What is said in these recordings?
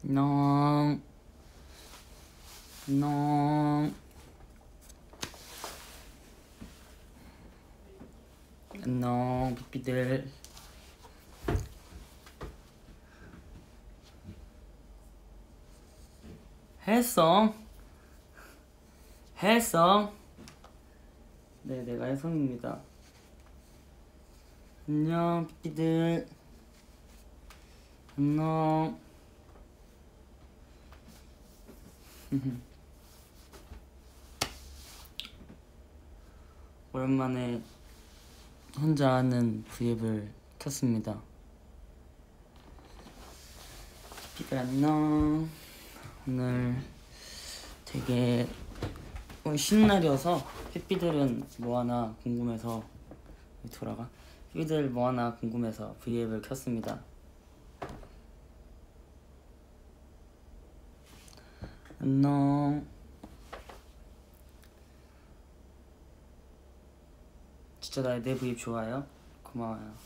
안녕. 안녕. 안녕 삐삐들. 혜성. 혜성. 네, 내가 혜성입니다. 안녕 삐삐들. 안녕. 오랜만에 혼자 하는 브이앱을 켰습니다. 삐삐들 안녕. 오늘 되게 쉬는 날이어서 삐삐들은 뭐하나 궁금해서 돌아가. 삐삐들 뭐하나 궁금해서 브이앱을 켰습니다. 안녕. 진짜 내 브이앱 좋아요? 고마워요.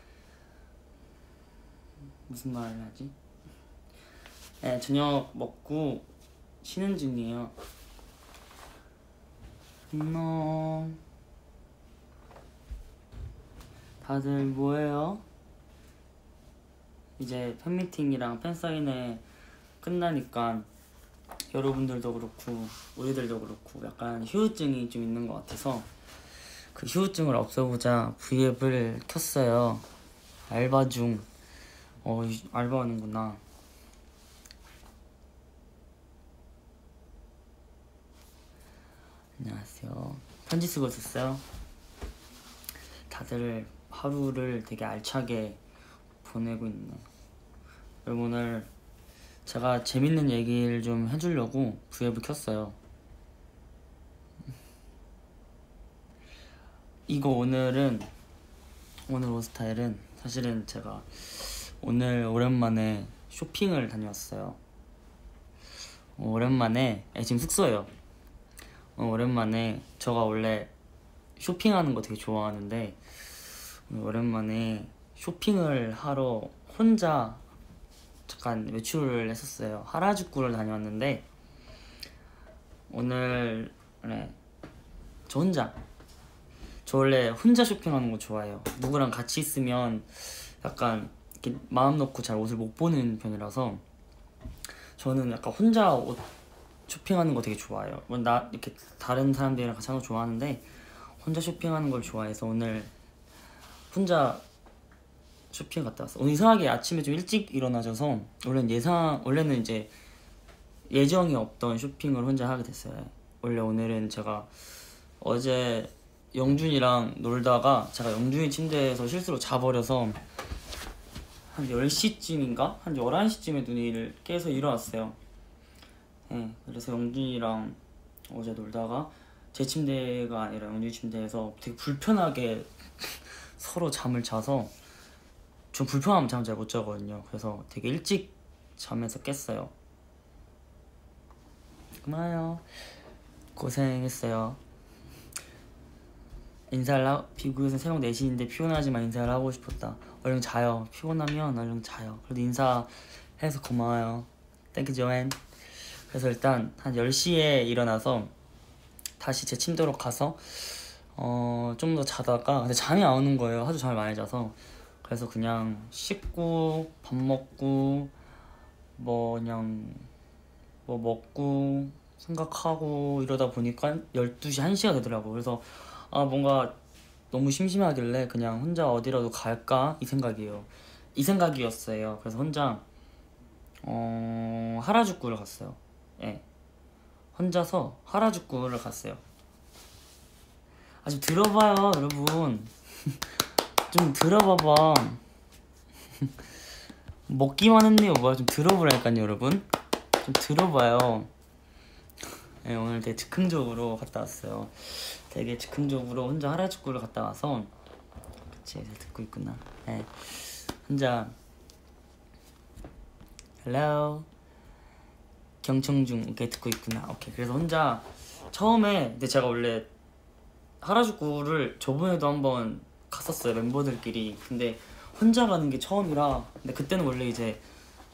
무슨 말을 하지? 네, 저녁 먹고 쉬는 중이에요. 안녕. 다들 뭐해요? 이제 팬미팅이랑 팬사인회 끝나니까 여러분들도 그렇고 우리들도 그렇고 약간 휴유증이 좀 있는 것 같아서 그 휴유증을 없애보자 브이앱을 켰어요. 알바 중. 알바하는구나. 안녕하세요. 편지 쓰고 있었어요. 다들 하루를 되게 알차게 보내고 있네. 여러분, 오늘 제가 재밌는 얘기를 좀 해주려고 브이앱을 켰어요. 오늘 옷 스타일은 사실은 제가 오늘 오랜만에 쇼핑을 다녀왔어요. 오랜만에 지금 숙소예요. 오랜만에 제가 원래 쇼핑하는 거 되게 좋아하는데 오랜만에 쇼핑을 하러 혼자 잠깐 외출을 했었어요. 하라주쿠를 다녀왔는데 오늘 저 원래 혼자 쇼핑하는 거 좋아해요. 누구랑 같이 있으면 약간 이렇게 마음 놓고 잘 옷을 못 보는 편이라서 저는 약간 혼자 옷 쇼핑하는 거 되게 좋아해요. 나 이렇게 다른 사람들이랑 같이 하는 거 좋아하는데 혼자 쇼핑하는 걸 좋아해서 오늘 혼자 쇼핑 갔다 왔어. 오늘 이상하게 아침에 좀 일찍 일어나져서 원래는 이제 예정이 없던 쇼핑을 혼자 하게 됐어요. 원래 오늘은 제가 어제 영준이랑 놀다가 제가 영준이 침대에서 실수로 자버려서 한 10시쯤인가? 한 11시쯤에 눈이 깨서 일어났어요. 네, 그래서 영준이랑 어제 놀다가 제 침대가 아니라 영준이 침대에서 되게 불편하게 서로 잠을 자서 좀 불편하면 잠을 잘 못 자거든요. 그래서 되게 일찍 잠에서 깼어요. 고마워요. 고생했어요. 비구에서 새벽 4시인데 피곤하지만 인사를 하고 싶었다. 얼른 자요. 피곤하면 얼른 자요. 그래도 인사해서 고마워요. 땡큐 조앤. 그래서 일단 한 10시에 일어나서 다시 제 침대로 가서 좀 더 자다가 근데 잠이 안 오는 거예요. 하도 잠을 많이 자서. 그래서 그냥 씻고 밥 먹고 그냥 먹고 생각하고 이러다 보니까 12시 1시가 되더라고. 그래서 뭔가 너무 심심하길래 그냥 혼자 어디라도 갈까 이 생각이었어요. 그래서 혼자 하라주쿠를 갔어요. 예, 혼자서 하라주쿠를 갔어요. 좀 들어봐요 여러분. 좀 들어봐봐. 먹기만 했네요. 뭐야, 좀 들어보라니까요 여러분. 좀 들어봐요. 네, 오늘 되게 즉흥적으로 갔다 왔어요. 되게 즉흥적으로 혼자 하라주쿠를 갔다 와서 그치, 잘 듣고 있구나. 네, 혼자 헬로 경청중. 오케이, 듣고 있구나. 오케이. 그래서 혼자 처음에 근데 제가 원래 하라주쿠를 저번에도 한번 갔었어요 멤버들끼리. 근데 혼자 가는 게 처음이라. 근데 그때는 원래 이제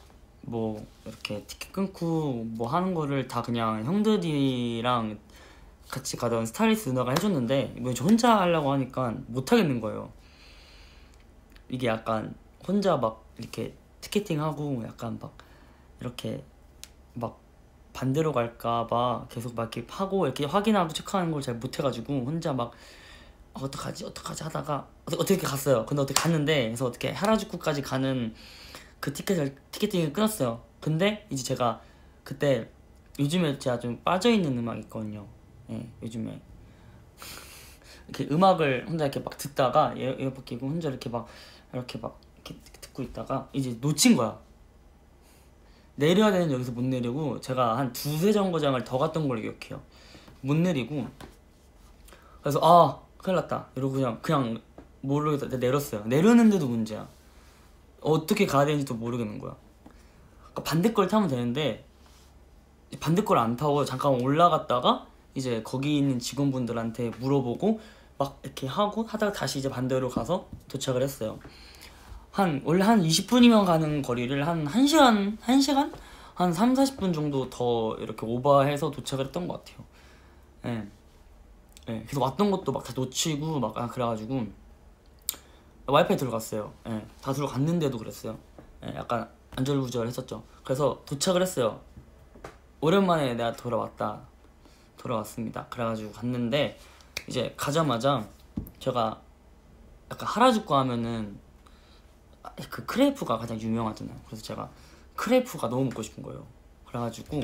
뭐 이렇게 티켓 끊고 뭐 하는 거를 다 그냥 형들이랑 같이 가던 스타일리스트 누나가 해줬는데 뭐 저 혼자 하려고 하니까 못 하겠는 거예요. 이게 약간 혼자 막 이렇게 티켓팅하고 약간 막 이렇게 막 반대로 갈까봐 계속 막 이렇게 하고 이렇게 확인하고 체크하는 걸 잘 못해가지고 혼자 막 어떡하지 하다가 어떻게 갔어요. 근데 어떻게 갔는데 그래서 어떻게 하라주쿠까지 가는 그 티켓팅을 끊었어요. 근데 이제 제가 그때 요즘에 제가 좀 빠져있는 음악이 있거든요. 예, 요즘에 이렇게 음악을 혼자 이렇게 막 듣다가 에어팟 끼고 혼자 이렇게 막 이렇게 듣고 있다가 이제 놓친 거야. 내려야 되는 여기서 못 내리고 제가 한 두세 정거장을 더 갔던 걸로 기억해요. 못 내리고 그래서 아 큰일 났다 이러고 그냥 모르겠다 내렸어요. 내렸는데도 문제야. 어떻게 가야 되는지도 모르겠는 거야. 그러니까 반대 걸 타면 되는데 반대 걸 안 타고 잠깐 올라갔다가 이제 거기 있는 직원분들한테 물어보고 막 이렇게 하다가 다시 이제 반대로 가서 도착을 했어요. 원래 한 20분이면 가는 거리를 한 1시간? 한 3, 40분 정도 더 이렇게 오버해서 도착을 했던 것 같아요. 예. 예. 그래서 왔던 것도 막 다 놓치고 막 그래가지고 와이파이 들어갔어요. 예. 다 들어갔는데도 그랬어요. 예. 약간 안절부절 했었죠. 그래서 도착을 했어요. 오랜만에 내가 돌아왔습니다. 그래가지고 갔는데 이제 가자마자 제가 약간 하라주쿠 하면은 그 크레이프가 가장 유명하잖아요. 그래서 제가 크레이프가 너무 먹고 싶은 거예요. 그래가지고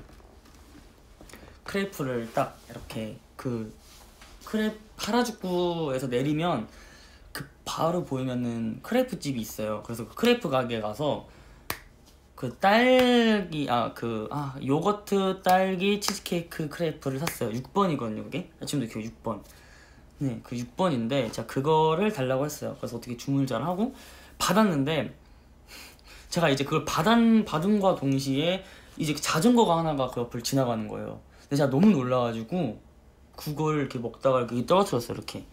크레이프를 딱 이렇게 하라주쿠에서 내리면 그 바로 보이면은 크레이프 집이 있어요. 그래서 그 크레이프 가게에 가서 그 요거트 딸기 치즈케이크 크레이프를 샀어요. 6번이거든요 그게. 지금도 기억 6번. 네, 그 6번인데 제가 그거를 달라고 했어요. 그래서 어떻게 주문을 잘 하고 받았는데 제가 이제 그걸 받은과 동시에 이제 자전거가 하나가 그 옆을 지나가는 거예요. 근데 제가 너무 놀라가지고 그걸 이렇게 먹다가 이렇게 떨어뜨렸어요. 이렇게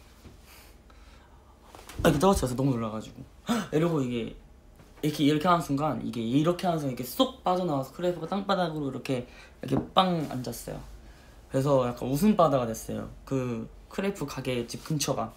떨어뜨렸어요. 너무 놀라가지고 이러고 이렇게 하는 순간 이렇게 쏙 빠져나와서 크레이프가 땅바닥으로 이렇게 빵 앉았어요. 그래서 약간 웃음바다가 됐어요. 그 크레이프 가게 집 근처가.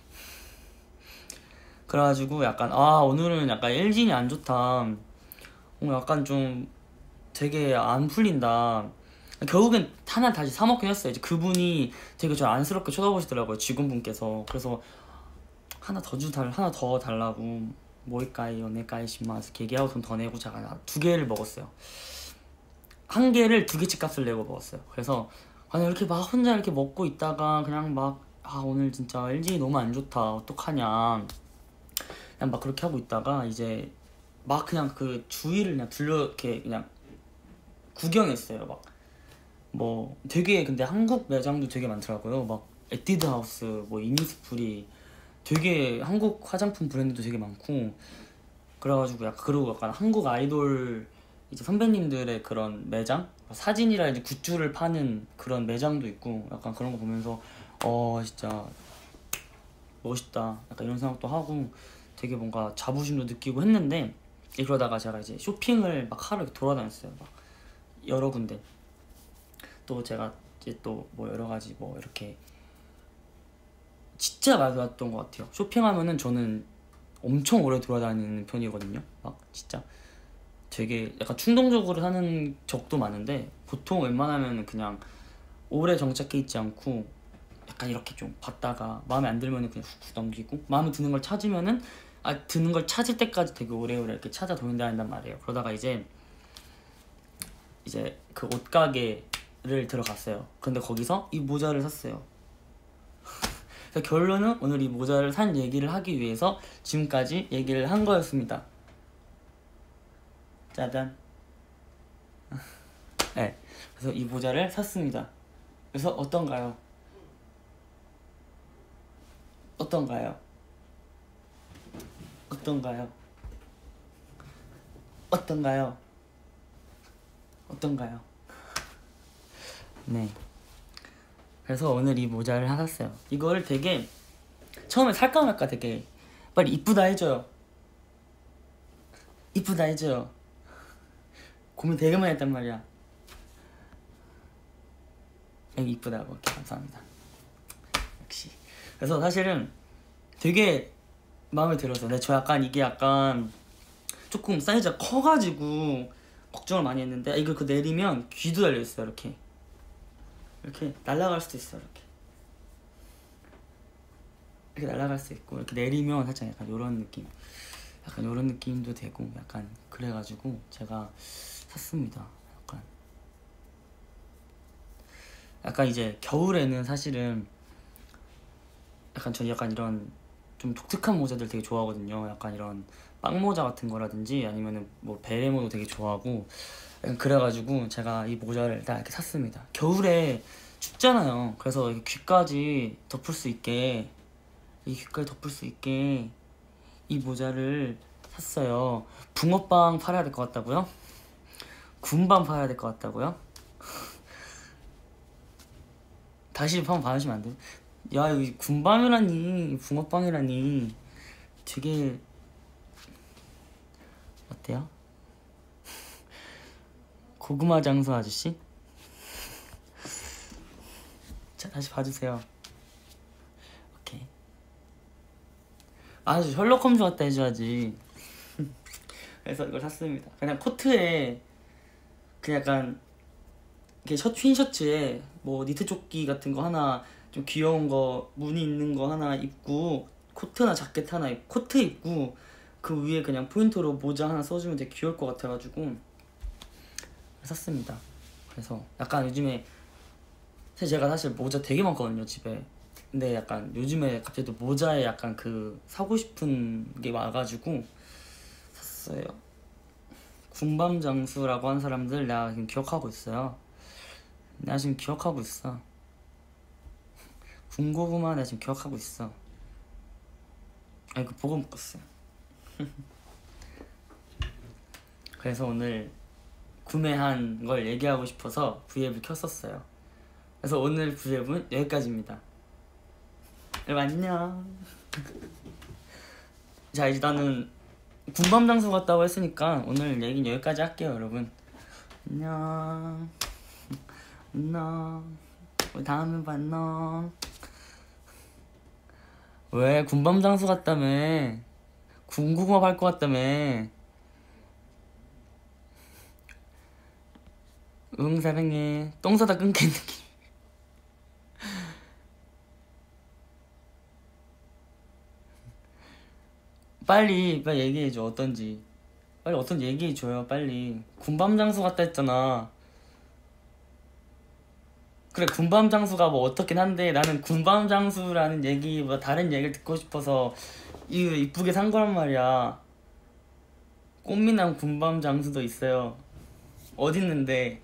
그래가지고 약간 오늘은 약간 일진이 안 좋다. 오늘 약간 좀 되게 안 풀린다. 결국엔 하나 다시 사 먹긴 했어요. 이제 그분이 되게 저 안쓰럽게 쳐다보시더라고요. 직원분께서. 그래서 하나 더 달라고 뭐일까요? 내까이 신마스 이렇게 얘기하고 돈 더 내고 제가 2개를 먹었어요. 한 개를 2개치 값을 내고 먹었어요. 그래서 아니 이렇게 막 혼자 이렇게 먹고 있다가 그냥 막 오늘 진짜 LG 너무 안 좋다 어떡하냐 그냥 막 그렇게 하고 있다가 이제 막 그냥 그 주위를 그냥 이렇게 그냥 구경했어요. 막 뭐 되게 근데 한국 매장도 되게 많더라고요. 막 에뛰드 하우스, 뭐 이니스프리 되게 한국 화장품 브랜드도 되게 많고 그래가지고 그리고 약간 한국 아이돌 이제 선배님들의 그런 매장 사진이라 이제 굿즈를 파는 그런 매장도 있고 약간 그런 거 보면서 진짜 멋있다 약간 이런 생각도 하고 되게 뭔가 자부심도 느끼고 했는데 그러다가 제가 이제 쇼핑을 막 하러 돌아다녔어요. 막 여러 군데 또 제가 이제 또 뭐 여러 가지 뭐 이렇게 진짜 많이 돌아다녔던 것 같아요. 쇼핑하면은 저는 엄청 오래 돌아다니는 편이거든요. 막 진짜 되게 약간 충동적으로 사는 적도 많은데 보통 웬만하면 그냥 오래 정착해 있지 않고 약간 이렇게 좀 봤다가 마음에 안 들면 그냥 훅훅 넘기고 마음에 드는 걸 찾으면은 드는 걸 찾을 때까지 되게 오래오래 이렇게 찾아 다닌단 말이에요. 그러다가 이제 그 옷가게를 들어갔어요. 근데 거기서 이 모자를 샀어요. 그래서 결론은 오늘 이 모자를 산 얘기를 하기 위해서 지금까지 얘기를 한 거였습니다. 짜잔. 네, 그래서 이 모자를 샀습니다. 그래서 어떤가요? 어떤가요? 어떤가요? 어떤가요? 어떤가요? 네. 그래서 오늘 이 모자를 샀어요. 이거를 되게 처음에 살까 말까 되게 빨리 이쁘다 해줘요. 이쁘다 해줘요. 고민 되게 많이 했단 말이야. 애기 이쁘다고. 오케이, 감사합니다. 역시. 그래서 사실은 되게 마음에 들어서 근데 저 약간 이게 약간 조금 사이즈가 커가지고 걱정을 많이 했는데 이걸 그 내리면 귀도 달려있어요. 이렇게 날아갈 수도 있어요. 이렇게 날아갈 수 있고 이렇게 내리면 살짝 약간 요런 느낌, 약간 요런 느낌도 되고 약간 그래가지고 제가 샀습니다. 약간 이제 겨울에는 사실은 약간 저 약간 이런 좀 독특한 모자들 되게 좋아하거든요. 약간 이런 빵모자 같은 거라든지 아니면은 뭐 베레모도 되게 좋아하고 약간 그래가지고 제가 이 모자를 딱 이렇게 샀습니다. 겨울에 춥잖아요. 그래서 이렇게 귀까지 덮을 수 있게, 이 귀까지 덮을 수 있게 이 모자를 샀어요. 붕어빵 팔아야 될 것 같다고요? 군밤 팔아야 될 것 같다고요? 다시 한번 봐주시면 안 돼요? 야, 여기 군밤이라니 붕어빵이라니 되게 어때요? 고구마 장수 아저씨? 자, 다시 봐주세요. 오케이. 아주 셜록 홈즈 같다 해줘야지. 그래서 이걸 샀습니다. 그냥 코트에 그냥 약간 이렇게 흰 셔츠에 뭐 니트 조끼 같은 거 하나 좀 귀여운 거 무늬 있는 거 하나 입고 코트나 자켓 하나 입고 코트 입고 그 위에 그냥 포인트로 모자 하나 써주면 되게 귀여울 것 같아가지고 샀습니다. 그래서 약간 요즘에 제가 사실 모자 되게 많거든요 집에. 근데 약간 요즘에 갑자기 또 모자에 약간 그 사고 싶은 게 와가지고 샀어요. 군밤장수라고 하는 사람들 내가 지금 기억하고 있어요. 내가 지금 기억하고 있어. 군고구마 내가 지금 기억하고 있어. 아 이거 보고 묶었어요. 그래서 오늘 구매한 걸 얘기하고 싶어서 V앱을 켰었어요. 그래서 오늘 V앱은 여기까지입니다. 여러분 안녕. 자 이제 나는 군밤장수 갔다고 했으니까 오늘 얘기는 여기까지 할게요. 여러분 안녕. 안녕. 우리 다음에 만나. 왜 군밤장수 갔다며? 군고구마 팔 것 같다며? 응 사랑해. 똥 싸다 끊기는 느낌. 빨리 얘기해줘. 어떤지. 빨리 어떤지 얘기해줘요. 빨리. 군밤장수 갔다 했잖아. 그래 군밤장수가 뭐 어떻긴 한데 나는 군밤장수라는 얘기 뭐 다른 얘기를 듣고 싶어서 이쁘게 산 거란 말이야. 꽃미남 군밤장수도 있어요. 어딨는데.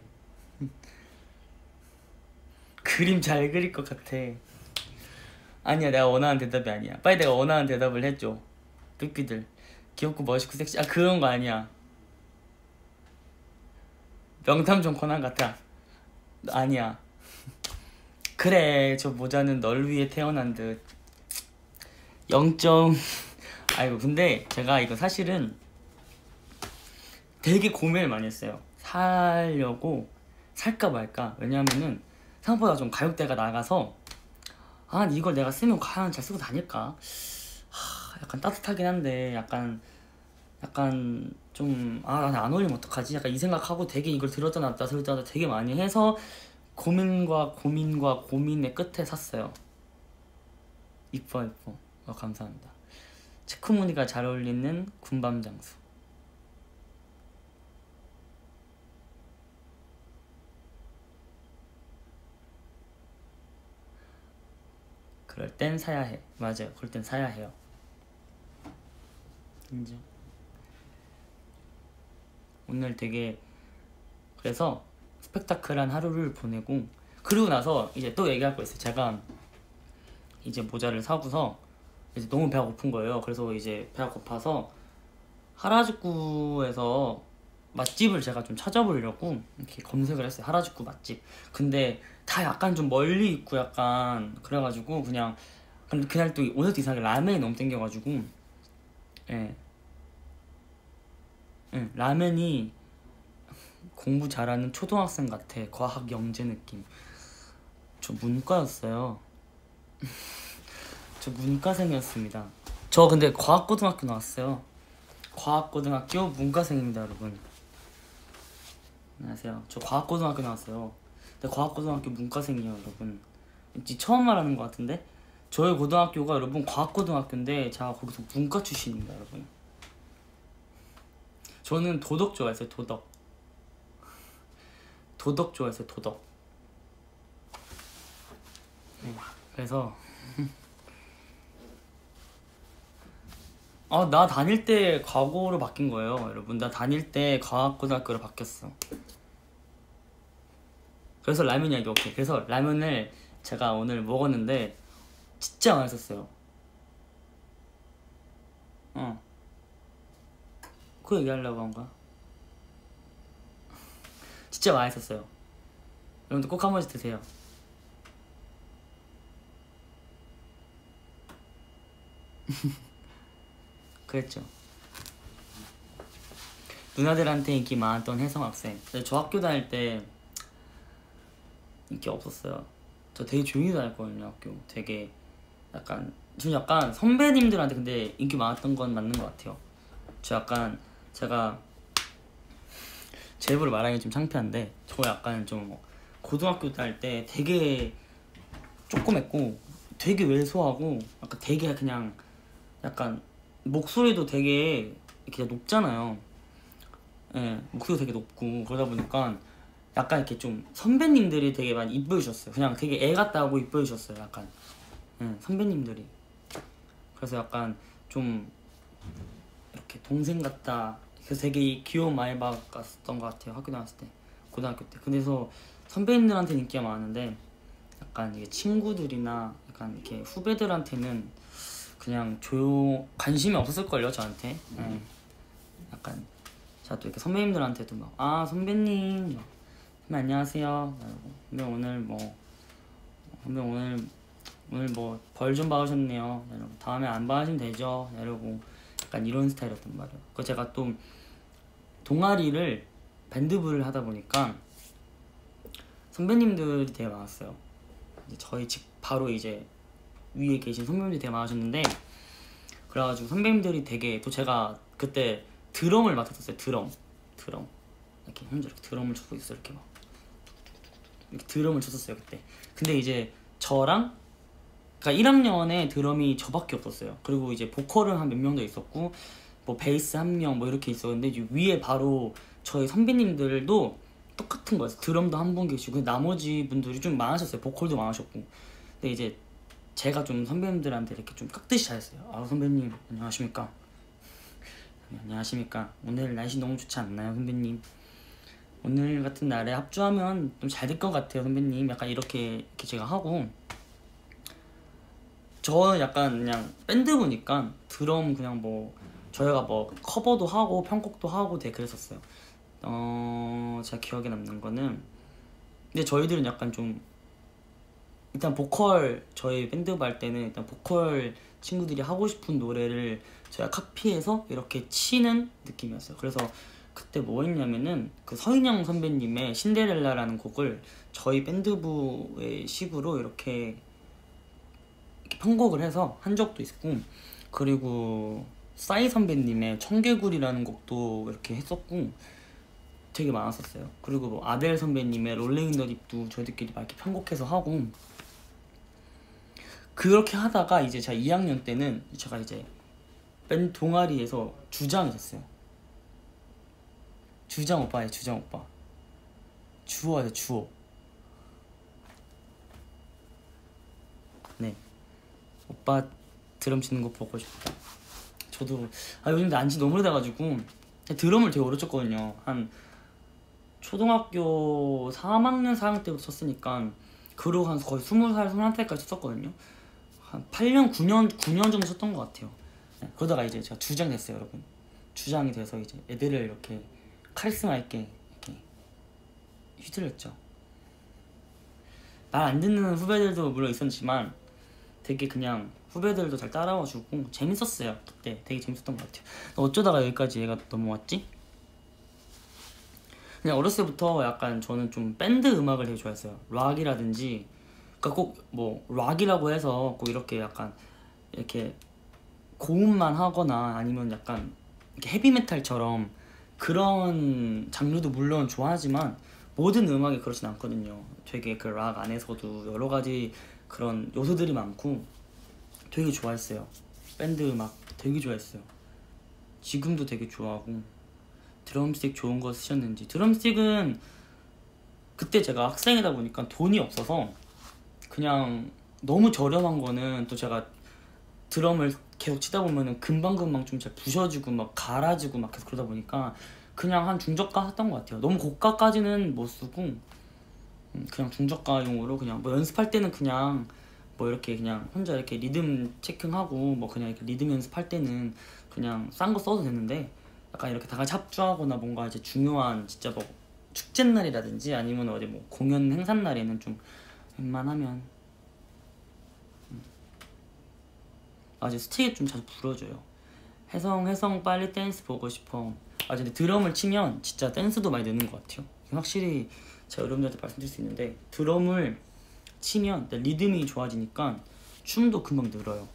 그림 잘 그릴 것 같아. 아니야 내가 원하는 대답이 아니야. 빨리 내가 원하는 대답을 해줘. 삐삐들 귀엽고 멋있고 섹시. 아 그런 거 아니야. 명탐정 코난 같아. 아니야. 그래 저 모자는 널 위해 태어난 듯. 0점. 아이고 근데 제가 이거 사실은 되게 고민을 많이 했어요. 살려고 살까 말까. 왜냐하면은 생각보다 좀 가격대가 나가서 아 이걸 내가 쓰면 과연 잘 쓰고 다닐까. 약간 따뜻하긴 한데 약간 좀 아 나 안 어울리면 어떡하지 약간 이 생각하고 되게 이걸 들었다 놨다 되게 많이 해서 고민과 고민의 끝에 샀어요. 이뻐. 감사합니다. 체크 무늬가 잘 어울리는 군밤장수. 그럴 땐 사야 해. 맞아요. 그럴 땐 사야 해요. 인정. 오늘 되게 그래서 스펙타클한 하루를 보내고 그리고 나서 이제 또 얘기할 거 있어요. 제가 이제 모자를 사고서 이제 너무 배가 고픈 거예요. 그래서 이제 배가 고파서 하라주쿠에서 맛집을 제가 좀 찾아보려고 이렇게 검색을 했어요. 하라주쿠 맛집. 근데 다 약간 좀 멀리 있고 약간 그래가지고 그냥 근데 그날 또 오늘도 이상하게 라면이 너무 땡겨가지고 예. 라면이 공부 잘하는 초등학생 같아. 과학 영재 느낌. 저 문과였어요. 저 문과생이었습니다. 저 근데 과학고등학교 나왔어요. 과학고등학교 문과생입니다, 여러분. 안녕하세요. 저 과학고등학교 나왔어요. 근데 과학고등학교 문과생이에요, 여러분. 왠지 처음 말하는 것 같은데 저희 고등학교가 여러분 과학고등학교인데 제가 거기서 문과 출신입니다, 여러분. 저는 도덕 좋아했어요. 도덕 좋아했어요. 도덕. 네, 그래서 나 다닐 때 과고로 바뀐 거예요, 여러분. 나 다닐 때 과학고등학교로 바뀌었어. 그래서 라면 이야기. 오케이. 그래서 라면을 제가 오늘 먹었는데 진짜 맛있었어요. 그 얘기하려고 한 거야. 진짜 맛있었어요. 여러분들 꼭 한 번씩 드세요. 그랬죠. 누나들한테 인기 많았던 혜성 학생. 근데 저 학교 다닐 때 인기 없었어요. 저 되게 조용히 다녔거든요, 학교. 되게 약간 좀 약간 선배님들한테 근데 인기 많았던 건 맞는 것 같아요. 제가 제 입으로 말하기 좀 창피한데 저 약간 좀 고등학교 다닐 때 되게 조그맸고 되게 왜소하고 약간 되게 그냥 약간 목소리도 되게 이렇게 높잖아요. 예, 목소리도 되게 높고 그러다 보니까 약간 이렇게 좀 선배님들이 되게 많이 이뻐해주셨어요. 그냥 되게 애 같다고 이뻐해주셨어요. 약간 선배님들이. 그래서 약간 좀 이렇게 동생 같다. 그래서 되게 귀여운 많이 받았던 것 같아요. 학교 다녔을 때, 고등학교 때. 그래서 선배님들한테 인기가 많은데 약간 이게 친구들이나 약간 이렇게 후배들한테는 그냥 관심이 없었을걸요, 저한테. 약간 제가 또 이렇게 선배님들한테도 막 선배님, 선배 안녕하세요. 선배 오늘 선배 오늘 뭐 벌 좀 받으셨네요. 다음에 안 받으시면 되죠. 이러고 약간 이런 스타일이었단 말이에요. 그 제가 또 동아리를 밴드부를 하다 보니까 선배님들이 되게 많았어요. 이제 저희 집 바로 이제 위에 계신 선배님들이 되게 많으셨는데 그래가지고 선배님들이 되게 또 제가 그때 드럼을 맡았었어요. 드럼 이렇게 혼자 이렇게 드럼을 치고 있어요. 이렇게 막 이렇게 드럼을 쳤었어요 그때. 근데 이제 저랑 그러니까 1학년에 드럼이 저밖에 없었어요. 그리고 이제 보컬은 한 몇 명 더 있었고 뭐 베이스 한 명 뭐 이렇게 있었는데 위에 바로 저희 선배님들도 똑같은 거였어요. 드럼도 한 분 계시고 나머지 분들이 좀 많으셨어요. 보컬도 많으셨고. 근데 이제 제가 좀 선배님들한테 이렇게 좀 깍듯이 잘했어요. 선배님 안녕하십니까. 안녕하십니까. 오늘 날씨 너무 좋지 않나요, 선배님? 오늘 같은 날에 합주하면 좀 잘 될 것 같아요, 선배님. 약간 이렇게 제가 하고 저는 약간 그냥 밴드 보니까 드럼 그냥 뭐 저희가 뭐 커버도 하고 편곡도 하고 되게 그랬었어요. 제가 기억에 남는 거는 근데 저희들은 약간 좀 일단 보컬 저희 밴드 할 때는 일단 보컬 친구들이 하고 싶은 노래를 제가 카피해서 이렇게 치는 느낌이었어요. 그래서 그때 뭐 했냐면은 그 서인영 선배님의 신데렐라라는 곡을 저희 밴드부의 식으로 이렇게 편곡을 해서 한 적도 있고 그리고 싸이 선배님의 청개구리라는 곡도 이렇게 했었고 되게 많았었어요. 그리고 뭐 아델 선배님의 롤링 인 더 딥도 저희들끼리 막 이렇게 편곡해서 하고 그렇게 하다가 이제 제가 2학년 때는 제가 이제 밴드 동아리에서 주장이 됐어요. 주장 오빠예요. 주장 오빠. 주호예요. 주호. 네. 오빠 드럼 치는 거 보고 싶다. 저도 요즘 안지 너무 오래돼가지고 드럼을 되게 오래 쳤거든요. 한 초등학교 3학년 4학년 때부터 쳤으니까 그러고 한 거의 20살 21살까지 쳤었거든요. 한 8년 9년 정도 쳤던 것 같아요. 네, 그러다가 이제 제가 주장 됐어요, 여러분. 주장이 돼서 이제 애들을 이렇게 카리스마 있게 이렇게 휘둘렀죠. 말 안 듣는 후배들도 물론 있었지만 되게 그냥 후배들도 잘 따라와주고 재밌었어요. 그때 되게 재밌었던 것 같아요. 어쩌다가 여기까지 얘가 넘어왔지? 그냥 어렸을 때부터 약간 저는 좀 밴드 음악을 되게 좋아했어요. 락이라든지, 그러니까 꼭 뭐 락이라고 해서 꼭 이렇게 약간 이렇게 고음만 하거나 아니면 약간 이렇게 헤비메탈처럼 그런 장르도 물론 좋아하지만 모든 음악이 그렇진 않거든요. 되게 그 락 안에서도 여러 가지 그런 요소들이 많고 되게 좋아했어요. 밴드 음악 되게 좋아했어요. 지금도 되게 좋아하고. 드럼스틱 좋은 거 쓰셨는지. 드럼스틱은 그때 제가 학생이다 보니까 돈이 없어서 그냥 너무 저렴한 거는 또 제가 드럼을 계속 치다 보면은 금방금방 좀 잘 부셔지고 막 갈아지고 막 계속 그러다 보니까 그냥 한 중저가 했던 것 같아요. 너무 고가까지는 못 쓰고 그냥 중저가용으로 그냥 뭐 연습할 때는 그냥 뭐 이렇게 그냥 혼자 이렇게 리듬 체킹하고 뭐 그냥 이렇게 리듬 연습할 때는 그냥 싼 거 써도 되는데 약간 이렇게 다 같이 합주하거나 뭔가 이제 중요한 진짜 뭐 축제 날이라든지 아니면 어디 뭐 공연 행사 날에는 좀 웬만하면 아직 스틱이 좀 자주 부러져요. 혜성 빨리 댄스 보고 싶어. 아 근데 드럼을 치면 진짜 댄스도 많이 느는 것 같아요. 확실히 제가 여러분들한테 말씀드릴 수 있는데 드럼을 치면 리듬이 좋아지니까 춤도 금방 늘어요.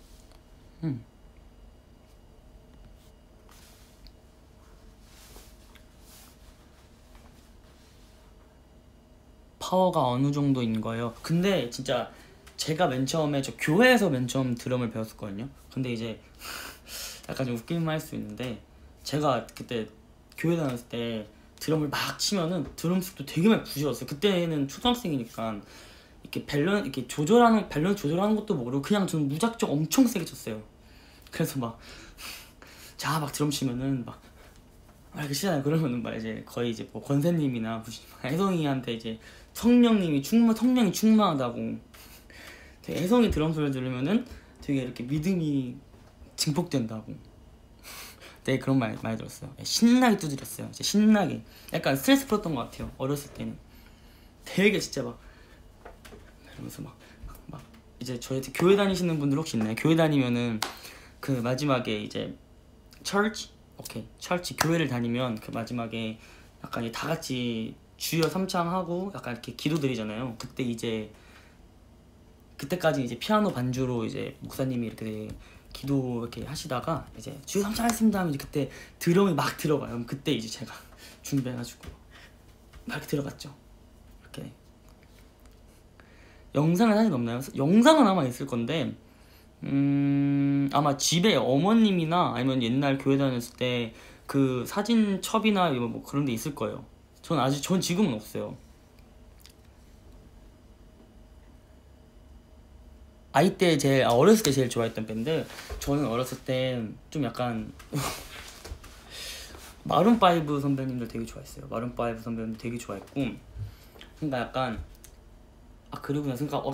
파워가 어느 정도인 거예요? 근데 진짜 제가 맨 처음에 저 교회에서 맨 처음 드럼을 배웠었거든요. 근데 이제 약간 좀 웃긴 말 할 수 있는데 제가 그때 교회 다녔을 때 드럼을 막 치면은 드럼스틱도 되게 많이 부셔졌어요. 그때는 초등학생이니까 이렇게 이렇게 밸런스 조절하는 것도 모르고 그냥 저는 무작정 엄청 세게 쳤어요. 그래서 막 드럼 치면은 막 이렇게 치잖아요. 그러면은 막 이제 거의 이제 뭐 권사님이나 혜성이한테 이제 성령이 충만하다고. 되게 혜성이 드럼 소리 들으면은 되게 이렇게 믿음이 증폭된다고. 네, 그런 말 많이 들었어요. 신나게 두드렸어요. 진짜 신나게. 약간 스트레스 풀었던 것 같아요. 어렸을 때는 되게 진짜 막 이러면서 막 이제 저희 교회 다니시는 분들 혹시 있나요? 교회 다니면은 그 마지막에 이제 철치 교회를 다니면 그 마지막에 약간 다 같이 주여 삼창하고 약간 이렇게 기도드리잖아요. 그때까지 이제 피아노 반주로 이제 목사님이 이렇게 기도 이렇게 하시다가 이제 주여 삼창했습니다 하면 이제 그때 드럼이 막 들어가요. 그럼 그때 이제 제가 준비해가지고 막 이렇게 들어갔죠. 이렇게 영상은 사실 없나요? 영상은 아마 있을 건데 아마 집에 어머님이나 아니면 옛날 교회 다녔을 때 그 사진첩이나 뭐 그런 데 있을 거예요. 전 지금은 없어요. 어렸을 때 제일 좋아했던 밴드, 저는 어렸을 때 좀 약간 마룬5 선배님들 되게 좋아했어요. 마룬5 선배님들 되게 좋아했고, 그러니까 약간 그리고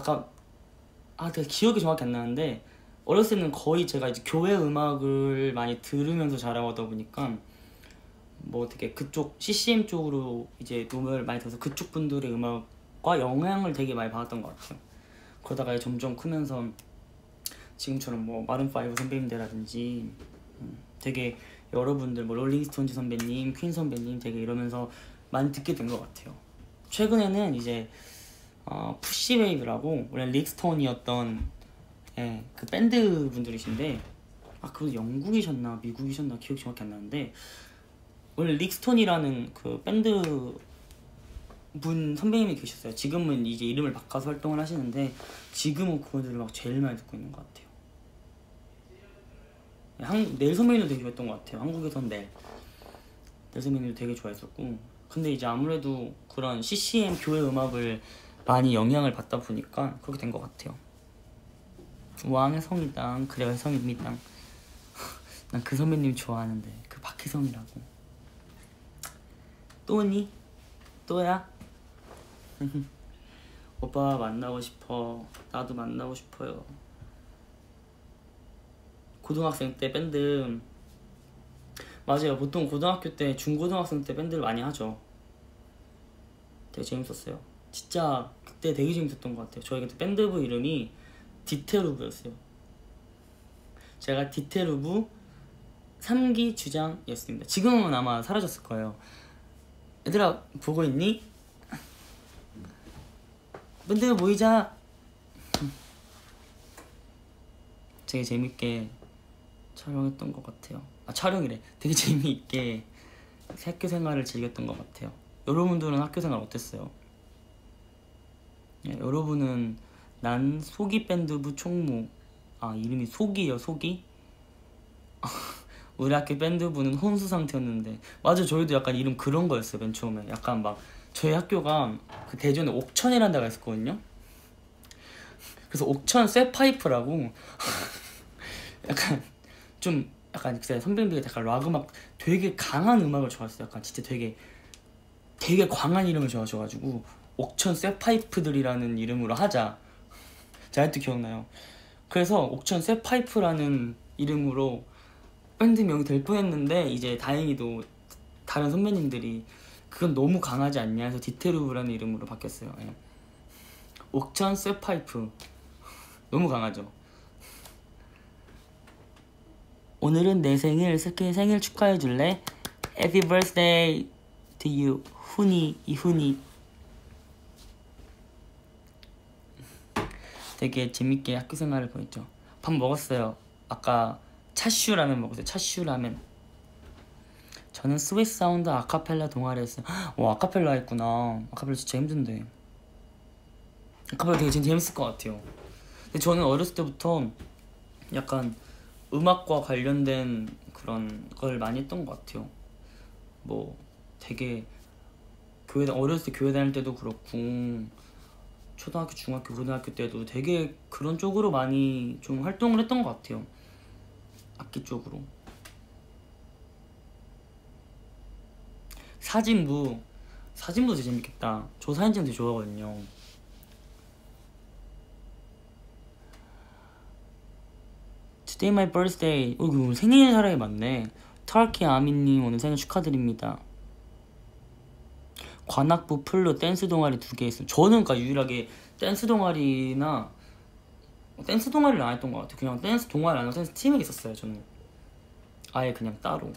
제가 기억이 정확히 안 나는데 어렸을 때는 거의 제가 이제 교회 음악을 많이 들으면서 자라다 보니까 뭐 되게 그쪽 CCM 쪽으로 이제 음악을 많이 들어서 그쪽 분들의 음악과 영향을 되게 많이 받았던 것 같아요. 그러다가 점점 크면서 지금처럼 뭐 마룬5 선배님들이라든지 되게 여러분들 뭐 롤링스톤즈 선배님, 퀸 선배님 되게 이러면서 많이 듣게 된 것 같아요. 최근에는 이제 푸시웨이브라고 원래 릭스톤이었던 그 밴드 분들이신데 그분 영국이셨나 미국이셨나 기억이 정확히 안 나는데 원래 릭스톤이라는 그 밴드 분 선배님이 계셨어요. 지금은 이제 이름을 바꿔서 활동을 하시는데 지금은 그분들을 막 제일 많이 듣고 있는 것 같아요. 넬 선배님도 되게 좋아했던 것 같아요. 한국에선 넬 선배님도 되게 좋아했었고, 근데 이제 아무래도 그런 CCM 교회 음악을 많이 영향을 받다 보니까 그렇게 된 것 같아요. 왕의 성이다. 그래요, 성입니다. 난 그 선배님 좋아하는데 그 박혜성이라고. 또니? 또야? 오빠 만나고 싶어. 나도 만나고 싶어요. 고등학생 때 밴드 맞아요. 보통 고등학교 때 중고등학생 때 밴드를 많이 하죠. 되게 재밌었어요. 진짜 그때 되게 재밌었던 것 같아요. 저희 그때 밴드부 이름이 디테루브였어요. 제가 디테루브 3기 주장이었습니다. 지금은 아마 사라졌을 거예요. 얘들아 보고 있니? 밴드 모이자. 되게 재밌게 촬영했던 것 같아요. 촬영이래. 되게 재미있게 학교 생활을 즐겼던 것 같아요. 여러분들은 학교 생활 어땠어요? 예, 여러분은 난 소기 밴드부 총무. 이름이 소기예요. 소기? 우리 학교 밴드부는 혼수 상태였는데, 맞아, 저희도 약간 이름 그런 거였어요. 맨 처음에 약간 막 저희 학교가 그 대전에 옥천이라는 데가 있었거든요. 그래서 옥천 쇠파이프라고 약간 좀 약간 그때 선배님들이 약간 락 음악 되게 강한 음악을 좋아했어요. 약간 진짜 되게 광한 이름을 좋아하셔가지고 옥천 쇠파이프들이라는 이름으로 하자. 제가 아직도 기억나요. 그래서 옥천 쇠파이프라는 이름으로 밴드명이 될 뻔했는데, 이제 다행히도 다른 선배님들이 그건 너무 강하지 않냐 해서 디테루브라는 이름으로 바뀌었어요. 예. 옥천 쇠파이프 너무 강하죠. 오늘은 내 생일, 스키 생일 축하해줄래? Happy birthday to you. 이훈이 되게 재밌게 학교 생활을 보냈죠. 밥 먹었어요. 아까 차슈 라면 먹었어요. 차슈 라면. 저는 스위스 사운드 아카펠라 동아리 했어요. 와, 아카펠라 했구나. 아카펠라 진짜 힘든데. 아카펠라 되게 재밌을 것 같아요. 근데 저는 어렸을 때부터 약간 음악과 관련된 그런 걸 많이 했던 것 같아요. 뭐 되게 어렸을 때 교회 다닐 때도 그렇고 초등학교, 중학교, 고등학교 때도 되게 그런 쪽으로 많이 좀 활동을 했던 것 같아요. 악기 쪽으로. 사진부 되게 재밌겠다. 저 사진 찍는 데 좋아하거든요. Today my birthday. 오늘 생일 사람이 많네. 터키 아미님 오늘 생일 축하드립니다. 관악부 플루 댄스 동아리 2개 있어요. 저는 그러니까 유일하게 댄스 동아리를 안 했던 것 같아요. 그냥 댄스 동아리 아니고 댄스 팀에 있었어요. 저는 아예 그냥 따로.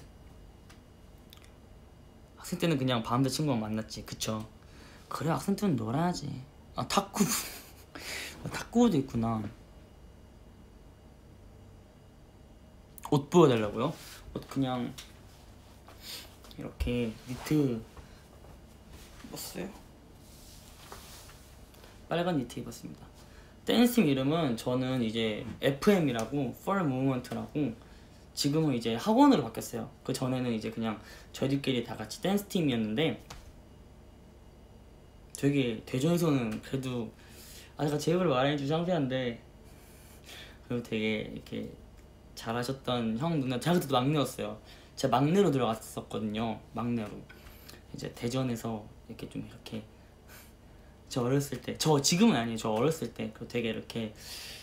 학생 때는 그냥 밤새 친구랑 만났지. 그쵸? 그래, 학생 때는 놀아야지. 탁구. 탁구도 있구나. 옷 보여달라고요? 옷 그냥 이렇게 니트 입었어요. 빨간 니트 입었습니다. 댄스팀 이름은 저는 이제 FM이라고 For Movement라고 지금은 이제 학원으로 바뀌었어요. 그 전에는 이제 그냥 저희들끼리 다 같이 댄스팀이었는데, 되게 대전에서는 그래도 제가 제 입으로 말해주기 창피한데 그리고 되게 이렇게 잘하셨던 형 누나, 제가 그때도 막내였어요. 제가 막내로 들어갔었거든요. 막내로 이제 대전에서 이렇게 좀 이렇게 저 어렸을 때, 저 지금은 아니에요. 저 어렸을 때 그 되게 이렇게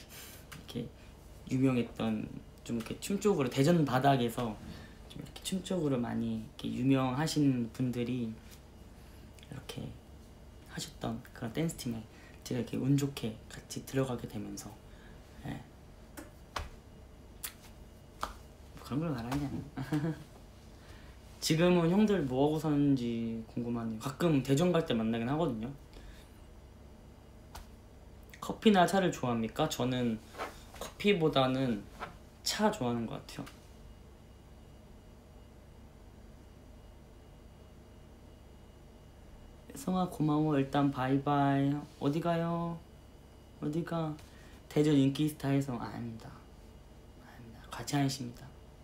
유명했던, 좀 이렇게 춤 쪽으로 대전 바닥에서 좀 이렇게 춤 쪽으로 많이 이렇게 유명하신 분들이 이렇게 하셨던 그런 댄스 팀에 제가 이렇게 운 좋게 같이 들어가게 되면서, 예. 그런 걸 말하냐. 지금은 형들 뭐하고 사는지 궁금하네요. 가끔 대전 갈 때 만나긴 하거든요. 커피나 차를 좋아합니까? 저는 커피보다는 차 좋아하는 것 같아요. 성아 고마워. 일단 바이바이. 어디 가요? 어디가? 대전 인기 스타 혜성. 아닙니다. 같이 하십니다.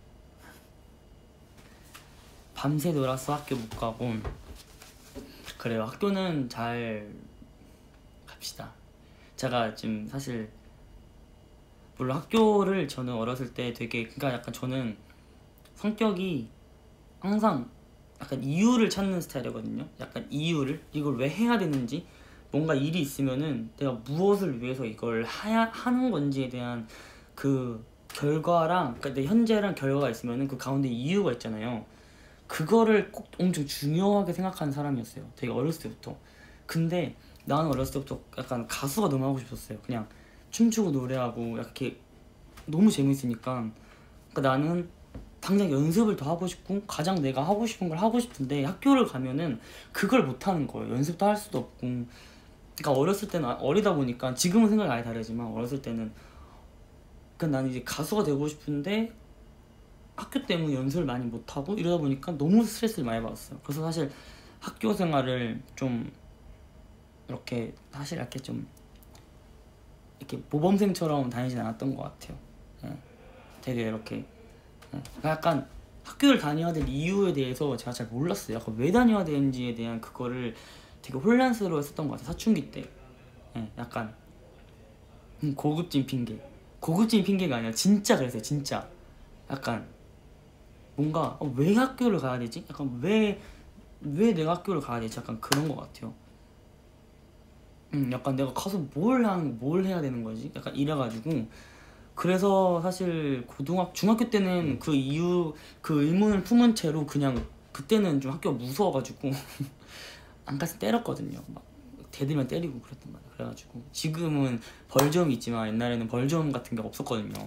밤새 놀았어. 학교 못 가고. 그래요. 학교는 잘 갑시다. 제가 지금 사실 물론 학교를 저는 어렸을 때 되게, 그러니까 약간 저는 성격이 항상 약간 이유를 찾는 스타일이거든요. 약간 이유를, 이걸 왜 해야 되는지, 뭔가 일이 있으면은 내가 무엇을 위해서 이걸 하는 건지에 대한 그 결과랑, 그러니까 내 현재랑 결과가 있으면은 그 가운데 이유가 있잖아요. 그거를 꼭 엄청 중요하게 생각하는 사람이었어요. 되게 어렸을 때부터. 근데 나는 어렸을 때부터 약간 가수가 너무 하고 싶었어요. 그냥 춤추고 노래하고 이렇게 너무 재밌으니까. 그러니까 나는 당장 연습을 더 하고 싶고 가장 내가 하고 싶은 걸 하고 싶은데 학교를 가면은 그걸 못 하는 거예요. 연습도 할 수도 없고. 그러니까 어렸을 때는 어리다 보니까 지금은 생각이 아예 다르지만 어렸을 때는 그러니까 나는 이제 가수가 되고 싶은데 학교 때문에 연습을 많이 못 하고 이러다 보니까 너무 스트레스를 많이 받았어요. 그래서 사실 학교 생활을 좀 이렇게 사실 이렇게 좀 이렇게 모범생처럼 다니진 않았던 것 같아요. 예. 되게 이렇게 약간 학교를 다녀야 될 이유에 대해서 제가 잘 몰랐어요. 약간 왜 다녀야 되는지에 대한 그거를 되게 혼란스러워 했었던 것 같아요. 사춘기 때. 예, 약간 고급진 핑계. 고급진 핑계가 아니라 진짜 그랬어요. 진짜. 약간 뭔가 왜 학교를 가야 되지? 약간 왜 내가 학교를 가야 되지? 약간 그런 것 같아요. 약간 내가 가서 뭘 해야 되는 거지? 약간 이래가지고 그래서 사실 중학교 때는 그 이유 그 의문을 품은 채로 그냥 그때는 좀 학교가 무서워가지고 안 가서 때렸거든요. 막 대들면 때리고 그랬단 말이야. 그래가지고 지금은 벌점이 있지만 옛날에는 벌점 같은 게 없었거든요.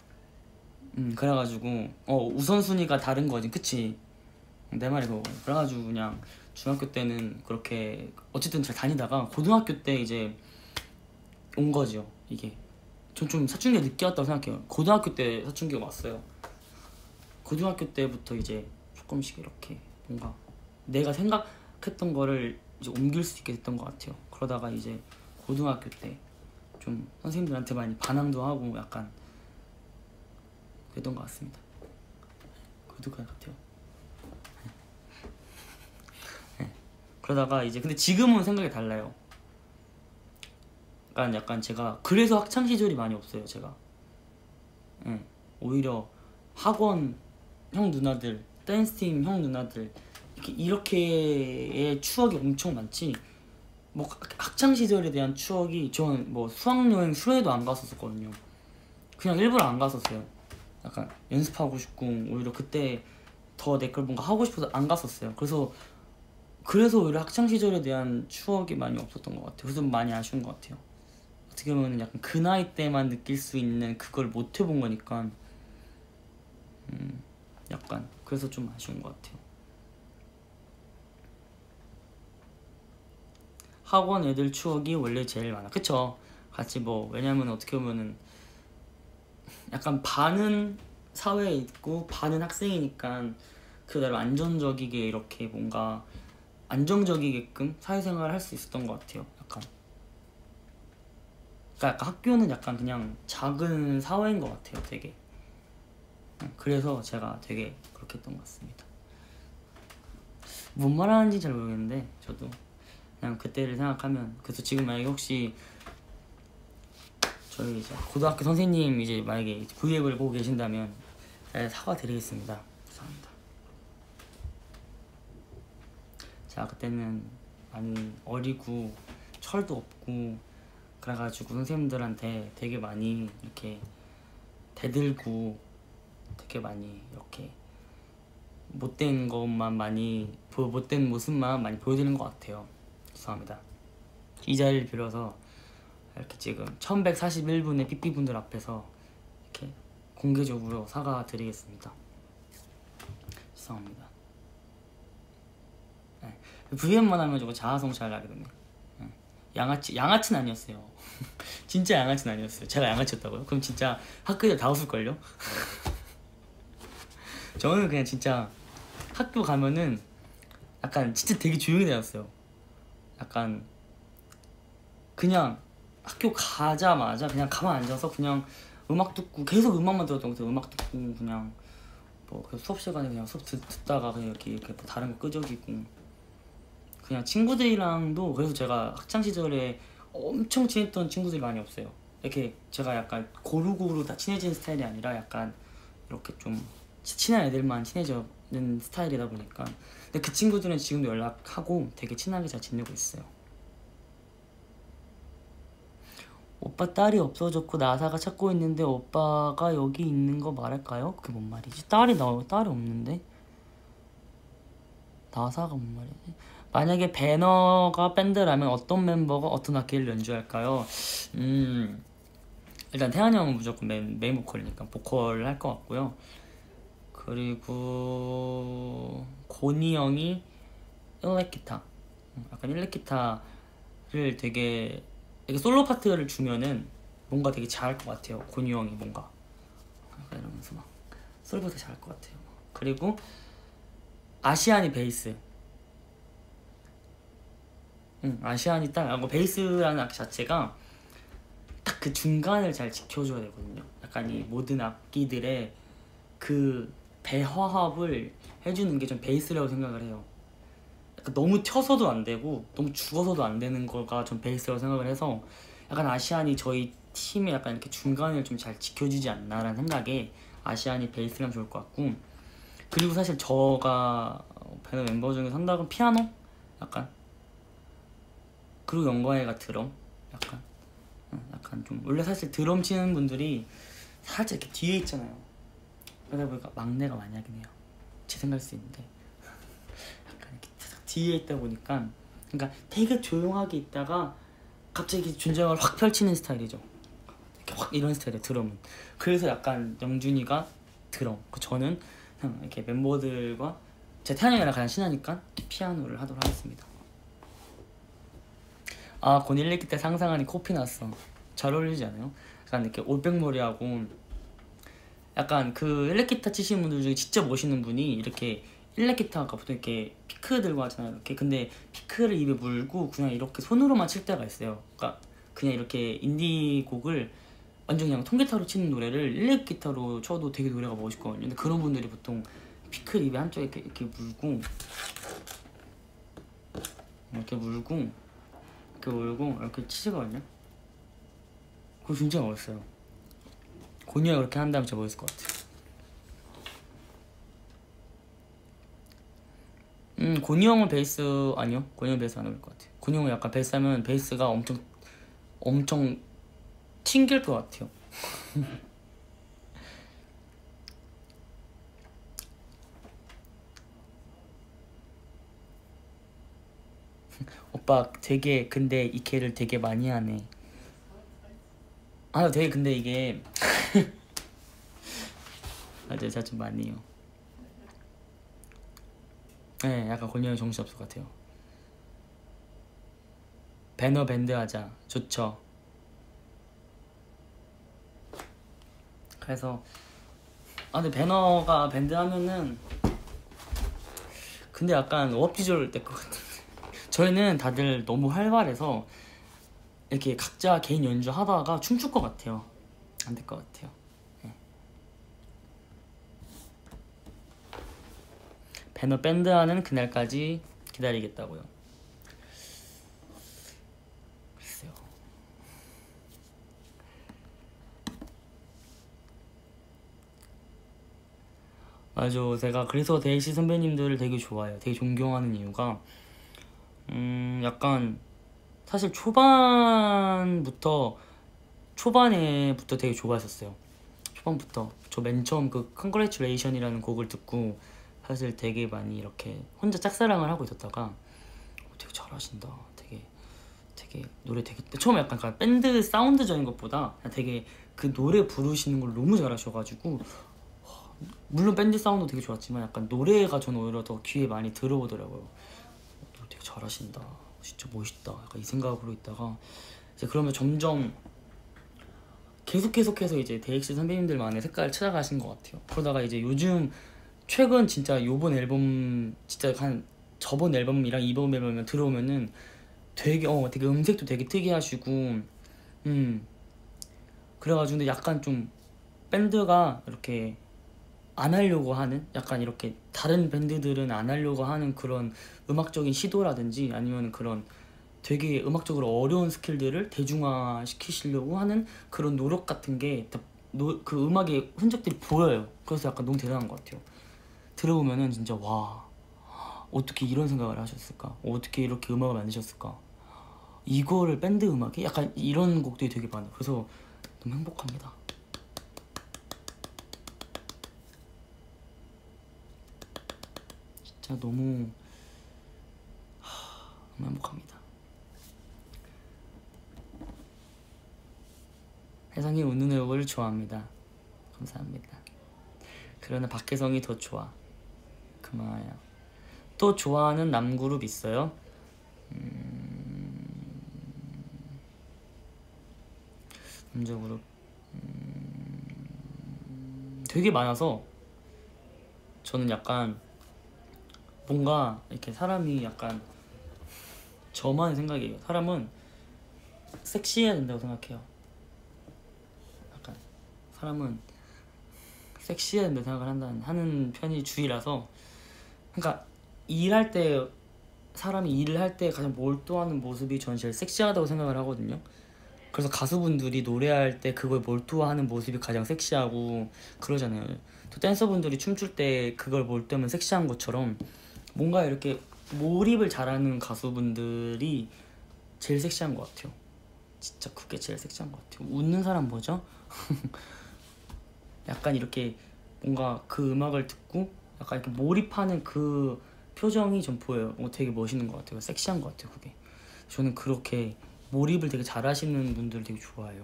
그래가지고 우선순위가 다른 거지, 그치? 내 말이 그거. 그래가지고 그냥 중학교 때는 그렇게 어쨌든 잘 다니다가 고등학교 때 이제 온 거죠. 이게 전 좀 사춘기가 늦게 왔다고 생각해요. 고등학교 때 사춘기가 왔어요. 고등학교 때부터 이제 조금씩 이렇게 뭔가 내가 생각했던 거를 이제 옮길 수 있게 됐던 것 같아요. 그러다가 이제 고등학교 때 좀 선생님들한테 많이 반항도 하고 약간 그랬던 것 같습니다. 그랬던 것 같아요. 네. 그러다가 이제 근데 지금은 생각이 달라요. 약간 제가 그래서 학창 시절이 많이 없어요. 제가 오히려 학원 형 누나들, 댄스팀 형 누나들 이렇게의 추억이 엄청 많지. 뭐 학창 시절에 대한 추억이 저는 뭐 수학여행 수레도 안 갔었거든요. 그냥 일부러 안 갔었어요. 약간 연습하고 싶고 오히려 그때 더 내 걸 뭔가 하고 싶어서 안 갔었어요. 그래서 오히려 학창 시절에 대한 추억이 많이 없었던 것 같아요. 그래서 많이 아쉬운 것 같아요. 어떻게 보면 약간 그 나이 때만 느낄 수 있는 그걸 못 해본 거니까 약간 그래서 좀 아쉬운 것 같아요. 학원 애들 추억이 원래 제일 많아. 그쵸? 같이 뭐 왜냐면 어떻게 보면은 약간 반은 사회에 있고 반은 학생이니까 그대로 안정적이게 이렇게 뭔가 안정적이게끔 사회생활을 할 수 있었던 것 같아요. 약간 그러니까 약간 학교는 약간 그냥 작은 사회인 것 같아요. 되게 그래서 제가 되게 그렇게 했던 것 같습니다. 뭔 말하는지 잘 모르겠는데 저도 그냥 그때를 생각하면. 그래서 지금 만약에 혹시 저희 이제 고등학교 선생님 이제 만약에 V앱을 보고 계신다면 사과드리겠습니다. 죄송합니다. 제가 그때는 많이 어리고 철도 없고 그래가지고 선생님들한테 되게 많이 이렇게 대들고 되게 많이 이렇게 못된 것만 많이 못된 모습만 많이 보여드리는 것 같아요. 죄송합니다. 이 자리를 빌어서 이렇게 지금 1141분의 삐삐분들 앞에서 이렇게 공개적으로 사과드리겠습니다. 죄송합니다. 네. V앱만 하면 저거 자아성찰 나게 되네. 네. 양아치는 아니었어요. 진짜 양아치는 아니었어요. 제가 양아치였다고요? 그럼 진짜 학교에 다 웃을걸요? 저는 그냥 진짜 학교 가면은 약간 진짜 되게 조용히 다녔어요. 약간 그냥 학교 가자마자 그냥 가만 앉아서 그냥 음악 듣고 계속 음악만 들었던 것 같아요. 음악 듣고 그냥 뭐 수업 시간에 그냥 수업 듣다가 그냥 이렇게 뭐 다른 거 끄적이고 그냥 친구들이랑도. 그래서 제가 학창 시절에 엄청 친했던 친구들이 많이 없어요. 이렇게 제가 약간 고루고루 다 친해지는 스타일이 아니라 약간 이렇게 좀 친한 애들만 친해지는 스타일이다 보니까. 근데 그 친구들은 지금도 연락하고 되게 친하게 잘 지내고 있어요. 오빠 딸이 없어졌고 나사가 찾고 있는데 오빠가 여기 있는 거 말할까요? 그게 뭔 말이지? 딸이 없는데? 나사가 뭔 말이지? 만약에 배너가 밴드라면 어떤 멤버가 어떤 악기를 연주할까요? 일단 태환이 형은 무조건 메인 보컬이니까 보컬을 할 것 같고요. 그리고 고니 형이 일렉기타. 약간 일렉기타를 되게 솔로 파트를 주면은 뭔가 되게 잘할 것 같아요. 고니 형이 뭔가 약간 이러면서 막 솔로 파트 잘할 것 같아요. 그리고 아시안이 베이스. 아시안이 딱 베이스라는 악기 자체가 딱 그 중간을 잘 지켜줘야 되거든요. 약간 이 모든 악기들의 그 배화합을 해주는 게 전 베이스라고 생각을 해요. 약간 너무 튀어서도 안 되고 너무 죽어서도 안 되는 거가 전 베이스라고 생각을 해서 약간 아시안이 저희 팀에 약간 이렇게 중간을 좀 잘 지켜주지 않나라는 생각에 아시안이 베이스라면 좋을 것 같고, 그리고 사실 저가 밴드 멤버 중에 산다면 피아노? 약간, 그리고 영광이가 드럼? 약간 좀 원래 사실 드럼 치는 분들이 살짝 이렇게 뒤에 있잖아요. 그러다 보니까 막내가 많이 하긴 해요. 제 생각일 수 있는데 약간 이렇게 뒤에 있다 보니까, 그러니까 되게 조용하게 있다가 갑자기 존재감을 확 펼치는 스타일이죠. 이렇게 확 이런 스타일이에요, 드럼은. 그래서 약간 영준이가 드럼, 저는 그냥 이렇게 멤버들과 제 태양이랑 가장 친하니까 피아노를 하도록 하겠습니다. 아, 곤 일렉기 때 상상하니 코피 났어. 잘 어울리지 않아요? 약간 이렇게 올백머리하고, 약간 그 일렉기타 치시는 분들 중에 진짜 멋있는 분이 이렇게 일렉기타가 보통 이렇게 피크 들고 하잖아요. 이렇게. 근데 피크를 입에 물고 그냥 이렇게 손으로만 칠 때가 있어요. 그러니까 그냥 이렇게 인디 곡을 완전 그냥 통기타로 치는 노래를 일렉기타로 쳐도 되게 노래가 멋있거든요. 근데 그런 분들이 보통 피크를 입에 한쪽에 이렇게 물고 이렇게 치시거든요. 그거 진짜 멋있어요. 고니가 그렇게 한다면 진짜 멋있을 것 같아요. 고니 형은 베이스 아니요. 고니 형 베이스 안 어울릴 것 같아요. 고니 형은 약간 베이스 하면 베이스가 엄청 튕길 것 같아요. 오빠 되게 근데 이 캐를 되게 많이 하네. 아, 되게 근데 이게 맞아요, 제가 좀 많이 해요. 네, 약간 고니 형이 정신없을 것 같아요. 배너 밴드 하자. 좋죠. 그래서 근데 배너가 밴드 하면은 근데 약간 워업지졸 될 것 같은데. 저희는 다들 너무 활발해서 이렇게 각자 개인 연주 하다가 춤출 것 같아요. 안 될 것 같아요. 네. 배너 밴드 하는 그날까지 기다리겠다고요. 글쎄요. 맞아, 제가 그래서 데이시 선배님들을 되게 좋아해요. 되게 존경하는 이유가 약간 사실 초반에부터 되게 좋아했었어요. 초반부터 저 맨 처음 그 Congratulation이라는 곡을 듣고 사실 되게 많이 이렇게 혼자 짝사랑을 하고 있었다가 되게 잘하신다. 되게 노래 되게 처음에 약간 밴드 사운드적인 것보다 되게 그 노래 부르시는 걸 너무 잘하셔가지고, 물론 밴드 사운드 되게 좋았지만 약간 노래가 저는 오히려 더 귀에 많이 들어오더라고요. 되게 잘하신다, 진짜 멋있다, 약간 이 생각으로 있다가 이제 그러면 점점 계속해서 이제 데이식스 선배님들만의 색깔을 찾아가신 것 같아요. 그러다가 이제 요즘 최근 진짜 요번 앨범 진짜 한 저번 앨범이랑 이번 앨범을 들어오면은 되게 음색도 되게 특이하시고 그래가지고 근데 약간 좀 밴드가 이렇게 안 하려고 하는, 약간 이렇게 다른 밴드들은 안 하려고 하는 그런 음악적인 시도라든지 아니면 그런 되게 음악적으로 어려운 스킬들을 대중화 시키시려고 하는 그런 노력 같은 게 그 음악의 흔적들이 보여요. 그래서 약간 너무 대단한 것 같아요. 들어보면은 진짜 와, 어떻게 이런 생각을 하셨을까, 어떻게 이렇게 음악을 만드셨을까, 이거를 밴드 음악에 약간 이런 곡들이 되게 많아요. 그래서 너무 행복합니다. 진짜 너무 행복합니다. 혜성이 웃는 얼굴을 좋아합니다. 감사합니다. 그러나 박혜성이 더 좋아. 그만해요. 또 좋아하는 남그룹 있어요? 남자 그룹 되게 많아서 저는 약간 뭔가 이렇게 사람이 약간 저만의 생각이에요. 사람은 섹시해야 된다고 생각해요. 약간 사람은 섹시해야 된다고 생각을 하는 편이 주의라서, 그러니까 일할 때 사람이 일을 할 때 가장 몰두하는 모습이 전 제일 섹시하다고 생각을 하거든요. 그래서 가수분들이 노래할 때 그걸 몰두하는 모습이 가장 섹시하고 그러잖아요. 또 댄서분들이 춤출 때 그걸 몰두하면 섹시한 것처럼 뭔가 이렇게 몰입을 잘하는 가수분들이 제일 섹시한 것 같아요. 진짜 그게 제일 섹시한 것 같아요. 웃는 사람 뭐죠? 약간 이렇게 뭔가 그 음악을 듣고 약간 이렇게 몰입하는 그 표정이 좀 보여요. 되게 멋있는 것 같아요. 섹시한 것 같아요. 그게 저는 그렇게 몰입을 되게 잘하시는 분들 되게 좋아해요.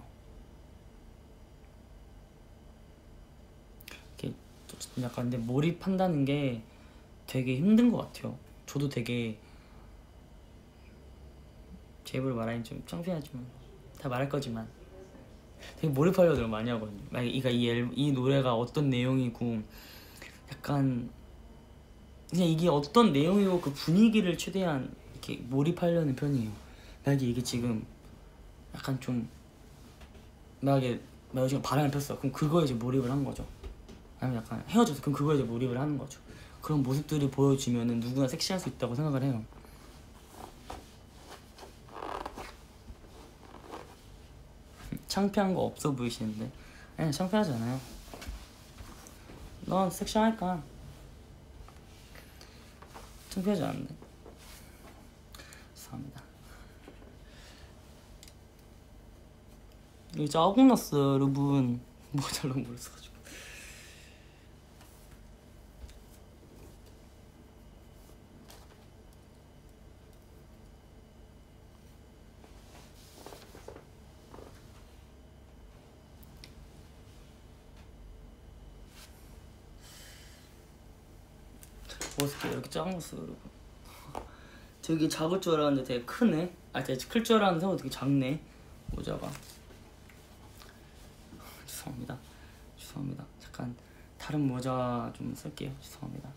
이렇게 약간 근데 몰입한다는 게 되게 힘든 것 같아요. 저도 되게 제 입으로 말하긴 좀 창피하지만 다 말할 거지만 되게 몰입하려고 노력 많이 하거든요. 그러니까 이 노래가 어떤 내용이고 약간 그냥 이게 어떤 내용이고 그 분위기를 최대한 이렇게 몰입하려는 편이에요. 만약에 이게 지금 약간 좀 만약에 지금 바람을 폈어. 그럼 그거에 이제 몰입을 한 거죠. 아니면 약간 헤어져서 그럼 그거에 이제 몰입을 하는 거죠. 그런 모습들이 보여지면은 누구나 섹시할 수 있다고 생각을 해요. 창피한 거 없어 보이시는데? 아니 창피하지 않아요. 넌 섹시하니까 창피하지 않은데. 죄송합니다. 이거 짜증났어요 여러분. 뭐가 잘난 모르겠어가지고. 어떻게 이렇게 작았어요 여러분. 되게 작을 줄 알았는데 되게 크네. 되게 클 줄 알았는데 생각보다 되게 작네 모자가. 죄송합니다. 잠깐 다른 모자 좀 쓸게요. 죄송합니다.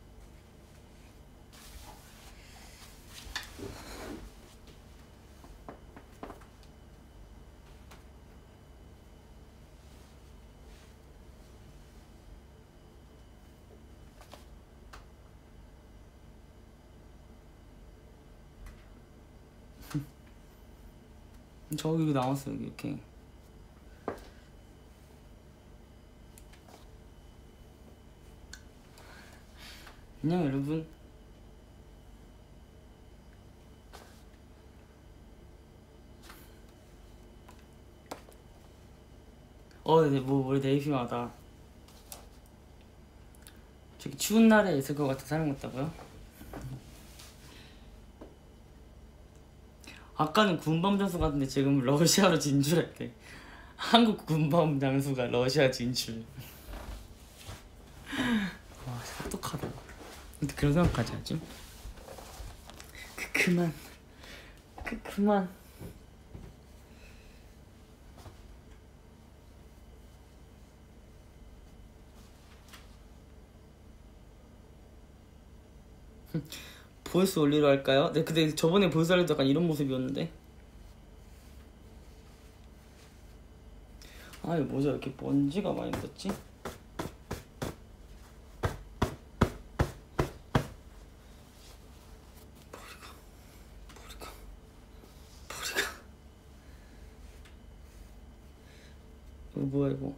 저기 나왔어요 이렇게. 안녕 여러분. 네, 머리 되게 심하다. 저기 추운 날에 있을 것 같아 사람 같다고요? 아까는 군밤 장수 같은데 지금 러시아로 진출했대. 한국 군밤 장수가 러시아 진출. 와 똑똑하다. 근데 그런 생각까지 하지? 그만. 보이스 올리러 할까요? 네, 근데 저번에 보이스 올릴 때 약간 이런 모습이었는데. 이거 뭐죠? 이렇게 먼지가 많이 묻었지? 머리가. 이거 뭐야 이거?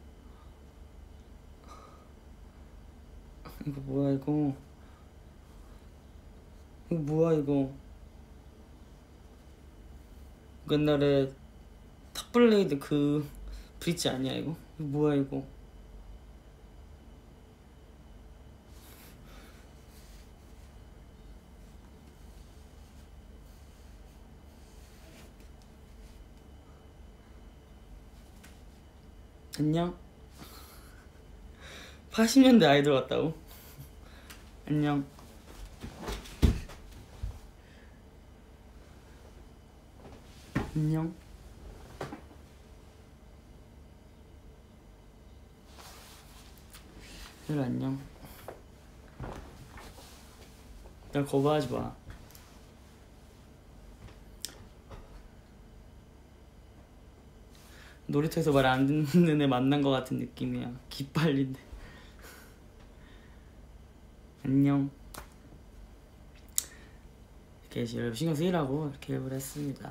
이거 뭐야 이거? 이거 뭐야 이거? 옛날에 탑블레이드 그 브릿지 아니야 이거? 이거 뭐야 이거? 안녕? 80년대 아이돌 같다고? 안녕. 안녕. 얘들 안녕. 날 거부하지 마. 놀이터에서 말 안 듣는 애 만난 거 같은 느낌이야. 기빨린데. 안녕. 이렇게 여러분 신경 쓰이라고 이렇게 일부러 했습니다.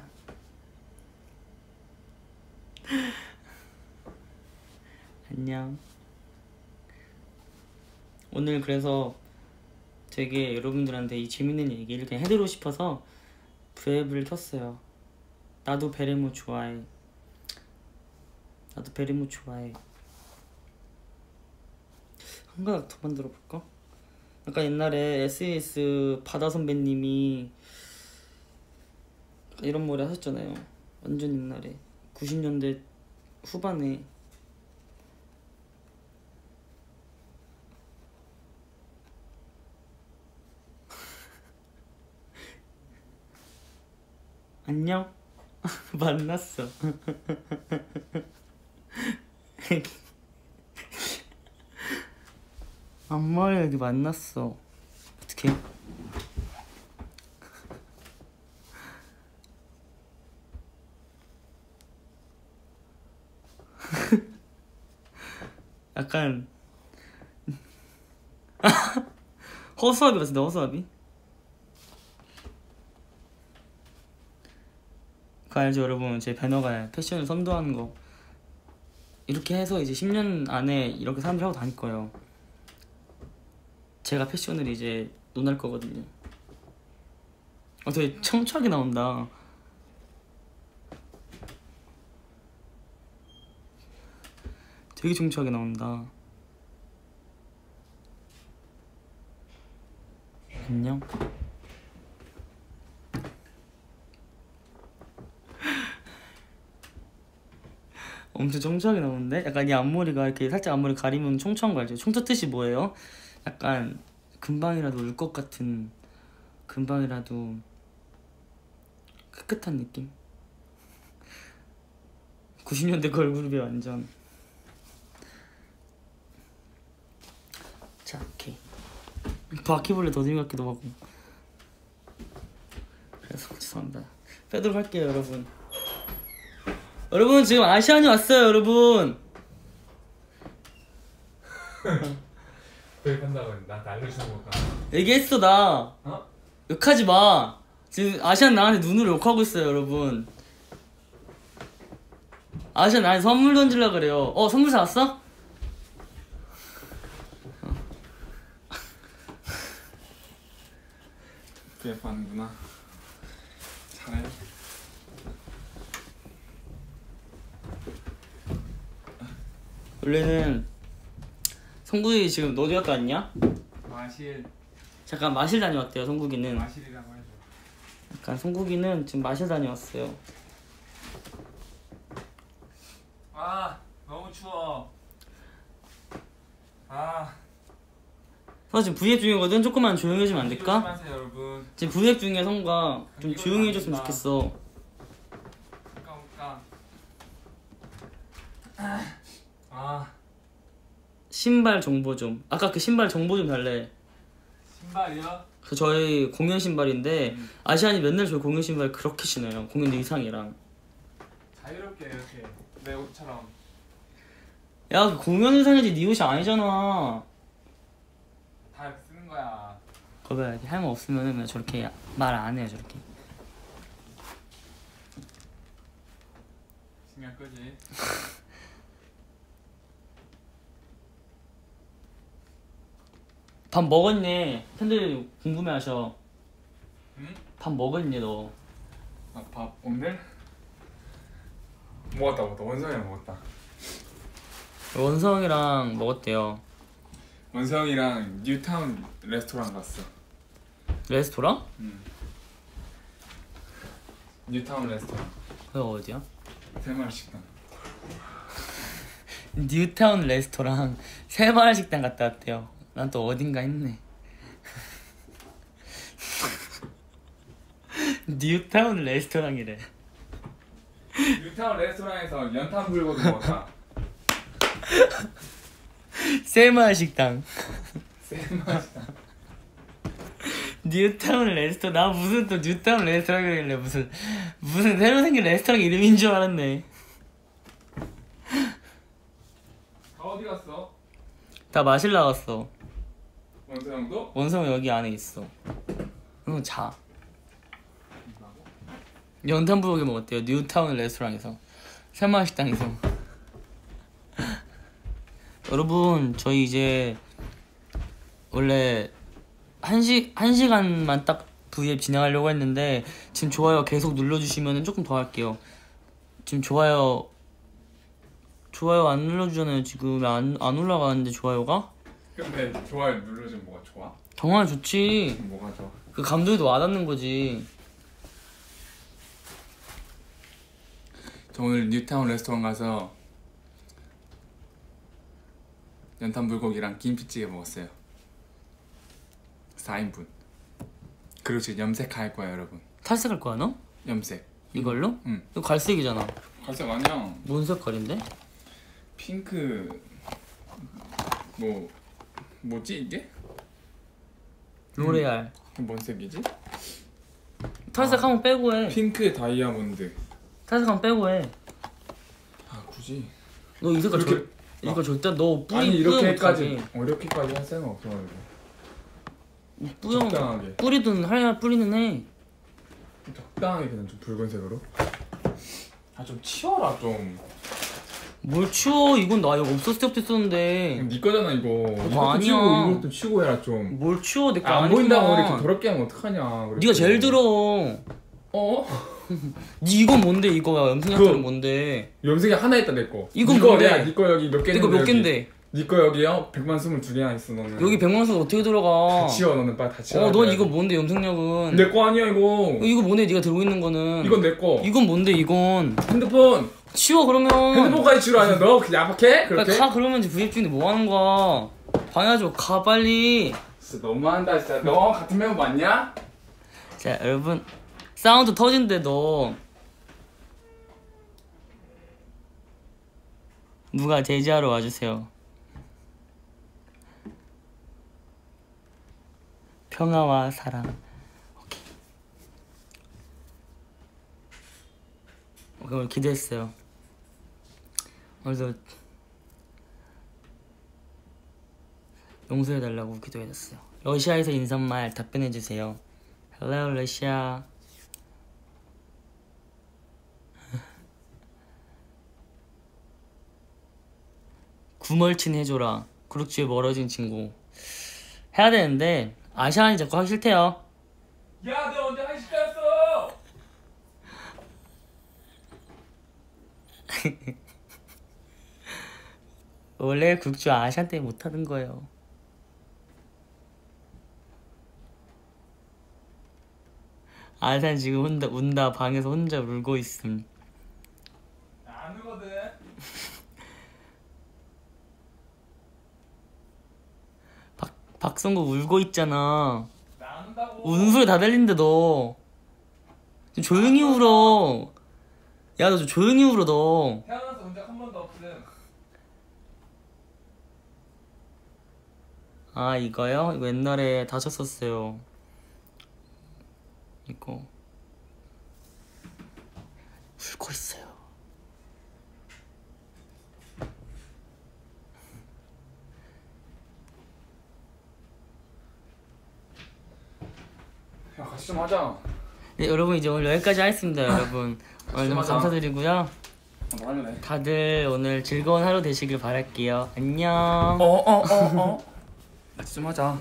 안녕. 오늘 그래서 되게 여러분들한테 이 재밌는 얘기를 그냥 해드리고 싶어서 브이앱을 켰어요. 나도 베레모 좋아해. 나도 베레모 좋아해. 한 가닥 더 만들어 볼까? 아까 옛날에 SNS 바다 선배님이 이런 머리 하셨잖아요. 완전 옛날에 90년대 후반에. 안녕. 만났어. 엄마를 여기 만났어. 어떡해? 약간 허수아비 같은데, 허수아비? 그거 알죠 여러분? 제 배너가 패션을 선도하는 거 이렇게 해서 이제 10년 안에 이렇게 사람들이 하고 다닐 거예요. 제가 패션을 이제 논할 거거든요. 되게 청초하게 나온다. 되게 청초하게 나온다. 안녕. 엄청 청초하게 나오는데? 약간 이 앞머리가 이렇게 살짝 앞머리 가리면 청초한 거 알죠? 청초 뜻이 뭐예요? 약간 금방이라도 울 것 같은, 금방이라도 깨끗한 느낌? 90년대 걸그룹이 완전. 자, 오케이. 바퀴벌레 더듬이 같기도 하고. 그래서 죄송합니다. 빼도록 할게요 여러분. 여러분 지금 아시안이 왔어요 여러분. 왜 간다고 나한테 알려주는 건가? 얘기했어 나. 어? 욕하지 마. 지금 아시안 나한테 눈으로 욕하고 있어요 여러분. 아시안 나한테 선물 던질라 그래요. 선물 사왔어? 그게 하는구나. 잘해. 원래는 성국이 지금 너 어디 갔다 왔냐? 마실. 잠깐 마실 다녀왔대요 성국이는. 마실이라고 해줘. 약간 성국이는 지금 마실 다녀왔어요. 아 너무 추워. 아. 나 지금 브이앱 중이거든. 조금만 조용히 해주면 안 될까? 조심하세요 여러분. 지금 브이앱 중에 성과 좀 조용히 해줬으면 좋겠어. 잠깐. 아. 신발 정보 좀. 아까 그 신발 정보 좀 달래. 신발이요? 그 저희 공연 신발인데 아시안이 맨날 저희 공연 신발 그렇게 신어요. 공연 의상이랑. 자유롭게 이렇게 내 옷처럼. 야, 그 공연 의상이지 네 옷이 아니잖아. 다 이렇게 쓰는 거야. 거봐야 할 말 없으면은 그냥 저렇게 말 안 해요 저렇게. 신경 끄지. 밥 먹었니? 팬들 궁금해하셔. 응? 밥 먹었니 너? 아 밥 오늘? 먹었다. 원성이랑 먹었다. 원성이랑 먹었대요. 원성이랑 뉴타운 레스토랑 갔어. 레스토랑? 응. 뉴타운 레스토랑. 그거 어디야? 대만 식당. 뉴타운 레스토랑 새마을 식당 갔다 왔대요. 난 또 어딘가 했네. 뉴타운 레스토랑이래. 뉴타운 레스토랑에서 연탄 불고기 먹었다. 새마을 식당. 쌤맛이다. 뉴타운 레스토랑. 나 무슨 또 뉴타운 레스토랑이길래 무슨 새로 생긴 레스토랑 이름인 줄 알았네. 다 어디 갔어? 다 마실 나갔어. 원수 형도? 원성은 여기 안에 있어. 응, 자. 연탄 불고기 먹었대요. 뉴타운 레스토랑에서. 새마을 식당에서. 여러분, 저희 이제 원래 한 시간만 딱 V앱 진행하려고 했는데 지금 좋아요 계속 눌러주시면 조금 더 할게요. 지금 좋아요 안 눌러주잖아요. 지금 안 올라가는데 좋아요가? 근데 좋아요 눌러주면 뭐가 좋아? 정말 좋지. 뭐가 좋아? 그 감독이 와닿는 거지. 저 오늘 뉴타운 레스토랑 가서 연탄 불고기랑 김치찌개 먹었어요. 4인분. 그리고 지금 염색할 거야 여러분. 탈색할 거야 너? 염색. 이걸로? 응. 이거 갈색이잖아. 갈색 아니야. 뭔 색깔인데? 핑크. 뭐지 이게? 로레알. 뭔 색이지? 탈색 한번 빼고 해. 핑크 다이아몬드. 탈색 한번 빼고 해. 아 굳이? 너 이 색깔 이렇게- 이거 절대 너 뿌리 아니 이렇게까지 못하지. 이렇게까지 할 생각 없어가지고. 뿌려. 적당하게. 뿌리는 해. 적당하게 그냥 좀 붉은색으로. 아 좀 치워라 좀. 뭘 치워? 이건 나 이거 없었을 때부터 있었는데. 네 거잖아 이거. 이것도 아니야. 치우고 이것도 치우고 해라 좀. 뭘 치워? 내거 안 아니구만. 보인다고 이렇게 더럽게 하면 어떡하냐. 그래서. 네가 제일 더러워. 어? 네 이건 뭔데 이거야? 염색약들은 그거- 뭔데? 염색이 하나 있다 내 거. 이건 이거 뭔데? 내가 니거 여기 몇 개. 이거 몇 갠데? 니거 여기요? 122개나 있어 너는. 여기 100만원 어떻게 들어가? 다 치워 너는 빨리 다 치워. 넌 이거 뭔데 염색약은? 내 거 아니야 이거. 이거 뭔데 네가 들고 있는 거는? 이건 내 거. 이건 뭔데 이건? 핸드폰. 치워 그러면. 핸드폰까지 치우라냐 너? 그 야박해? 그렇게? 빨리 가 그러면 이제 V앱 중인데 뭐 하는 거야? 방해하지 가 빨리. 진짜 너무한다 진짜. 너 같은 멤버 맞냐? 자 여러분 사운드 터진데 너 누가 제지하러 와주세요. 평화와 사랑. 오케이. 오늘 기대했어요. 오늘도 용서해달라고 기도해줬어요. 러시아에서 인사말 답변해주세요. Hello 러시아. 구멀친 해줘라. 그룹주에 멀어진 친구. 해야 되는데 아시안이 자꾸 하기 싫대요. 야 너 언제 한식 갔어? 원래 국주 아시안 때문에 못하는 거예요. 아시안 지금 운다 방에서 혼자 울고 있음. 안 울거든. 박성국 울고 있잖아. 나 안 운다고. 우는 소리 다 들리는데 너. 좀 조용히 울어. 야 너 좀 조용히 울어 너. 태어나서 운 적 한 번도 없음. 아 이거요? 이거 옛날에 다쳤었어요. 이거 울고 있어요. 야 같이 좀 하자. 네 여러분 이제 오늘 여기까지 하겠습니다. 여러분 오늘 너무 하자. 감사드리고요. 뭐 할래? 다들 오늘 즐거운 하루 되시길 바랄게요. 안녕. 같이 좀 하자.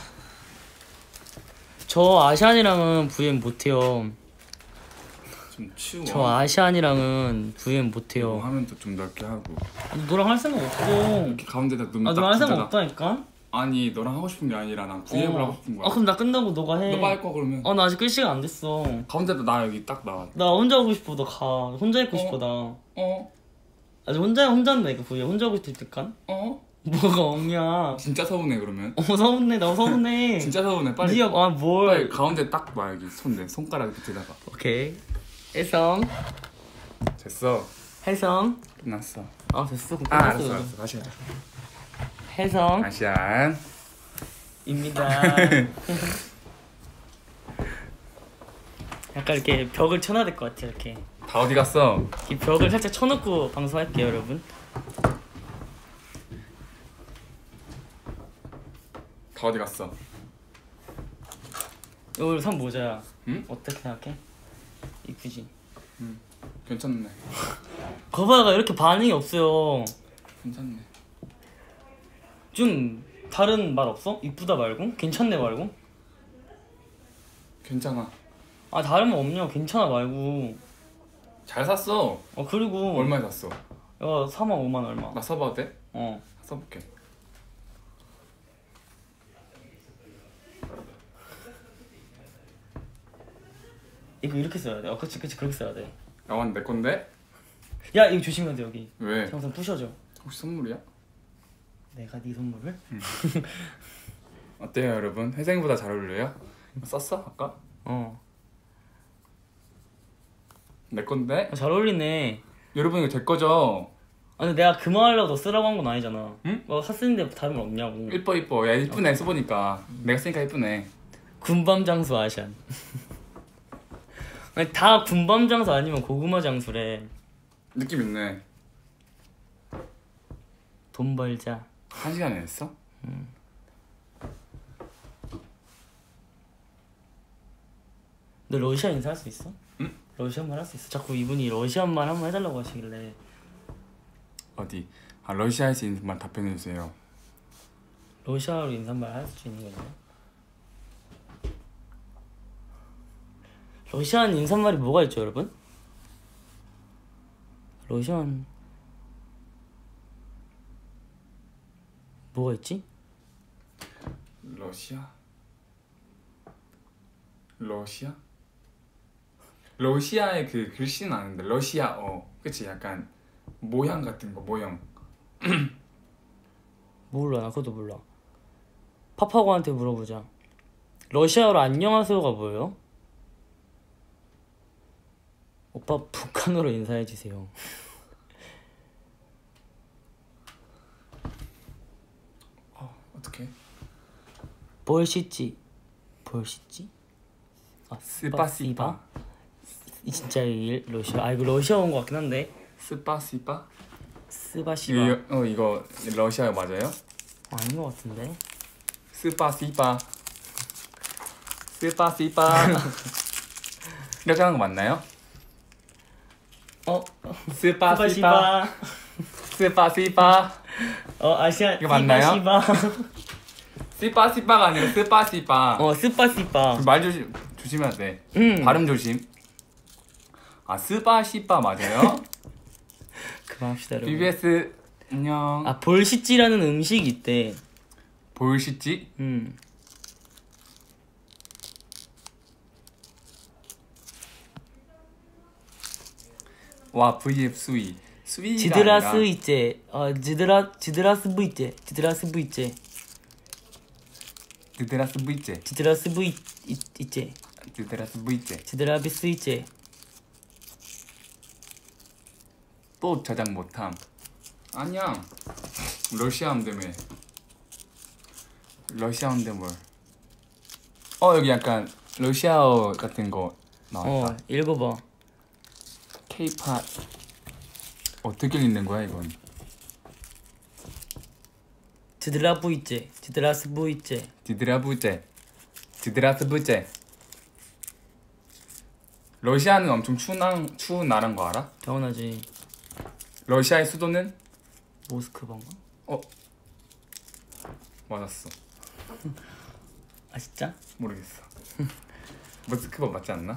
저 아시안이랑은 VM 못해요. 좀 치워. 저 아시안이랑은 VM 못해요. 화면도 좀 넓게 하고. 너랑 할 생각 없어. 이렇게 가운데다 눈. 너랑 할 생각 없다니까? 아니 너랑 하고 싶은 게 아니라 난 V앱을 하고 싶은 거야. 그럼 나 끝나고 너가 해. 너가 할 거 그러면. 나 아직 끌 시간 안 됐어. 가운데다 나 여기 딱 나와. 나 혼자 하고 싶어. 너 가. 혼자 있고 싶어 나. 아직 혼자인데 이거 보여. 혼자 하고 있을 때간? 뭐가 엉이야. 진짜 서운해 그러면. 서운해. 나 서운해. 진짜 서운해. 빨리. 니가 뭘? 빨리 가운데 딱 봐. 여기 손가락 밑에다가. 오케이. 해성. 됐어. 해성. 끝났어. 됐어. 알았어. 다시 하자. 해성. 아시안. 입니다. 약간 이렇게 벽을 쳐놔야 될 것 같아. 이렇게. 다 어디 갔어? 이 벽을 살짝 쳐놓고 방송할게요, 여러분. 다 어디 갔어? 오늘 산 모자야. 응? 어떻게 생각해? 이쁘지? 괜찮네. 거봐가 이렇게 반응이 없어요. 괜찮네. 좀 다른 말 없어? 이쁘다 말고? 괜찮네 말고? 괜찮아. 다른 말 없냐? 괜찮아 말고. 잘 샀어. 그리고 얼마에 샀어? 4만 5만 얼마. 나 써봐도 돼? 어. 써볼게. 이거 이렇게 써야 돼. 그치 그렇게 써야 돼. 야완 내 건데? 야 이거 조심해야 돼 여기. 왜? 영상 부셔져. 혹시 선물이야? 내가 네 선물을? 어때요 여러분? 회생보다 잘 어울려요? 썼어 아까? 내 건데? 잘 어울리네. 여러분 이거 제 거죠? 근데 내가 그만하려고 너 쓰라고 한 건 아니잖아. 응? 샀는데 다른 말 없냐고. 이뻐. 야 이쁘네 써보니까. 내가 쓰니까 이쁘네. 군밤 장수 아시안. 아니, 다 군밤 장수 아니면 고구마 장수래. 느낌 있네. 돈 벌자. 1시간에 했어? 너 러시아 인사 할 수 있어? 응? 러시아말 할 수 있어? 자꾸 이분이 러시아말 한번 해달라고 하시길래. 어디? 러시아에서 있는 말 답변해주세요. 러시아어로 인사말 할 수 있는 거냐? 러시안 인사말이 뭐가 있죠 여러분? 러시안 뭐가 있지? 러시아의 그 글씨는 아는데 러시아어 그치? 약간 모양 같은 거 모형. 몰라 나 그것도 몰라. 파파고한테 물어보자. 러시아어로 안녕하세요가 뭐예요? 오빠 북한어로 인사해주세요. 어떻게? 볼시찌 스파시바. 이 진짜 러시아 이거 러시아 온 거 같긴 한데. 스파시바? 스바시바 이거 러시아어 맞아요? 아닌 거 같은데. 스파시바 이렇게 하는 거 맞나요? 스파시바 아시안 이거 맞나요? 스바시바. 스파시바가 아니라 스파시바. 스바시바. 말 조심해야 돼. 발음 조심. 스파시바 맞아요? 그만합시다 여러분. BBS 안녕. 볼시찌라는 음식이 있대. 볼시찌? 와 VF 수위. 수위가 지드라스 아니라 있제. 지드라스 부이제. 드드라스 V제. 드드라스 V제. 지드라비스 있제. 또 저장 못함. 아니야. 러시아인데 뭘? 여기 약간 러시아어 같은 거 나왔다. 읽어봐. K-팝 어떻게 읽는 거야 이건? 지드라부이제. 지드라스 부이제. 디드라스 부제. 러시아는 엄청 추운 나라인 거 알아? 당연하지. 러시아의 수도는? 모스크바인가? 맞았어. 진짜? 모르겠어. 모스크바 맞지 않나?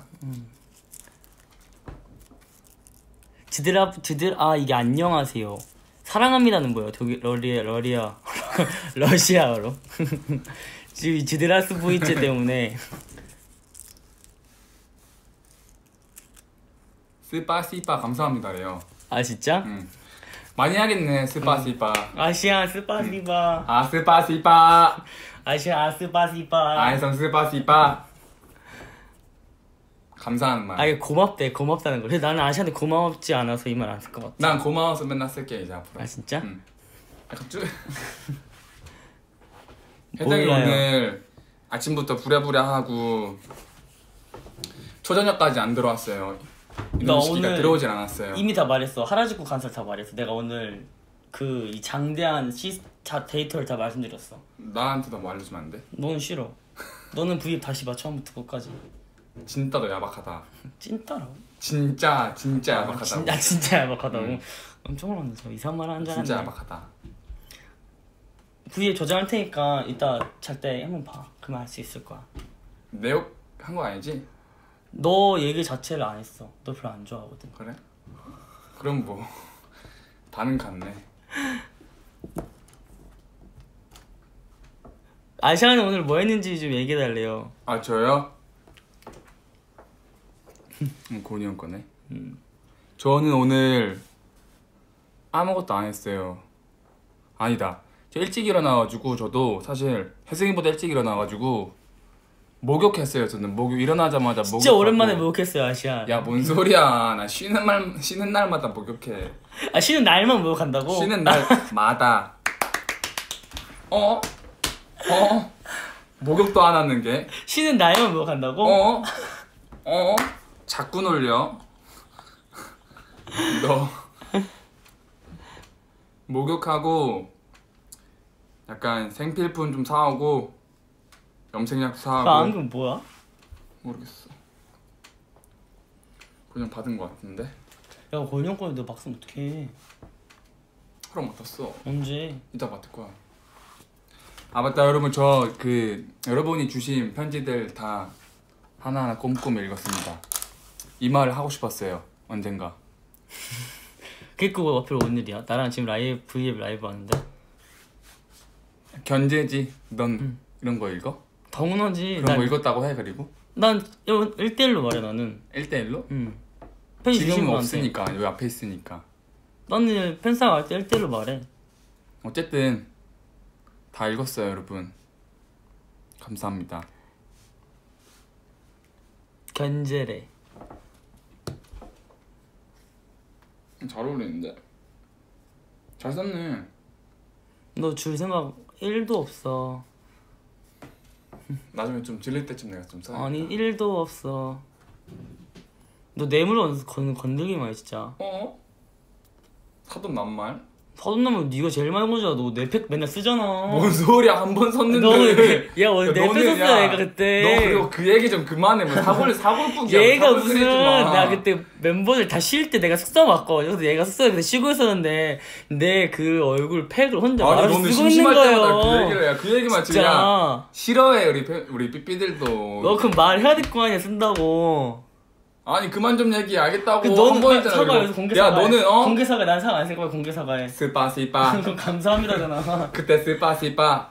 이게 안녕하세요. 사랑합니다는 뭐예요? 러리아 러시아어로. 지금 지드라스 부이제 때문에. 스파시바 감사합니다래요. 진짜? 많이 하겠네. 스파시바. 아시아 스파시바. 아 스파시바. 아시아 스파시바. 아이성 스파시바. 감사하는 말. 아 이게 고맙대. 고맙다는 거. 그래서 나는 아시아한테 고맙지 않아서 이 말 안 쓸 것 같아. 난 고마워서 맨날 쓸게 이제 앞으로. 아 진짜? 응. 약간 쭉. 회장이 몰라요. 오늘 아침부터 부랴부랴 하고 초저녁까지 안 들어왔어요. 이놈 시키가 오늘 들어오질 않았어요. 이미 다 말했어. 하라주쿠 간설 다 말했어. 내가 오늘 그 이 장대한 데이터를 다 말씀드렸어. 나한테도 뭐 알려주면 안 돼? 너는 싫어. 너는 V앱 다시 봐. 처음부터 끝까지. 진짜 너 야박하다. 찐따라고. 진짜 야박하다고. 진짜 야박하다고. 엄청 많네. 저 이상한 말 하는 줄 알았네. 진짜 야박하다. V앱 저장할 테니까 이따 잘 때 한번 봐. 그러면 알 수 있을 거야. 내 욕 한 거 아니지? 너 얘기 자체를 안 했어. 너 별로 안 좋아하거든. 그래? 그럼 뭐 반응 같네. 아시아는 오늘 뭐 했는지 좀 얘기해달래요. 아 저요? 고은이 형 거네. 저는 오늘 아무것도 안 했어요. 아니다. 저 일찍 일어나가지고 저도 사실 혜승이보다 일찍 일어나가지고 목욕했어요. 저는 목욕 일어나자마자 목욕. 진짜 오랜만에 목욕했어요 아시아. 야 뭔 소리야? 나 쉬는 날마다 목욕해. 아 쉬는 날만 목욕한다고? 쉬는 날마다. 목욕도 안 하는 게. 쉬는 날만 목욕한다고? 자꾸 놀려. 너 목욕하고 약간 생필품 좀 사오고 염색약도 그 사오고. 안경 뭐야? 모르겠어. 그냥 받은 거 같은데. 야 권영 거에 너 막상 어떡해. 허락 맡았어. 언제? 이따 맡을 거야. 아 맞다 여러분 저 여러분이 주신 편지들 다 하나하나 꼼꼼히 읽었습니다. 이 말을 하고 싶었어요. 언젠가. 그게 그거 앞으로 뭔 일이야? 나랑 지금 V앱 라이브 하는데? 견제지. 넌 이런 거 읽어? 당연하지. 그런 거 읽었다고 해 그리고? 난 1대1로 말해 나는. 1대1로? 응. 편지 주신 지금은 분한테. 없으니까 여기 앞에 있으니까. 나는 팬싸움 할 때 1대1로 말해. 어쨌든 다 읽었어요 여러분. 감사합니다. 견제래. 잘 어울리는데? 잘 썼네. 너 줄 생각 1도 없어. 나중에 좀 질릴 때쯤 내가 좀 써야겠다. 아니 1도 없어. 너 뇌물 건들기만 해 진짜. 사돈 낱말? 사돈나면 네가 제일 많이 보잖아. 너 뇌팩 맨날 쓰잖아. 뭔 소리야 한 번 썼는데. 야 오늘 뇌팩 너는 썼어 야, 얘가 그때. 너 그리고 그 얘기 좀 그만해. 뭐 사골국이야. 얘가 사골 무슨 끓이지 마. 나 그때 멤버들 다 쉴 때 내가 숙소 왔거든. 그래서 얘가 숙소에 그때 쉬고 있었는데 내 그 얼굴 팩을 혼자 아니 말아 너는 쓰고 있는 심심할 때마다 그 거예요. 얘기를 해. 그 얘기만 지금 야 진짜. 싫어해 우리 삐삐들도. 너 그럼 말해야 될 거 아니야 쓴다고. 아니 그만 좀 얘기해. 알겠다고. 그 너는 한 번이잖아, 사과 이거. 여기서 공개 야 사과해. 너는 공개 사과 난 사과 안 쓸 거야 공개 사과해. 스파시파. 그럼 감사합니다잖아. 그때 스파시파.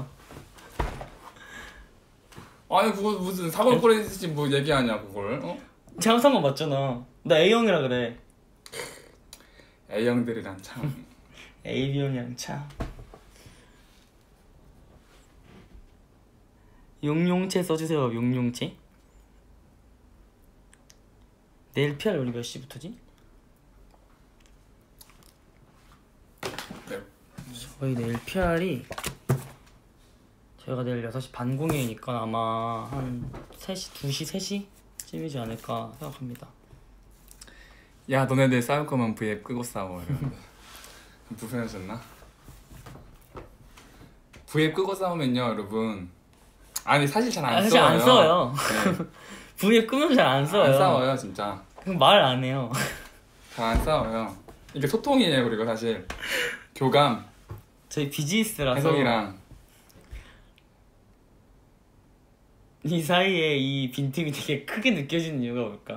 아니 그거 무슨 사골 끓이듯이 뭐 얘기하냐 그걸. 잘못한 거 맞잖아. 나 A형이라 그래. A형들이란 참. AB형이랑 참. 용용채 써주세요. 용용채. 내일 PR 우리 몇 시부터지? 네. 저희 내일 PR이 저희가 내일 6시 반 공연이니까 아마 한 3시, 2시, 3시쯤이지 않을까 생각합니다. 야 너네들 싸울 거면 V앱 끄고 싸워. 이러는데. 불편하셨나? V앱 끄고 싸우면요 여러분. 아니 사실 잘 안 사실 써요. 안 써요. 네. V앱 끄면 잘 안 써요. 안 싸워요 진짜. 그럼 말 안 해요. 잘 안 싸워요. 이게 소통이에요. 그리고 사실 교감 저희 비즈니스라서 혜성이랑 이 사이에 이 빈틈이 되게 크게 느껴지는 이유가 뭘까?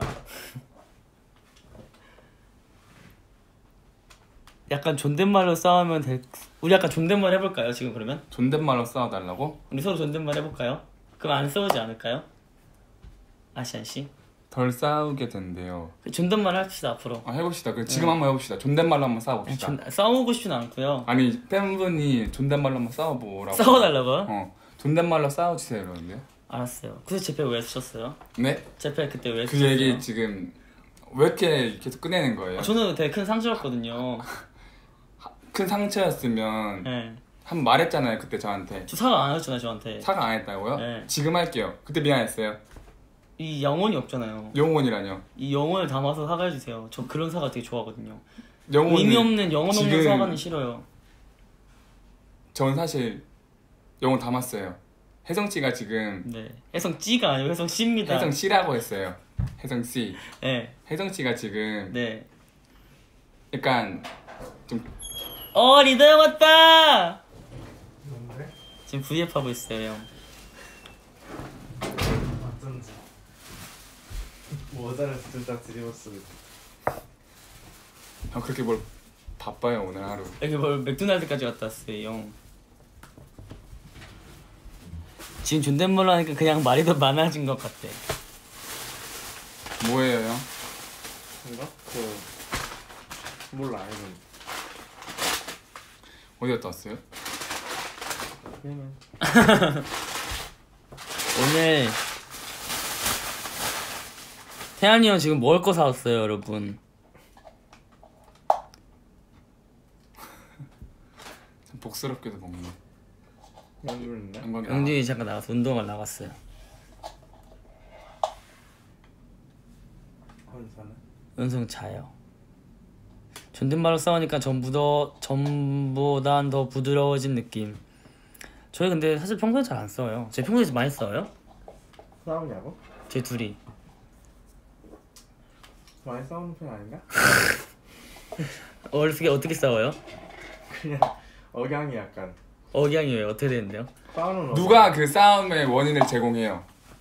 약간 존댓말로 싸우면 우리 약간 존댓말 해볼까요 지금 그러면? 존댓말로 싸워달라고? 우리 서로 존댓말 해볼까요? 그럼 안 싸우지 않을까요? 아시안 씨? 덜 싸우게 된대요. 존댓말 합시다 앞으로. 해봅시다. 지금 한번 해봅시다. 존댓말로 한번 싸워봅시다. 싸우고 싶진 않고요. 아니 팬분이 존댓말로 한번 싸워보라고. 싸워달라고요? 존댓말로 싸워주세요 이러는데요. 알았어요. 그래서 제패 왜 쓰셨어요? 네? 제패 그때 왜 그 쓰셨어요? 얘기 지금 왜 이렇게 계속 꺼내는 거예요? 저는 되게 큰 상처였거든요. 큰 상처였으면 네. 한 번 말했잖아요 그때 저한테. 저 사과 안 하셨잖아요 저한테. 사과 안 했다고요? 네. 지금 할게요. 그때 미안했어요. 이 영혼이 없잖아요. 영혼이라뇨? 이 영혼을 담아서 사과해주세요. 저 그런 사과 되게 좋아하거든요. 영혼은 의미 없는 영혼 없는 지금 사과는 싫어요. 전 사실 영혼 담았어요. 혜성씨가 지금 네. 혜성찌가 아니고 혜성씨입니다. 혜성씨라고 했어요. 혜성씨. 네. 혜성씨가 지금 네. 약간 좀 리더 형 왔다! 뭔데? 지금 V앱 하고 있어요 형. 어쩐지 모자를 둘다 뒤집었어요. 형 그렇게 뭘 바빠요 오늘 하루. 여기 뭘 맥도날드까지 갔다 왔어요 형. 지금 존댓말로 하니까 그냥 말이 더 많아진 것 같아. 뭐예요 형? 뭔가? 몰라 이건. 어디 갔다 왔어요? 오늘 태환이 형 지금 먹을 거 사왔어요 여러분. 참 복스럽게도 먹네. 연주인데? 영광이 영준이 잠깐 나가서 운동을 나갔어요. 혼자는? 은성 자요. 존댓말로 싸우니까 전보단 더 부드러워진 느낌. 저희 근데 사실 평소에 잘 안 싸워요. 제 평소에 많이 싸워요? 싸우냐고? 제 둘이. 많이 싸우는 편 아닌가? 어떻게 싸워요? 그냥 억양이 약간 억양이 왜 어떻게 되는데요? 싸우는 누가 그 싸움의 원인을 제공해요?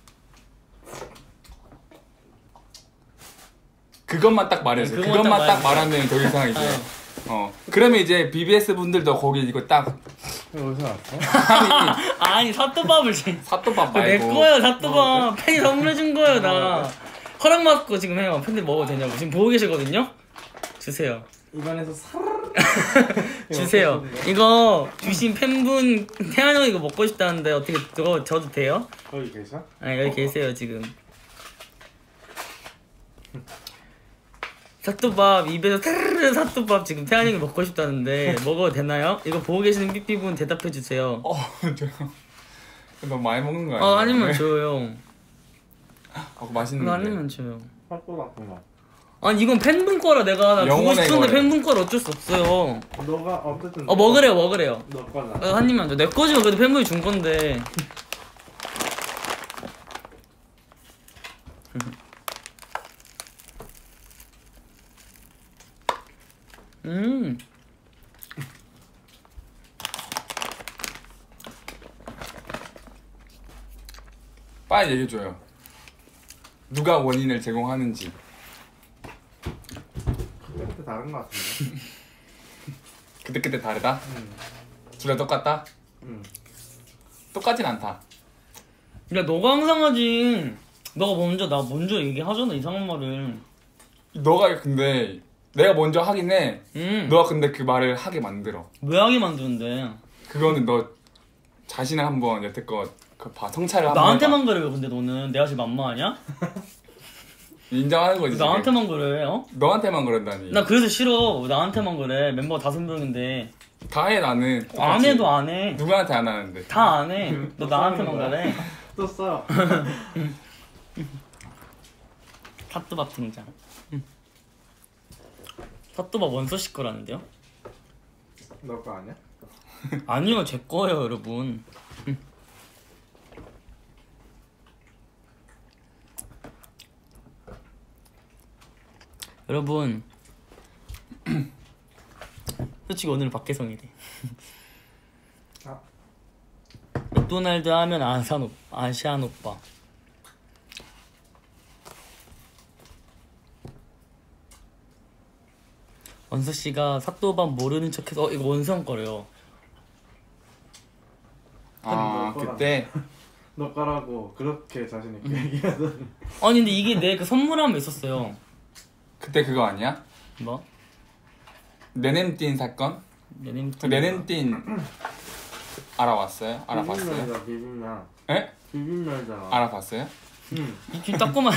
그것만 딱 말해주세요. 네, 그것만 그것만 딱 딱 말하면 더 이상 이제 네. 그러면 이제 BBS 분들도 거기 이거 딱 어디서 왔어? 아니 아니 사또밥을 지금 사또밥 내 말고 거예요 사또밥. 팬이 선물해준 거예요 나. 허락 받고 지금 해요. 팬들 먹어도 되냐고 지금 보고 계시거든요. 주세요. 입안에서 사르르 주세요. 이거 주신 팬분 태환 형 이거 먹고 싶다는데 어떻게 저거 저도 돼요? 거기 계셔? 아 여기 계세요 지금. 사또밥 입에서 타르르 사또밥 지금 태환 형이 먹고 싶다는데 먹어도 되나요? 이거 보고 계시는 삐삐분 대답해 주세요. 저 너무 많이 먹는 거 아니에요? 아니면 줘요. 그거 맛있는데. 아니면 줘요. 핫도 나쁘나? 아니 이건 팬분 거라 내가 나 주고 영혼의 싶은데 거래. 팬분 거라 어쩔 수 없어요. 너가 어쨌든 먹으래요. 너 거잖아. 한 입만 줘. 내 거지만 그래도 팬분이 준 건데. 빨리 얘기해줘요. 누가 원인을 제공하는지. 그때 다른 거 같은데? 그때 다르다? 둘 다 똑같다? 똑같진 않다. 야 너가 항상 하지. 너가 먼저 나 먼저 얘기하잖아 이상한 말을. 너가 근데 내가 먼저 하긴 해. 너가 근데 그 말을 하게 만들어. 왜 하게 만드는데? 그거는 너 자신을 한번 여태껏 성찰을 한번 나한테만 해봐. 그래. 근데 너는 내가 지금 만만하냐? 인정하는 거지. 지금. 나한테만 그래. 어? 너한테만 그런다니. 나 그래서 싫어. 왜 나한테만 그래. 멤버 5명인데. 다 해 나는. 안 똑같이. 해도 안 해. 누구한테 안 하는데. 다 안 해. 너 또 나한테만 싸우는 거야? 그래. 또 써. 핫도밥 등장. 핫도밥 원서 씨 거라는데요? 너 거 아니야? 아니요 제 거예요 여러분. 여러분 솔직히 오늘은 박혜성이래. 아. 맥도날드 하면 아시안 오빠. 원서 씨가 사또밥 모르는 척해서 이거 원성 거래요. 아 그때 너 거라고 그렇게 자신 있게 얘기하더니 아니 근데 이게 내 그 선물함에 있었어요. 그때 그거 아니야? 뭐? 네냄띤 사건? 네냄띤. 네냄띤 알아왔어요? 알아봤어요? 비빔면이다 비빔면. 에? 비빔면이잖아. 알아봤어요? 응. 입좀 닦고만.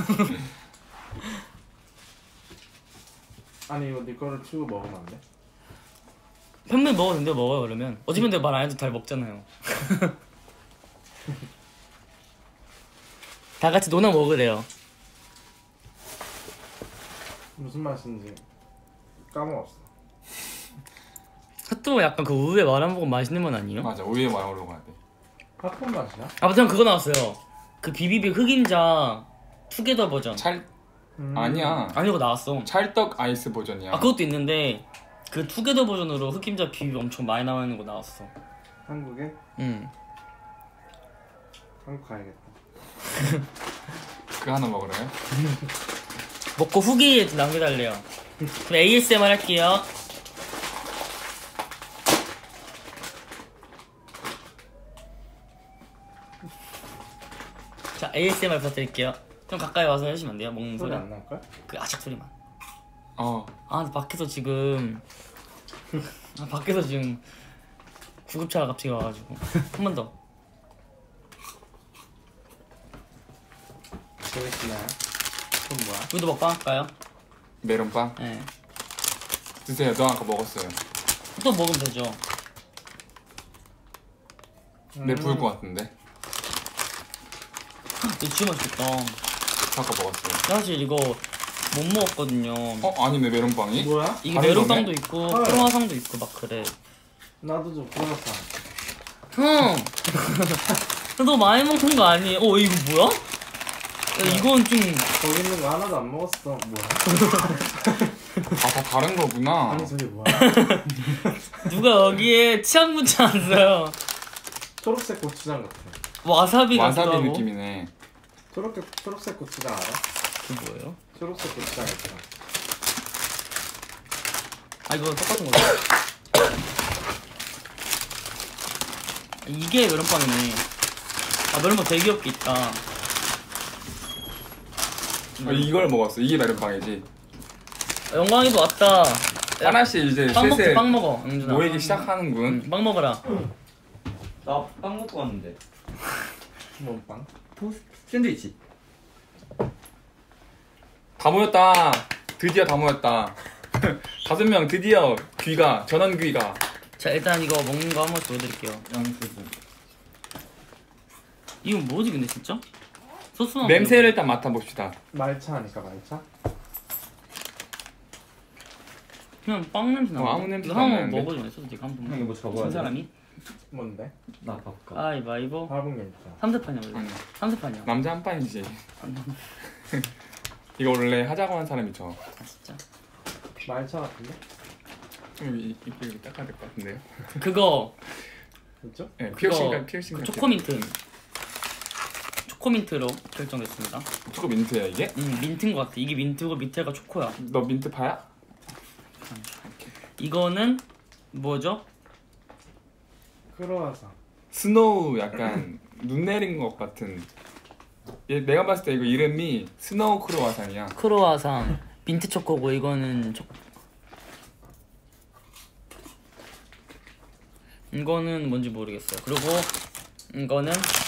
아니 이거 네 거를 치고 먹으면 안 돼? 편면 먹어도 된대요. 먹어요 그러면. 어차피 근데 말 안 해도 잘 먹잖아요. 다 같이 노나 먹으래요. 무슨 맛인지 까먹었어. 또 약간 그 우유에 말아먹으면 맛있는 건 아니에요? 맞아, 우유에 말아먹으러 가야 돼. 팝콘 맛이야? 아무튼 그거 나왔어요. 그 비비비 흑임자 투게더 버전. 아니야. 아니 이거 나왔어. 찰떡 아이스 버전이야. 아 그것도 있는데 그 투게더 버전으로 흑임자 비비비 엄청 많이 나오는 거 나왔어. 한국에? 응. 한국 가야겠다. 그거 하나 먹으래요? 먹고 후기 남겨달래요. 그럼 ASMR 할게요. 자 ASMR 부탁드릴게요. 좀 가까이 와서 해주시면 안 돼요? 먹는 소리 소리. 안 날걸? 그 아직 소리만. 어. 아 근데 밖에서 지금 밖에서 지금 구급차가 갑자기 와가지고 한 번 더. 재밌나요? 그건 뭐야? 우리도 먹방 할까요? 메론빵? 네. 드세요. 너 아까 먹었어요. 또 먹으면 되죠. 내 부을 것 같은데. 이거 진짜 맛있겠다. 저 아까 먹었어요. 사실 이거 못 먹었거든요. 아니네, 메론빵이? 뭐야? 이게 다른 메론빵도 거네? 있고 헐. 크로와상도 있고 막 그래. 나도 좀 그렇다. 형! 너 많이 먹는 거 아니에요? 이거 뭐야? 야, 이건 좀 거기 있는 거 하나도 안 먹었어. 뭐야? 다 다른 거구나. 아니 저게 뭐야? 누가 여기에 치약 묻혀놨어요. 초록색 고추장 같아. 와사비 같기도 와사비 하고. 느낌이네. 초록색 고추장 알아? 그게 뭐예요? 초록색 고추장 있잖아. 아 이거 똑같은 거죠? 이게 메론빵이네. 아 메론빵 되게 귀엽게 있다. 이걸 먹었어. 이게 메론빵이지. 영광이도 왔다. 야, 하나씩 이제 빵 먹지 슬슬 빵 먹어 영준아. 모이기 시작하는군. 응, 빵 먹어라. 나 빵 먹고 왔는데. 뭔 빵? 샌드위치. 다 모였다. 드디어 다 모였다. 5명 드디어 귀가 전원 귀가. 자 일단 이거 먹는 거 한번 보여드릴게요. 양수분. 이건 뭐지 근데 진짜? 소스만 냄새를 일단 맡아봅시다. 말차 아니까 말차? 그냥 빵 냄새 나. 아무 냄새도 이거 안 한번 나는데? 먹어줘. 솔직히 한 번만. 형 이거 적어야 돼. 사람이? 뭔데? 나 바꿔. 가위바위보. 화분이 있잖아. 3세판이야 원래. 아니, 3세판이야. 남자 한 판이지. 이거 원래 하자고 한 사람이 저. 아 진짜. 말차 같은데? 좀 입을 닦아야 될 것 같은데요. 그거 그렇죠? 네, 그거 피어싱 그 같은. 초코민트. 초코민트로 결정됐습니다. 초코 민트야 이게? 민트인 것 같아. 이게 민트고 밑에가 초코야. 너 민트파야? 이거는 뭐죠? 크로와상. 스노우 약간 눈 내린 것 같은. 내가 봤을 때 이거 이름이 스노우 크로와상이야. 크로와상 민트 초코고 이거는 이거는 뭔지 모르겠어요. 그리고 이거는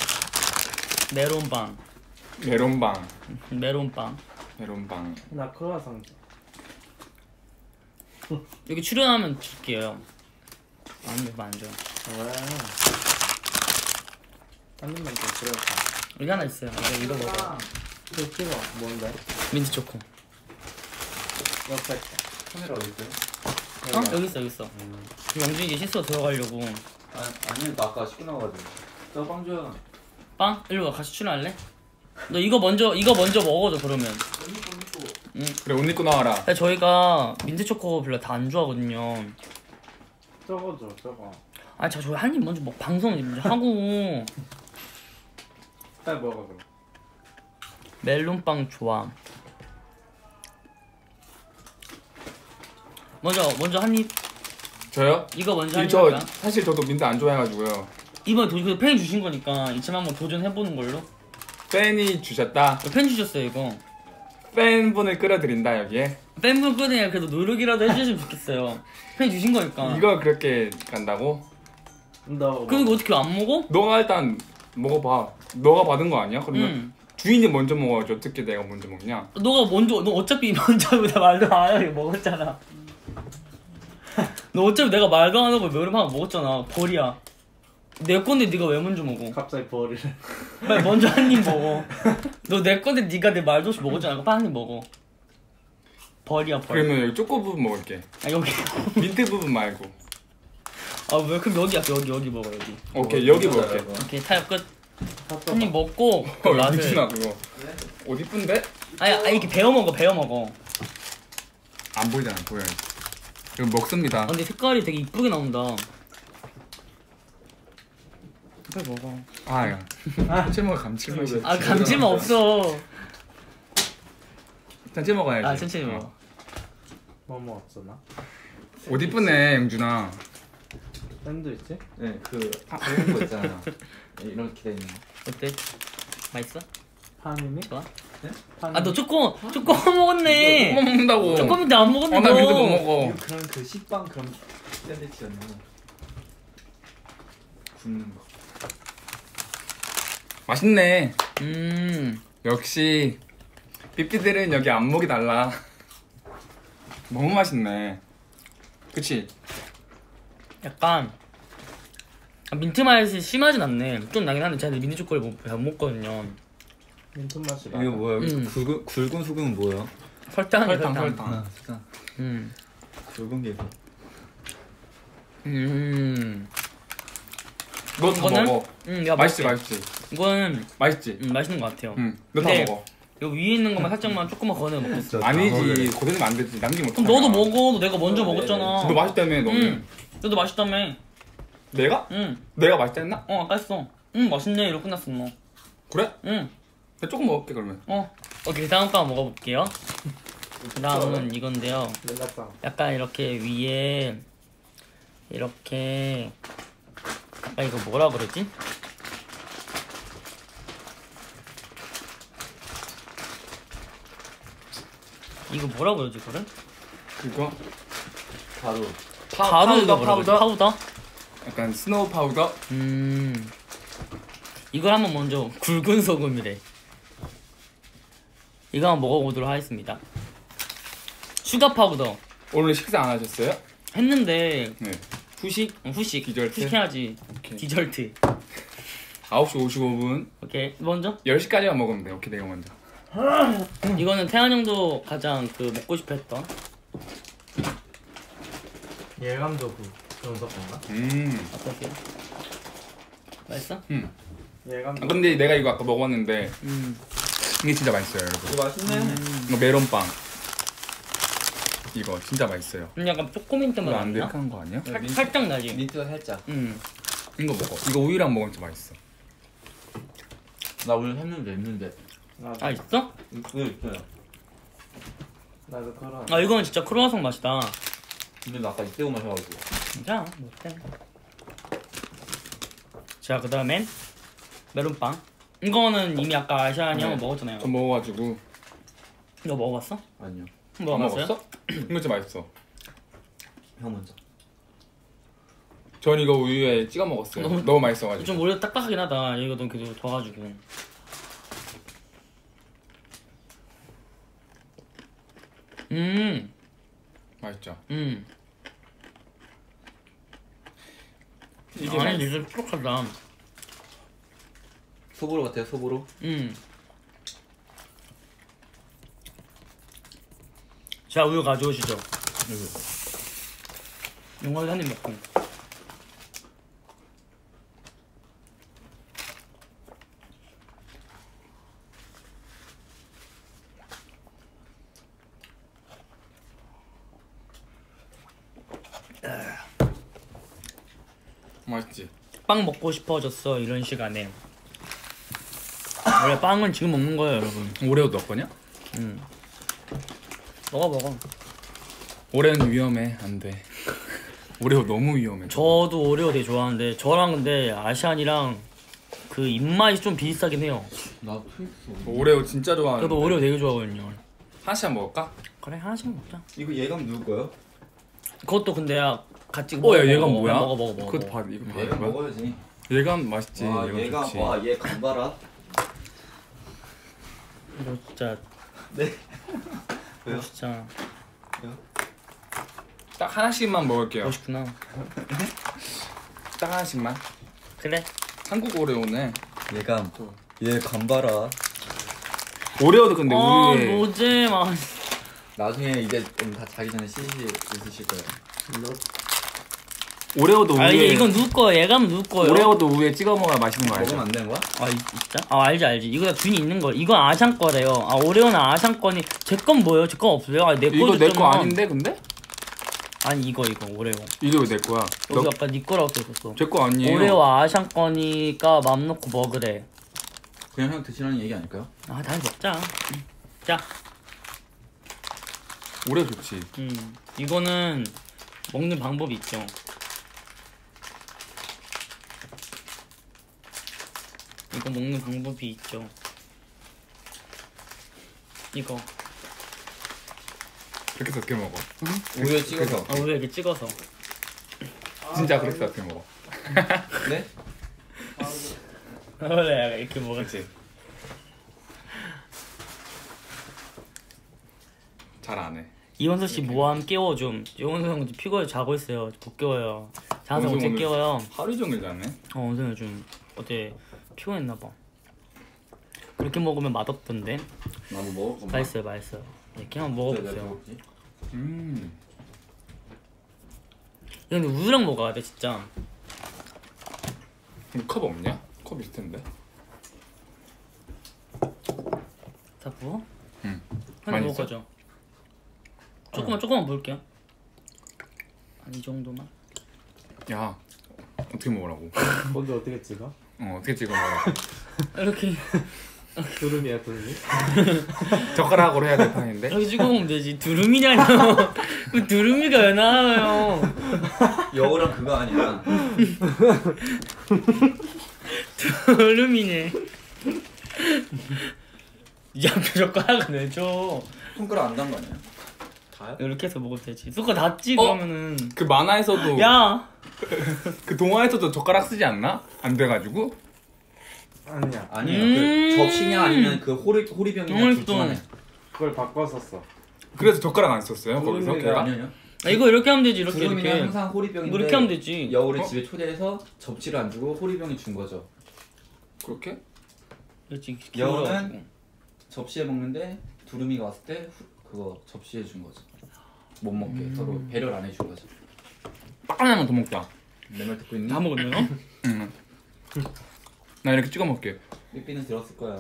메론빵. 메론빵. 메론빵. 메론빵. 나 크로와상. 여기 출연하면 줄게요. 안 줘요. 왜? 한 입만 더 그려봐. 여기 하나 있어요. 이거 먹어요. 그 찍어. 뭔데? 민트 초코. 옆에 거. 카메라 어디 있어요? 여기 있어. 영준이 이제 씻어 들어가려고. 아니 나 아까 시켜 나와가지고. 저빵 줘요. 빵? 일로 와. 같이 출연할래? 너 이거 먼저 먹어줘 그러면. 그래 옷 입고 나와라. 근데 저희가 민트 초코 별로 다 안 좋아하거든요. 적어줘 적어. 아, 저희 한 입 먼저 먹 방송 먼저 하고. 빨리 먹어 그럼. 멜론빵 좋아. 먼저 한 입. 저요? 이거 먼저 한 입 저 할까? 사실 저도 민트 안 좋아해가지고요. 이번에 그 팬이 주신 거니까 이참에 한번 도전해보는 걸로. 팬이 주셨다. 팬 주셨어요 이거. 팬분을 끌어들인다 여기에. 팬분 끄내야 그래도 노력이라도 해주셨으면 좋겠어요. 팬이 주신 거니까. 이거 그렇게 간다고? 너 그럼 이거 어떻게 안 먹어? 너가 일단 먹어봐. 너가 받은 거 아니야? 그러면 주인이 먼저 먹어야지. 어떻게 내가 먼저 먹냐? 너가 먼저, 너 어차피 먼저 내 말도 안 하고 먹었잖아. 너 어차피 내가 말도 안 하고 메론 하나 먹었잖아. 벌이야. 내 건데 네가 왜 먼저 먹어? 갑자기 버리래. 빨리 먼저 한 입 먹어. 너 내 건데 네가 내 말도 없이 먹었잖아. 빨리 한 입 먹어. 벌이야 벌. 그러면 여기 초코 부분 먹을게. 아 여기. 민트 부분 말고. 아 왜 그럼 여기 앞에 여기 먹어 여기. 오케이 여기 먹을게. 오케이 타협 끝. 한 입 먹고 민준아 그거 옷 이쁜데? 아니 이렇게 베어 먹어 베어 먹어. 안 보이잖아. 보여. 이거 먹습니다. 아, 근데 색깔이 되게 이쁘게 나온다. 빨리 먹어. 아야. 감칠맛 감칠맛이. 아 감칠맛 없어. 천천히 먹어야지. 아 천천히 먹어. 뭐 먹었어 나? 옷 이쁘네 영준아. 샌드위치? 네, 그런 거 있잖아요. 이렇게 돼 있는 거. 어때? 맛있어? 파니니? 좋아? 네? 아 너 초코 먹었네. 조금 먹는다고. 초코인데 안 먹었네. 나 너. 민트 못 먹어. 그런 그 식빵 그런 샌드위치였네. 굽는 거. 맛있네. 음. 역시 삐삐들은 여기 안목이 달라. 너무 맛있네. 그치? 약간 민트 맛이 심하진 않네. 좀 나긴 한데 제가 민트 초코를 못 먹거든요. 민트 맛이 나. 이거 뭐야? 음. 굵은 소금은 뭐야? 설탕. 설탕. 진짜 음. 굵은 게 이거. 너 다 이거는? 먹어. 내가 맛있지 먹을게. 맛있지. 이거는 맛있지. 맛있는 것 같아요. 너 다 근데 먹어. 여기 위에 있는 것만 살짝만 조금만 건해 먹겠어. 아니지. 고생하면 안 되지. 남기면 그럼 어떡하냐. 너도 먹어. 너 내가 먼저 먹었잖아. 너 맛있다며 너는. 너도 맛있다며. 내가? 응. 내가 맛있다 했나? 아까 했어. 맛있네. 이러고 끝났어 너. 그래? 응. 나 조금 먹을게 그러면. 오케이 다음 거 한번 먹어볼게요. 그 다음은 이건데요. 멜라빵. 약간 이렇게 위에 이렇게 이거 뭐라 그러지? 이거 뭐라 그러지 그래? 그거? 바로 가루 파우더? 약간 스노우 파우더? 이걸 한번 먼저 굵은 소금이래. 이거 한번 먹어보도록 하겠습니다. 슈가 파우더 오늘 식사 안 하셨어요? 했는데 네. 후식 디저트? 후식 해야지. 오케이. 디저트. 9시 55분. 오케이 먼저 10시까지만 먹으면 돼. 오케이 내가 먼저. 이거는 태환 형도 가장 그 먹고 싶어 했던 예감도 분석인가? 어떠세요? 맛있어? 예감도. 근데 내가 이거 아까 먹었는데 이게 진짜 맛있어요 여러분. 이거 맛있네. 이거 메론빵. 이거 진짜 맛있어요. 약간 초코민트 맛 이거 안 나나? 들어간 거 아니야? 살짝 나지? 민트가 살짝. 이거 먹어. 이거 우유랑 먹으면 진짜 맛있어. 나 오늘 했는데. 아 있어? 그거 있어요. 나도 그런. 아 이거는 진짜 크로와상 맛이다. 근데 나 아까 이때고 마셔가지고. 진짜? 못해. 자 그 다음엔 메론빵. 이거는 이미 아까 아시안이 형은 먹었잖아요. 저 먹어가지고. 이거 먹어봤어? 아니요. 안 먹어봤어요? 먹었어? 이거 진짜 맛있어. 형 먼저. 전 이거 우유에 찍어 먹었어요. 너무 맛있어가지고. 좀 오히려 딱딱하긴 하다. 이거 너무 계속 둬가지고. 맛있죠? 이게 아니 이제 촉촉하다. 소보로 같아요, 소보로. 자 우유 가져오시죠. 이거 한입 먹고. 맛있지? 빵 먹고 싶어졌어 이런 시간에. 원래 빵은 지금 먹는 거예요 여러분. 오레오 넣을 거냐? 먹어. 오레오는 위험해. 안 돼. 오레오 너무 위험해. 저도 오레오 되게 좋아하는데 저랑 근데 아시안이랑 그 입맛이 좀 비슷하긴 해요. 나도 있어. 오레오 진짜 좋아하는데. 저도 오레오 되게 좋아하거든요. 하나씩 먹을까? 그래 하나씩 먹자. 이거 예감 누구 거요? 그것도 근데 같이 야 얘가 뭐야? 먹어. 그것도 봐 이거 봐. 얘감 이거. 먹어야지. 얘감 맛있지. 와 얘감 얘감 좋지. 와얘 간봐라. 이거 진짜 네. 왜요? 진짜 딱 하나씩만 먹을게요. 멋있구나. 딱 하나씩만. 그래. 한국 오레오네. 얘감 얘 간봐라. 오레오도 근데 아 우유에 뭐지 막. 나중에 이제 다 자기 전에 시시 있으실 거예요. 오레오도 아 우유에 이건 누구 거야? 얘감 누구 거야? 오레오도 우유에 찍어 먹어야 맛있는 거 알죠? 먹으면 안 되는 거야? 아 진짜? 아 알지. 이거 다 균이 있는 거. 이건 아샹 거래요. 아 오레오는 아샹 거니. 제 건 뭐예요? 제 건 없어요? 아내 거. 이거 내 거 아닌데 근데? 아니 이거 오레오. 이게 왜 내 거야? 여기 아까 네 거라고 써있었어. 제 거 아니에요. 오레오 아샹 거니까 맘 놓고 먹으래. 그냥 형 드시라는 얘기 아닐까요? 아 다시 먹자. 자. 오레오 좋지. 이거는 먹는 방법이 있죠. 이거 먹는 방법이 있죠. 이거 그렇게 섞여 먹어. 우유에 찍어서. 우유 이렇게 찍어서. 진짜 그렇게 섞여 먹어. 네? 원래 약간 이렇게 먹었지. 잘 안 해. 이원석 씨 모함 깨워 좀. 이원석 형 피곤해 자고 있어요. 못 깨워요. 자서 어떻게 오늘 깨워요? 하루 종일 자네. 원석 요즘 어제 피곤했나 봐. 그렇게 먹으면 맛없던데. 나도 먹을 거만. 맛있어요. 이렇게 한번 먹어보세요. 근데 우유랑 먹어야 돼 진짜. 컵 없냐? 컵 있을 텐데. 다 부어? 응. 하나 많이 먹어줘. 조금만 부을게요. 한 이 정도만. 야 어떻게 먹으라고? 먼저 어떻게 찍어? 어떻게 찍어 먹으라고? 이렇게 두름이야 두름이? 젓가락으로 해야 될 판인데. 이렇게 찍어 먹으면 되지. 두루미냐뇨. 그 두루미가 왜 나와요? 여우랑 그거 아니야. 두루미네. 야 젓가락을 왜 줘? 손가락 안 단 거 아니야? 다요? 이렇게 해서 먹으면 되지. 숟가락 닿지 그러면은. 그 만화에서도 야. 그 동화에서도 젓가락 쓰지 않나? 안 돼가지고. 아니야. 아니에요. 그 접시냐 아니면 그 호리병이냐 둘 중 하나야. 그걸 바꿨었어. 그래서 젓가락 안 썼어요 거기서 두루미가 걔가? 아니요. 아, 이거 이렇게 하면 되지. 이렇게 두루미는 이렇게. 항상 호리병인데 이렇게 하면 되지. 여우를 집에 초대해서 접시를 안 주고 호리병이 준 거죠. 그렇게? 그렇지. 여우는 접시에 먹는데 두루미가 왔을 때 그거 접시에 준 거죠. 못 먹게 서로 배려를 안 해준 거죠. 하나만 더 먹자. 내 말 듣고 있니? 다 먹었네요. 응. 나 이렇게 찍어 먹게. 삐삐는 들었을 거야.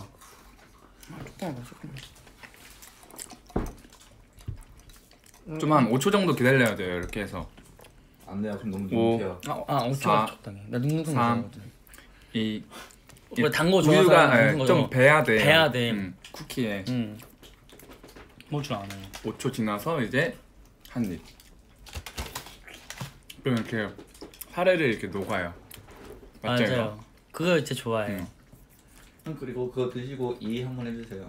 좀 한 5초 정도 기다려야 돼요 이렇게 해서. 안 돼요. 그럼 너무 오. 눈피야. 엄청 적당해. 나 눅눅한 거 삼. 좋아하거든. 이 원래 단거 좋아하는 우유가 사람은 눅눅한 거 좀 좋아. 배야 돼. 배야 돼. 쿠키에 먹을 줄 아네. 5초 지나서 이제 한 입. 그럼 이렇게 사례를 이렇게 녹아요. 맞죠 이거? 맞아요. 그거 진짜 좋아해요. 응. 형 그리고 그거 드시고 이 한번 해주세요.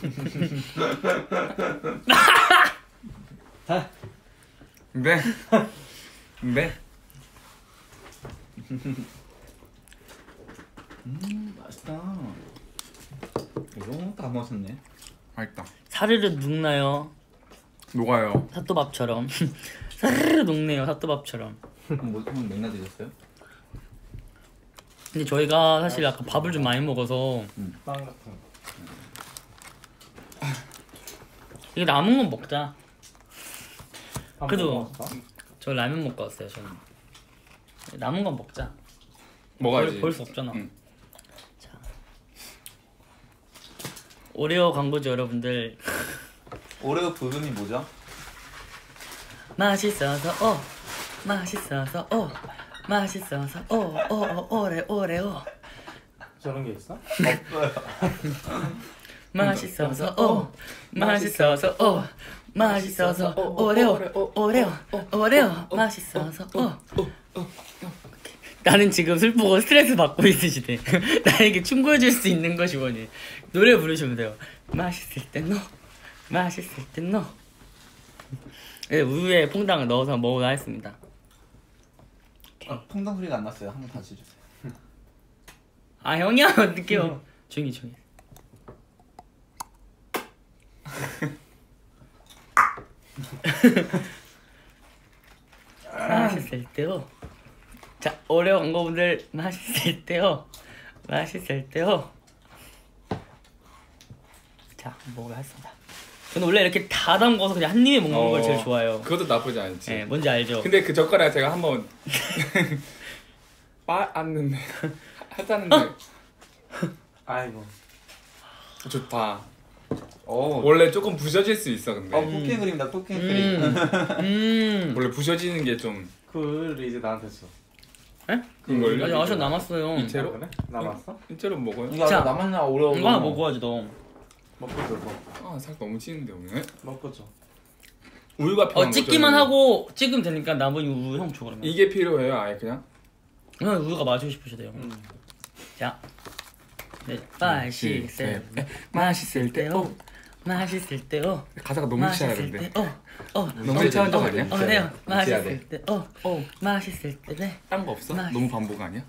근데 근데 맛있다. 이거 다 먹었네. 맛있다. 사르르 눅나요. 녹아요. 사또밥처럼. 사르르 녹네요. 사또밥처럼. 형 맥나 드셨어요? 근데 저희가 사실 아까 밥을 좀 많이 먹어서 빵 같은 거. 이거 남은 건 먹자. 밥 그래도 먹었어? 저 라면 먹고 왔어요. 저는 남은 건 먹자. 먹어야지. 볼 수 없잖아. 응. 자, 오레오 광고죠 여러분들. 오레오 부분이 뭐죠? 맛있어서 맛있어서 맛있어서 오레오 저런 게 있어? 맛있어서 맛있어서 맛있어서 오레오 맛있어서 나는 지금 슬프고 스트레스 받고 있으시대. 나에게 충고해줄 수 있는 것이 뭐니? 노래 부르시면 돼요. 맛있을 땐 너. 네, 우유에 퐁당을 넣어서 먹어야 했습니다. 퐁당 소리가 안 났어요. 한번 다시 해주세요. 아 형이야 어떡해요. 조용히. 맛있을 때요. 자, 오레오 광고분들 맛있을 때요. 자, 먹어야 했습니다. 저는 원래 이렇게 다 담궈서 그냥 한 입에 먹는 걸 제일 좋아해요. 그것도 나쁘지 않지. 네, 뭔지 알죠? 근데 그 젓가락 제가 한번 빠았는데 했다는데 아이고. 좋다. 오. 원래 조금 부셔질 수 있어 근데. 쿠킹 그림이다. 쿠킹 그림. 원래 부셔지는 게 좀 그걸 이제 나한테 줘. 에? 그걸요? 아직 아셔 남았어요. 이채로? 아, 그래? 남았어? 진짜로 먹어요? 이거 자, 남았나 오레오. 이거 하나 먹어야지 너. 먹고 줘. 먹고. 살 너무 찌는데 오늘. 먹고 줘. 우유가 필요한 찍기만 거죠, 하고 찍으면 되니까 나머지 우유 형 줘 그러면. 이게 필요해요 아예 그냥? 형 우유가 마시고 싶으시대요. 자, 네, 5, 6, 7. 맛있을 때요. 가사가 너무 유치하던데. 너무 어, 유치한 적 아니야? 오레오 유치하대. 맛있을 때. 맛있을 때네. 딴 거 없어? 너무 반복 아니야?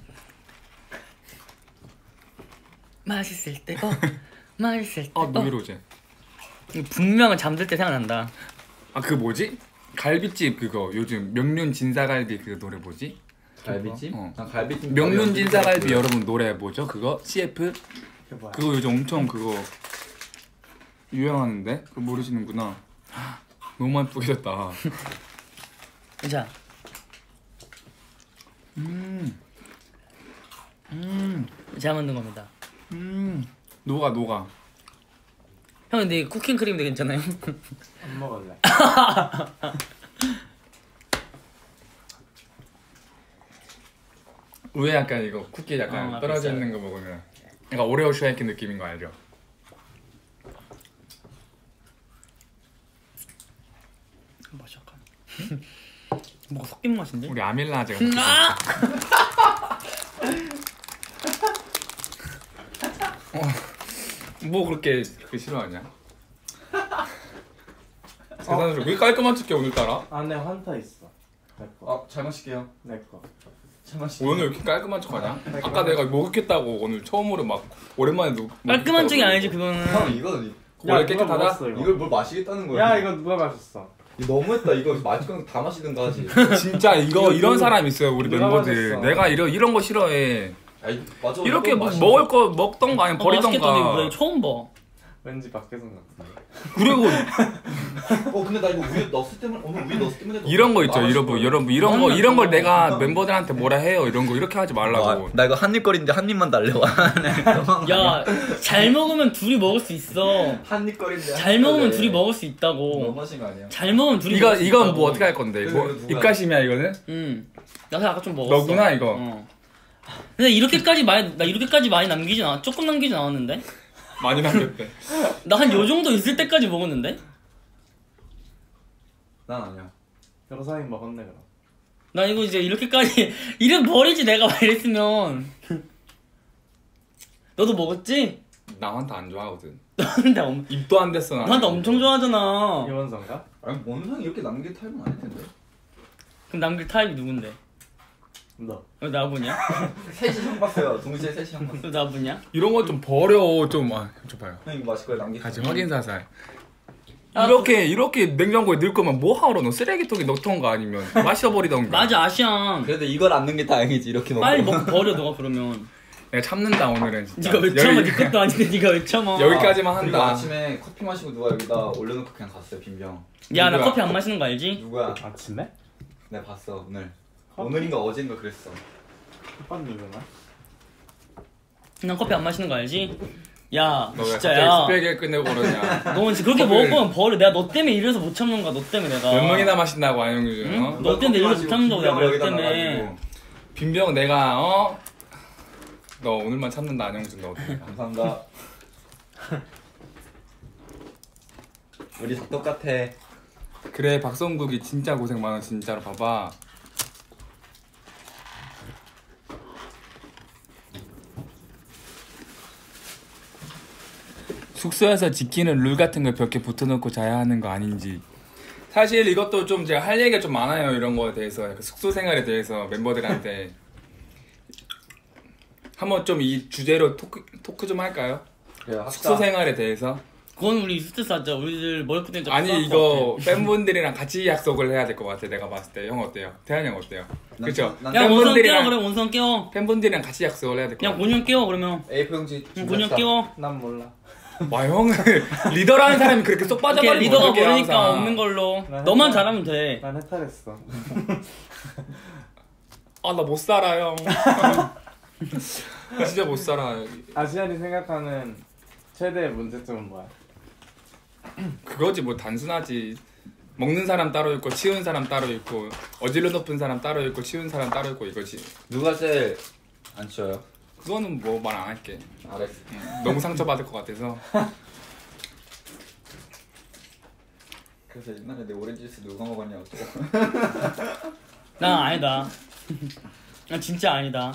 맛있을 때. 맛있을 때. 노이로제. 분명은 잠들 때 생각난다. 그 뭐지? 갈비집 그거 요즘 명륜 진사갈비 그 노래 뭐지? 갈비찜? 어. 갈비찜. 명륜 진사갈비 여러분 노래 뭐죠? 그거 CF? 그게 뭐야? 그거 요즘 엄청 그거 유행하는데? 그거 모르시는구나. 너무 많이 뿌개졌다. 자, 제가 만든 겁니다. 녹아. 형 근데 쿠킹 크림도 괜찮아요? 안 먹을래. 왜 약간 이거 쿠키 약간 떨어져 비싸요. 있는 거 먹으면 약간 오레오 쉐이크 느낌인 거 알죠? 맛이 약간 뭐가 섞인 맛인데? 우리 아밀라제가 뭐 그렇게 그 싫어하냐? 세상에서 왜 깔끔한 척해 오늘따라? 안에 환타 있어. 내 거. 잘 마실게요. 내 거. 잘 마실게요. 오늘 왜 이렇게 깔끔한 척하냐? 아까 내가 목욕했다고 오늘 처음으로 막 오랜만에 깔끔한 쪽이 아니지 그거는. 형 이거 원래 누가 깨끗하다? 먹었어, 이거? 이걸 뭘 마시겠다는 거야? 야 이거 누가 마셨어? 이거 너무했다. 이거 마실 거면 다 마시든가 하지. 진짜 이런 사람 있어요 우리 누가 멤버들. 마셨어? 내가 이런 거 싫어해. 아이, 맞아. 이렇게 이거 뭐 마시는 먹을 거 먹던가 아니면 맛있겠다. 버리던가. 이거 처음 봐. 왠지 밖에서 같은데. 그리고 근데 나 이거 우유 넣었을 때만 오늘 우유 넣었을 때문에 이런 거 있죠 여러분 이런 걸 내가 멤버들한테 뭐라 해요 이런 거 이렇게 하지 말라고. 나 이거 한 입 거리인데 한 입만 달래와. 야, 잘 먹으면 둘이 먹을 수 있어. 한 입 거리인데. 잘 먹으면 둘이 먹을 수 있다고. 너무하신 거 아니야? 잘 먹으면 둘이 먹을 수 이건 있다고. 뭐 어떻게 할 건데? 뭐 이거 누가- 입가심이야 이거는? 나도 아까 좀 먹었어. 너구나 이거. 근데 이렇게까지 많이 남기진 않아. 조금 남기진 않았는데. 많이 남겼대. 나 한 요 정도 있을 때까지 먹었는데. 난 아니야. 여사님 먹었네 그럼. 나 이거 이제 이렇게까지 이래 버리지 내가 막 이랬으면. 너도 먹었지? 나 환타 안 좋아하거든. 너한테 입도 안 됐어 나. 너한테 엄청 좋아하잖아. 이원성가? 아니 원상 이렇게 남길 타입은 아닐 텐데. 그럼 남길 타입이 누군데? 너. 왜 나보냐? 셋이 형 봤어요. 동시에 셋이 형 봤어. 왜 나보냐? 이런 거 좀 버려 좀. 좀 봐요. 형 이거 마실 거야 남길. 다시 확인 사살. 야, 이렇게 냉장고에 넣을 거면 뭐 하러 넣어? 쓰레기통에 넣던가 아니면 마셔버리던가. 맞아 아시안. 그래도 이걸 안 넣은 게 다행이지 이렇게 먹고. 빨리 먹고 버려 너가 그러면. 내가 참는다 오늘은 진짜. 네가 왜 참아? 네 것도 아닌데 네가 왜 참아? 여기까지만 그리고 한다. 아침에 커피 마시고 누가 여기다 올려놓고 그냥 갔어요 빈병. 야 나 누구야? 커피 안 마시는 거 알지? 누구야? 아침에? 내가 봤어 오늘. 커피? 오늘인가 어제인가 그랬어. 오빠 누구나? 난 커피 안 마시는 거 알지? 야 너왜 진짜 갑자기 야. 스펙을 끝내고 그러냐? 너 진짜 그렇게 커피를- 먹으면 버려. 내가 너 때문에 이래서 못 참는 거야. 너 때문에 내가. 몇 명이나 마신다고 안영규 중? 응? 너 때문에 이래서 못 참는다고 내가 너 여기다 때문에. 놔가지고. 빈병 내가 너 오늘만 참는다 안영준 너 어떻게? 감사합니다. 우리 다 똑같아. 그래 박성국이 진짜 고생 많아 진짜로 봐봐. 숙소에서 지키는 룰 같은 걸 몇 개 붙여놓고 자야 하는 거 아닌지. 사실 이것도 좀 제가 할 얘기가 좀 많아요. 이런 거에 대해서 약간 숙소 생활에 대해서 멤버들한테 한번 좀 이 주제로 토크 좀 할까요? 그래, 숙소 생활에 대해서. 그건 우리 스트레스 하자. 우리들 머리 끝에 아니 이거 팬분들이랑 같이 약속을 해야 될 것 같아. 내가 봤을 때. 형 어때요? 태환이 형 어때요? 그쵸? 야 원성 깨워 그래 원성 깨워. 팬분들이랑 같이 약속을 해야 될 것 야 같아. 곤영 깨워 그러면. A4 용지 곤영 깨워. 난 몰라. 와 형은 리더라는 사람이 그렇게 쏙 이렇게 빠져버리면 리더가 어떡해, 모르니까 항상. 없는 걸로. 나 너만 해봐. 잘하면 돼. 난 해탈했어. 아 나 못 살아 형. 진짜 못 살아. 아시안이 생각하는 최대의 문제점은 뭐야? 그거지 뭐 단순하지. 먹는 사람 따로 있고 치우는 사람 따로 있고 어질러 높은 사람 따로 있고 치우는 사람 따로 있고 이거지. 누가 제일 안 치워요? 그거는 뭐 말 안 할게. 알았어. 너무 상처받을 것 같아서. 그래서 옛날에 내 오렌지 주스 누가 먹었냐고. 난 아니다. 난 진짜 아니다.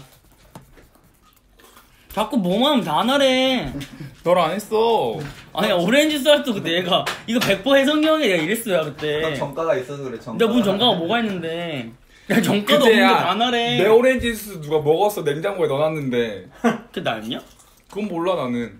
자꾸 뭐만 하면 다 나래. 널 안 했어. 아니 오렌지 쌀도 그때 얘가 이거 100% 혜성이 형이 내가 이랬어요 그때. 넌 정가가 있어서 그래. 정가. 근데 무슨 정가가 뭐가 있는데. 야 정가도 그때야, 없는데 다 나래. 내 오렌지 주스 누가 먹었어. 냉장고에 넣어놨는데. 그게 나였냐? 그건 몰라 나는.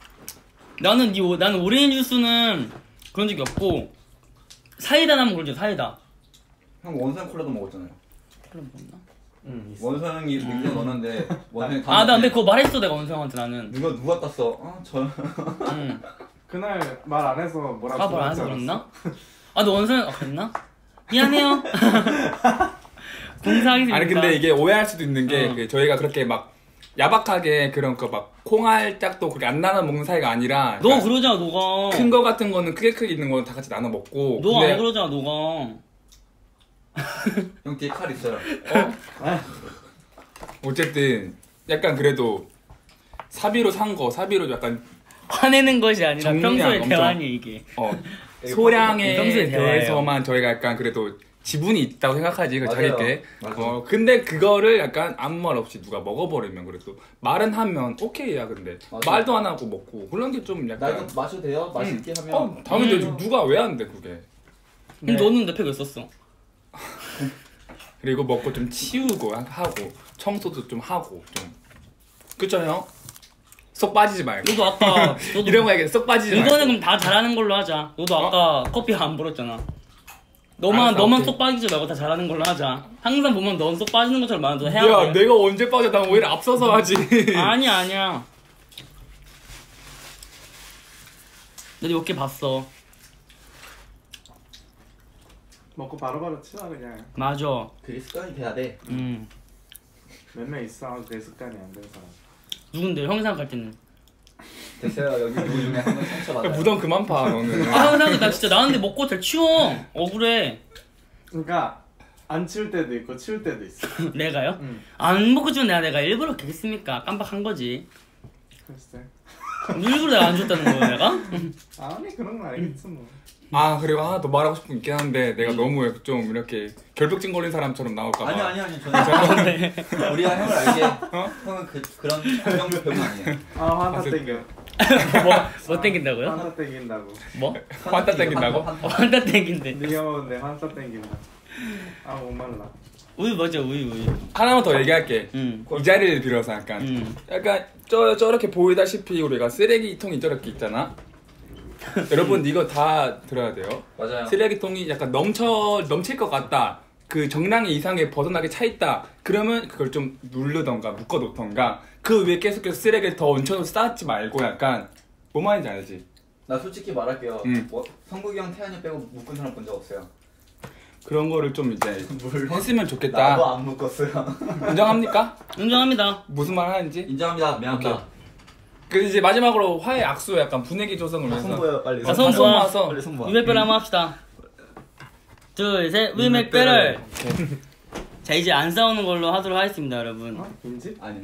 나는 오렌지 주스는 그런 적이 없고 사이다 나면 그러죠 사이다. 형 원산 콜라도 먹었잖아요. 그럼 뭐나? 응 있어. 원산이 냉장고에 넣었는데 원산이 다 나 근데 먹었대. 그거 말했어 내가 원성한테 나는. 누가 땄어? 저 응. 그날 말 안 해서 뭐라고 아, 말안 그러지 해서 않았어? 그랬나? 너 원성 그랬나? 미안해요. 공사하겠습니다. 아니 근데 이게 오해할 수도 있는 게 어. 그 저희가 그렇게 막 야박하게 그런 거 막 콩알짝도 그렇게 안 나눠 먹는 사이가 아니라. 너 그러잖아 너가. 큰 거 같은 거는 크게 있는 거는 다 같이 나눠 먹고. 너 근데 안 그러잖아 너가. 형 뒤에 칼 있어요. 어쨌든 약간 그래도 사비로 산 거 사비로 약간 화내는 것이 아니라 정량 평소의 엄청- 대화니 이게. 소량에 평소에 대화예요. 대해서만 저희가 약간 그래도 지분이 있다고 생각하지 그 맞아요. 자기께. 맞아요. 근데 그거를 약간 아무 말 없이 누가 먹어버리면 그래도 말은 하면 오케이야. 근데 맞아. 말도 안 하고 먹고 그런 게 좀 나 약간. 이거 마셔도 돼요? 맛있게 하면. 당연히 되지. 누가 왜 안 돼 그게. 근데 너는 내 팩 왜 썼어? 그리고 먹고 좀 치우고 하고 청소도 좀 하고 좀. 그쵸 형? 쏙 빠지지 말고. 너도 아까 너도 이런 거 얘기해. 쏙 빠지지 말고. 이거는 그럼 다 잘하는 걸로 하자. 너도 아까 커피 안 불었잖아. 알았어, 너만 오케이. 쏙 빠지지 말고 다 잘하는 걸로 하자. 항상 보면 넌 쏙 빠지는 것처럼 말하는 해야 야 돼. 내가 언제 빠져. 난 오히려 앞서서 하지. 아니야. 내가 몇개 봤어. 먹고 바로바로 치워 그냥. 맞아. 그게 습관이 돼야 돼. 몇 명 있어 그게 습관이 안 된 사람. 누군데 형 생각할 때는? 됐어요. 여기 누구 중에 한 명 상처 받아요. 무덤 그만 파 너는. 아 형 생각 나 진짜 나는데 먹고 잘 치워. 억울해. 그러니까 안 치울 때도 있고 치울 때도 있어. 내가요? 응. 안 먹고 주면 내가 일부러 그랬습니까? 깜빡한 거지. 글쎄. 일부러 내가 안 줬다는 거야 내가? 아니 그런 거 알겠지 뭐. 아 그리고 하나 더 말하고 싶은 게 있긴 한데 내가 너무 좀 이렇게 결벽증 걸린 사람처럼 나올까 봐. 아니 저는 우리가 형을 알게 형은 그런 정도 병이 아니에요. 아 환타 땡겨. 뭐 땡긴다고요? 환타 땡긴다고. 뭐? 환타 땡긴다고? 환타 땡긴데. 네가 먹는데 환타 땡긴다. 아 못 말라. 우유 뭐죠 우유. 하나만 더 얘기할게. 응. 이 자리를 빌어서 약간 약간 저렇게 보이다시피 우리가 쓰레기통이 저렇게 있잖아. 여러분 이거 다 들어야 돼요. 맞아요. 쓰레기통이 약간 넘칠 것 같다. 그 정량 이상에 벗어나게 차 있다. 그러면 그걸 좀 누르던가 묶어놓던가. 그 위에 계속해서 쓰레기를 더 얹혀서 쌓지 말고 약간 뭐 말인지 알지? 나 솔직히 말할게요. 응. 성국이 형, 태환이 빼고 묶은 사람 본 적 없어요. 그런 거를 좀 이제 물론 했으면 좋겠다. 나도 안 묶었어요. 인정합니까? 인정합니다. 무슨 말 하는지? 인정합니다. 미안합니다. 그 이제 마지막으로 화해 악수 약간 분위기 조성을 위해서. 손보여 빨리. 자, 손 모아. 모아서. 빨리 손 모아. 위맥배를 한번 합시다. 둘, 셋, 위맥배를. 자, 이제 안 싸우는 걸로 하도록 하겠습니다, 여러분. 어? 빈집? 아니.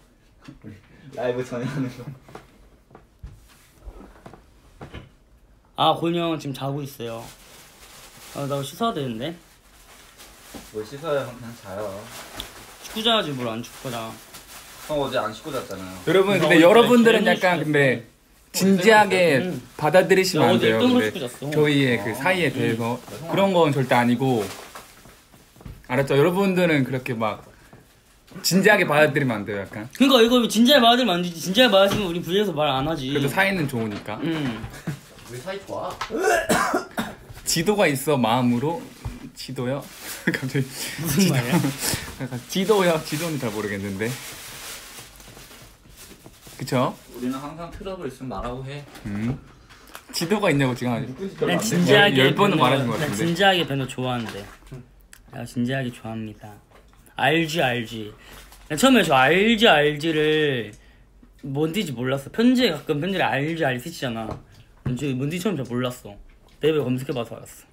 우리 라이브 전에 하는 거. 아 고은이 형 지금 자고 있어요. 아 나 씻어야 되는데. 뭘 씻어요? 형 그냥 자요. 축구 자야지 뭘 안 축구 자. 형 어제 안 씻고 잤잖아요. 여러분 근데 어제 여러분들은 제일 약간 멋있었어. 근데 진지하게 응. 받아들이시면 나 안 어제 돼요. 어떤 걸 근데 신고 잤어? 저희의 그 사이에 대해서 그런 건 절대 아니고 알았죠? 여러분들은 그렇게 막 진지하게 받아들이면 안 돼요. 약간 그러니까 이거 진지하게 받으면 안 되지. 진지하게 받으면 우리 부에서 말 안 하지. 그래도 사이는 좋으니까 우리 사이 좋아. 지도가 있어 마음으로 지도요? 갑자기 무슨 말이야? 약간 지도요? 지도는 잘 모르겠는데 그쵸? 우리는 항상 트러블 있으면 말하고 해. 지도가 있냐고 지금 아직 누군지 별로 난 안 돼. 진지하게 열 번은 변호- 말하신 것 난 같은데. 진지하게 변호 좋아하는데. 나 진지하게 좋아합니다. 알지. 난 처음에 저 알지를 뭔지지 몰랐어. 편지에 가끔 편지를 알지 쓰시잖아. 뭔지 처음 잘 몰랐어. 네이버에 검색해봐서 알았어.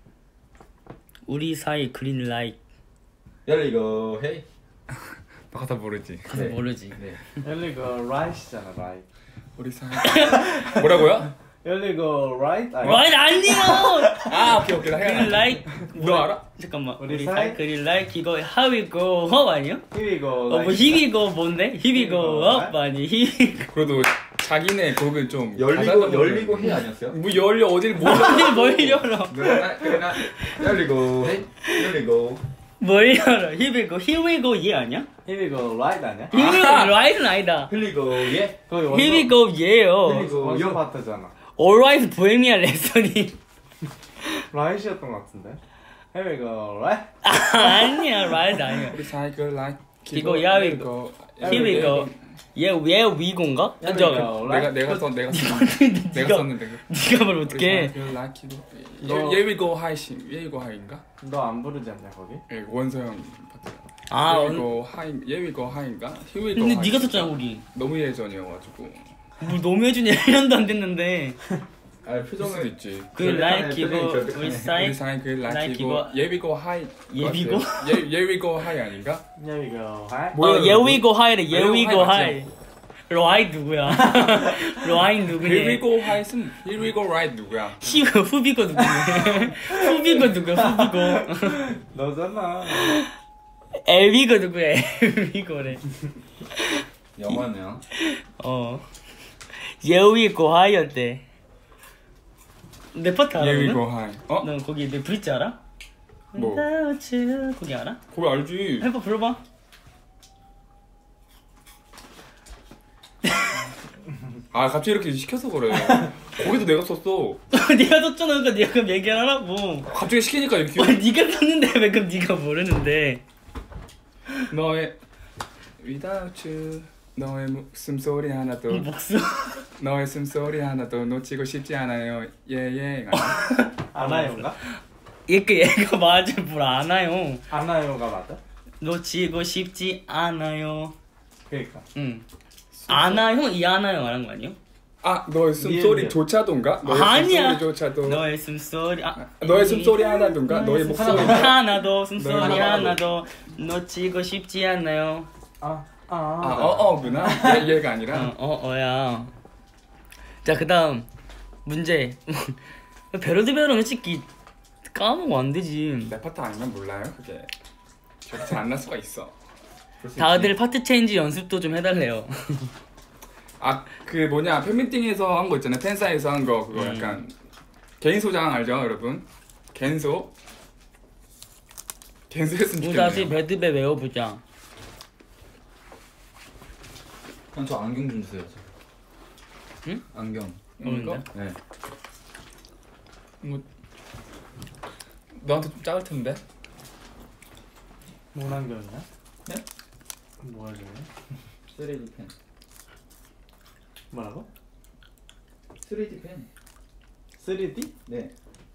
우리 사이 그린 라이트. 열리고 헤이. 가사 모르지 가서 모르지. 네. 열리고 라이트잖아 라이트. 우리 사이 뭐라고요? 열리고 라이트. 라이트 아니요. 아 오케이 나 그린 해야 라이트. 너 알아? 잠깐만. 우리 우리 사이? 사이 그린 라이트 이거 How we go up 아니요? 히비고 뭐 Here we go 뭔데? Here we go up 아니 Here we go. 그래도 자기네 곡을 좀 열리고 헤이 아니었어요? 뭐 열려 어딜 못 어디 뭘 열어? 그러나 열리고 헤이. 열리고. 뭘 열어? Here we go yeah 아니야? 히비고 라이트 아니야? Here we go right은 아니다. 흘리고 예. 거기 Here we go yeah요. 흘리고 원서 요. 파트잖아. Alright 보헤미안 랩소디. 라이트였던 것 같은데. 히비고 라이트. 아니야 right 아니야. 우리 사이 그 라이 이거 야 이거 Here we go yeah we go인가? Here we go. 내가 썼는데 네가 뭘 어떻게? 예위고 하이시 예위고 하이인가? 너안 부르지 않냐 거기? 예, 원서형 파트. 아 예위고 하이 예위고 하이인가? 히위고 근데 하이. 네가 썼잖아 우리. 너무 예전이어가지고 뭐 너무 해주냐 1년도 안 됐는데. 아 그럴 수도 표정을 있지. 그 라이키고 우리 우리 사이 사이 그 라이키고 라이키고 예위고 하이 예비고? 예위고 하이 아닌가? 히비고 하이. 뭐야, 예위고 하이래 예위고 예위고 하이 하이. 로아이 누구야? 로아이 누구냐? 예위고 하이슨 예위고 라이 누구야? 후비고 누구냐? 후비고 누구야? 후비고. 너잖아. 엘비고 누구야? 엘비고래. 영어네요. 예위고 하이였대. 내 파트 알아? 예위고 하이. 어? 너 거기 내 브릿지 알아? 뭐? 거기 알아? 거기 알지. 해봐 불러봐. 아 갑자기 이렇게 시켜서 그래. 거기도 내가 썼어. 네가 썼잖아. 그러니까 네가 그럼 얘기하라고. 갑자기 시키니까 이렇게 네가 썼는데 왜 그럼 네가 모르는데? 너의 Without you 너의 숨소리 하나도 목숨. 너의 숨소리 하나도 놓치고 싶지 않아요. 예예. 아나요인가? 얘가 맞아 뭘 아나요? 아나요가 맞아? 놓치고 싶지 않아요. 그러니까. 응. 아나 형 이 아나요 말한 거 아니요? 아 너의 숨소리조차도인가? 너의 아니야. 숨소리조차도 너의 숨소리 너의 숨소리 하나도인가? 너의 목소리 하나도 숨소리 너의 하나도 놓치고 싶지 않아요. 아어어구나. 얘가 아니라 어야. 자 그다음 문제. 베로드 베로 솔직히 까먹으면 안 되지. 내 파트 아니면 몰라요. 그게 기억이 잘 안 날 수가 있어. 다들 파트 체인지 연습도 좀 해달래요. 아 그 뭐냐 팬미팅에서 한 거 있잖아요. 팬사에서 한 거 그거 약간 개인 소장 알죠 여러분? 갠소 했으면 우리 다시 좋겠네요. 배드배 외워보자. 형 저 안경 좀 주세요. 응? 안경. 이거? 네. 뭐 너한테 좀 작을 텐데. 뭔 안경이야? 네? 뭐 하려고? 3D 펜. 뭐라고? 3D 펜. 3D? 네.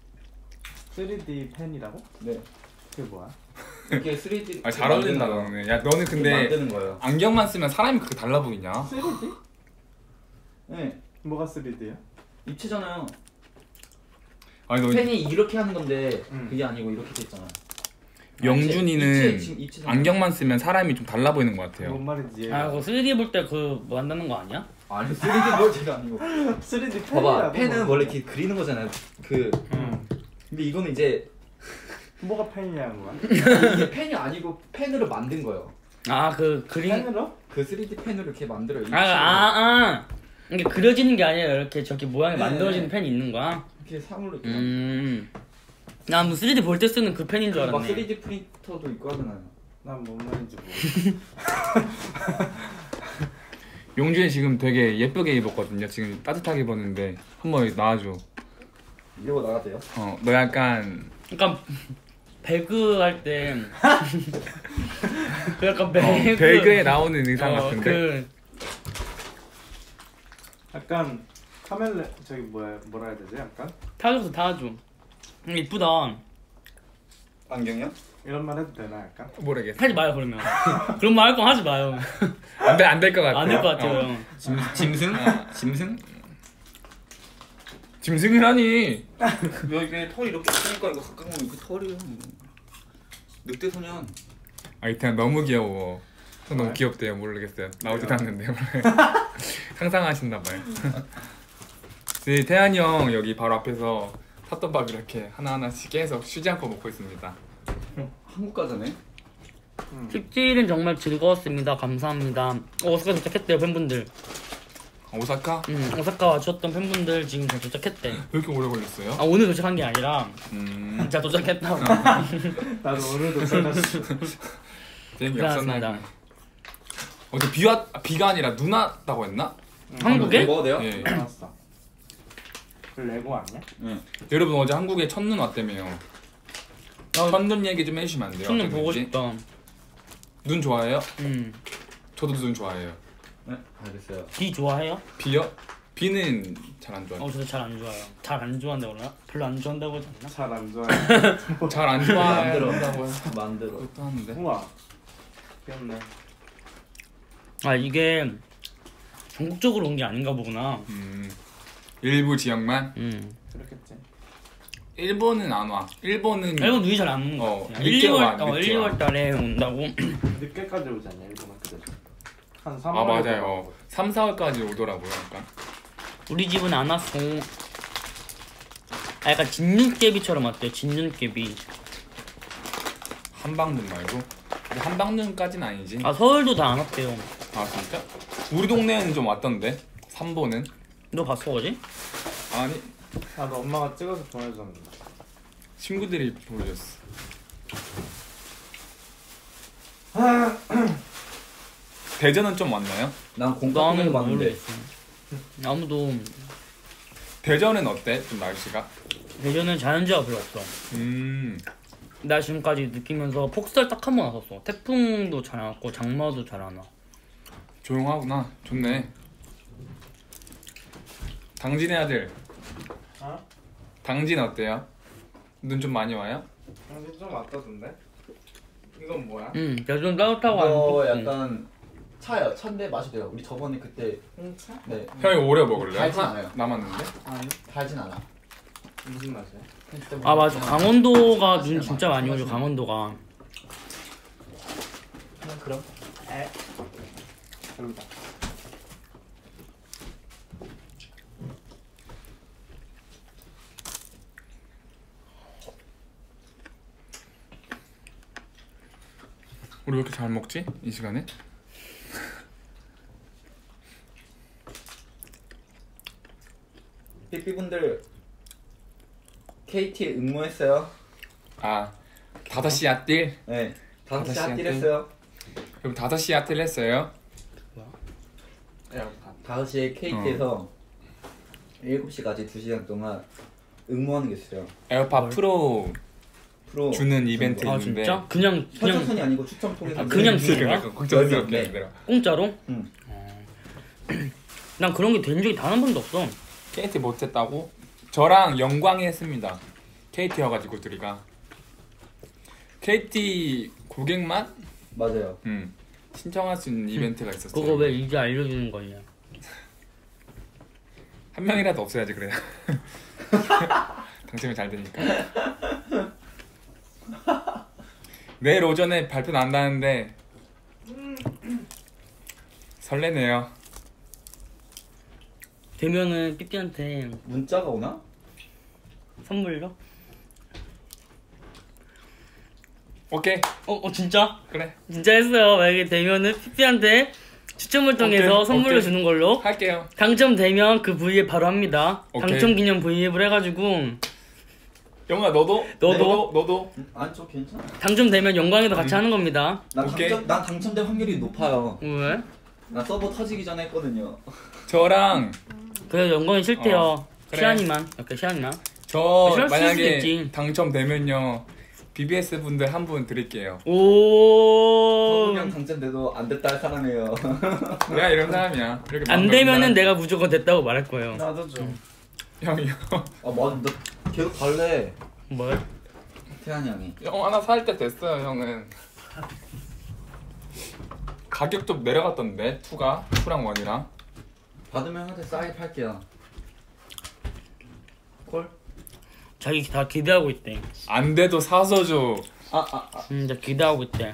3D 펜이라고? 네. 그게 뭐야? 이렇게 3D. 아 잘 어울린다 너는. 야 너는 근데 만드는 거예요. 안경만 쓰면 사람이 그렇게 달라 보이냐? 3D? 네. 뭐가 3D야? 입체잖아요. 아니 너 펜이 이렇게 하는 건데 응. 그게 아니고 이렇게 돼 있잖아. 영준이는 지금 입체잖아. 안경만 쓰면 사람이 좀 달라 보이는 것 같아요. 뭔 말인지 아 그거 3D 볼 때 그 뭐 한다는 거 아니야? 아니 3D 모델이 아니고 3D 봐봐 펜이라고. 펜은 원래 이렇게 그리는 거잖아요. 근데 이거는 이제 뭐가 펜이냐는 거야? 이게 펜이 아니고 펜으로 만든 거예요. 아 그 그림 펜으로? 그 3D 펜으로 이렇게 만들어요. 이게 그려지는 게 아니라 이렇게 저렇게 모양이 네. 만들어지는 펜이 있는 거야? 이렇게 상으로 이렇게 나뭐 3D 볼 때 쓰는 그 펜인 줄 막 알았네. 3D 프린터도 있고 하잖아요. 난 뭔 말인지 모르겠어. 용준이 지금 되게 예쁘게 입었거든요. 지금 따뜻하게 입었는데 한번 나와줘. 이러고 나가세요? 너 약간 그러니까 배그 할 때 그 약간 배그 배그에 나오는 의상 같은데. 그 약간 카멜레 저기 뭐라 해야 되지? 약간 타줘. 이쁘다. 안경이요? 이런 말 해도 되나 약간? 모르겠어. 하지 마요 그러면. 그런 말 할 거 하지 마요. 안될 것 같아. 안 될 것 같아요. 짐승? 짐승? 짐승이라니. 여기 털이 이렇게 있으니까 이거 가까이 보면 그 털이요. 늑대 소년. 그냥 너무 귀여워. 너무 왜? 귀엽대요. 모르겠어요. 나오지도 않는데 상상하신다봐요. 네, 태환이 형 여기 바로 앞에서 핫도밥 이렇게 하나하나씩 계속 쉬지 않고 먹고 있습니다. 한국 가자네. 축제일은 정말 즐거웠습니다. 감사합니다. 오사카 도착했대요 팬분들. 오사카? 오사카 와주셨던 팬분들 지금 다 도착했대. 왜 이렇게 오래 걸렸어요? 오늘 도착한 게 아니라 진짜 도착했다고. 나도 오늘 도착했어. 비행기 없었나요? 고생하셨습니다. 어제 비가 아니라 눈 왔다고 했나? 한국에? 먹어도 돼요? 예. 알았어. 그 레고 아니야? 응. 여러분 어제 한국에 첫눈 왔다며요. 첫눈 얘기 좀 해주시면 안 돼요? 손님 보고 어땠는지? 싶다. 눈 좋아해요? 음. 저도 눈 좋아해요. 네, 알겠어요. 비 좋아해요? 비요? 비는 잘 안 좋아해요. 저도 잘 안 좋아요. 잘 안 좋아한다고 그러나? 별로 안 좋아한다고 하지 않나? 잘 안 좋아해. 잘 안 좋아한다고요? 만들어. 그것도 하는데. 우와. 귀엽네. 이게 전국적으로 온 게 아닌가 보구나. 일부 지역만? 그렇겠지. 일본은 안 와. 일본은 일본 눈이 잘 안 오는 거 같아. 늦게 1, 2월, 와, 늦게 1, 와. 2월 달에 온다고. 늦게까지 오지 않냐 일본 학교들. 한 3월. 맞아요. 3, 4월까지 오더라고요. 약간. 우리 집은 안 왔어. 약간 진눈깨비처럼 왔대요. 진눈깨비. 한방눈 말고. 근데 한방눈까지는 아니지. 서울도 다 안 왔대요. 진짜? 우리 동네는 좀 왔던데. 3보는. 너 봤어 어제? 아니 나도 엄마가 찍어서 보내줬는데. 친구들이 보여줬어. 대전은 좀 왔나요? 난 공과금을 봤는데. 모르겠어. 아무도 대전은 어때? 좀 날씨가? 대전은 자연재해가 별로 없어. 나 지금까지 느끼면서 폭설 딱 한 번 왔었어. 태풍도 잘 안 왔고 장마도 잘 안 와. 조용하구나. 좋네. 당진의 아들. 당진 어때요? 눈 좀 많이 와요? 당신 좀 왔다던데? 이건 뭐야? 대전 따뜻하고 안 이거 덥지. 약간 차요. 차인데 맛이 돼요. 우리 저번에 그때 홍차? 네 형이 오래 먹을래요? 달진 않아요. 남았는데? 아니. 달진 않아. 무슨 맛이야? 맞아. 강원도가 눈 진짜 많이 오죠. 강원도가. 그럼. 여기다. 우리 왜 이렇게 잘 먹지? 이 시간에? 삐삐분들 KT에 응모했어요. 5시 아뜰? 네. 5시 5시 핫딜 했어요. 그럼 5시 아뜰 했어요? 에어팟. 5시에 KT에서 7시까지 2시간 동안 응모하는 게 있어요. 에어팟 프로 프로 주는 이벤트 아 있는데 진짜? 그냥 선착순이 아니고 추첨 통해서 그냥 주는 그러니까 거야? 걱정스럽게 네. 얘들아. 공짜로? 응. 난 그런 게 된 적이 단 한 번도 없어. KT 못했다고? 저랑 영광이 했습니다. KT여가지고 둘이가 KT 고객만 맞아요. 신청할 수 있는 이벤트가 있었어요. 그거 왜 이제 알려주는 거냐? 한 명이라도 없어야지 그래요. 당첨이 잘 되니까. 내일 오전에 발표 난다는데 설레네요. 되면은 삐삐한테 문자가 오나? 선물로? 오케이. 진짜? 그래. 진짜 했어요. 만약에 되면은 삐삐한테 추첨을 통해서 오케이, 선물로 오케이. 주는 걸로. 할게요. 당첨되면 그 V앱 바로 합니다. 오케이. 당첨 기념 V앱을 해가지고 영훈아 너도? 너도? 아니 저 괜찮아. 당첨되면 영광에도 같이 하는 겁니다. 오케이. 난 당첨될 확률이 높아요. 왜? 나 서버 터지기 전에 했거든요. 저랑 그래도 영광이 싫대요. 그래. 시안이만. 이렇게 시안이만. 저 싫을 수도 만약에 있지. 당첨되면요 BBS 분들 한 분 드릴게요. 오. 그냥 당첨돼도 안 됐다 할 사람이에요. 내가 이런 사람이야. 이렇게 안 마음 되면은 넓은 내가 무조건 됐다고 말할 거예요. 나도 좀. 사람. 형이요. 아 맞아, 너 계속 갈래. 뭘? 태환이 형이. 형 하나 살 때 됐어요 형은. 가격 좀 내려갔던데 2랑 1이랑. 받으면 형한테 싸게 팔게요. 콜? 자기 다 기대하고 있대. 안 돼도 사서 줘. 나 기대하고 있대.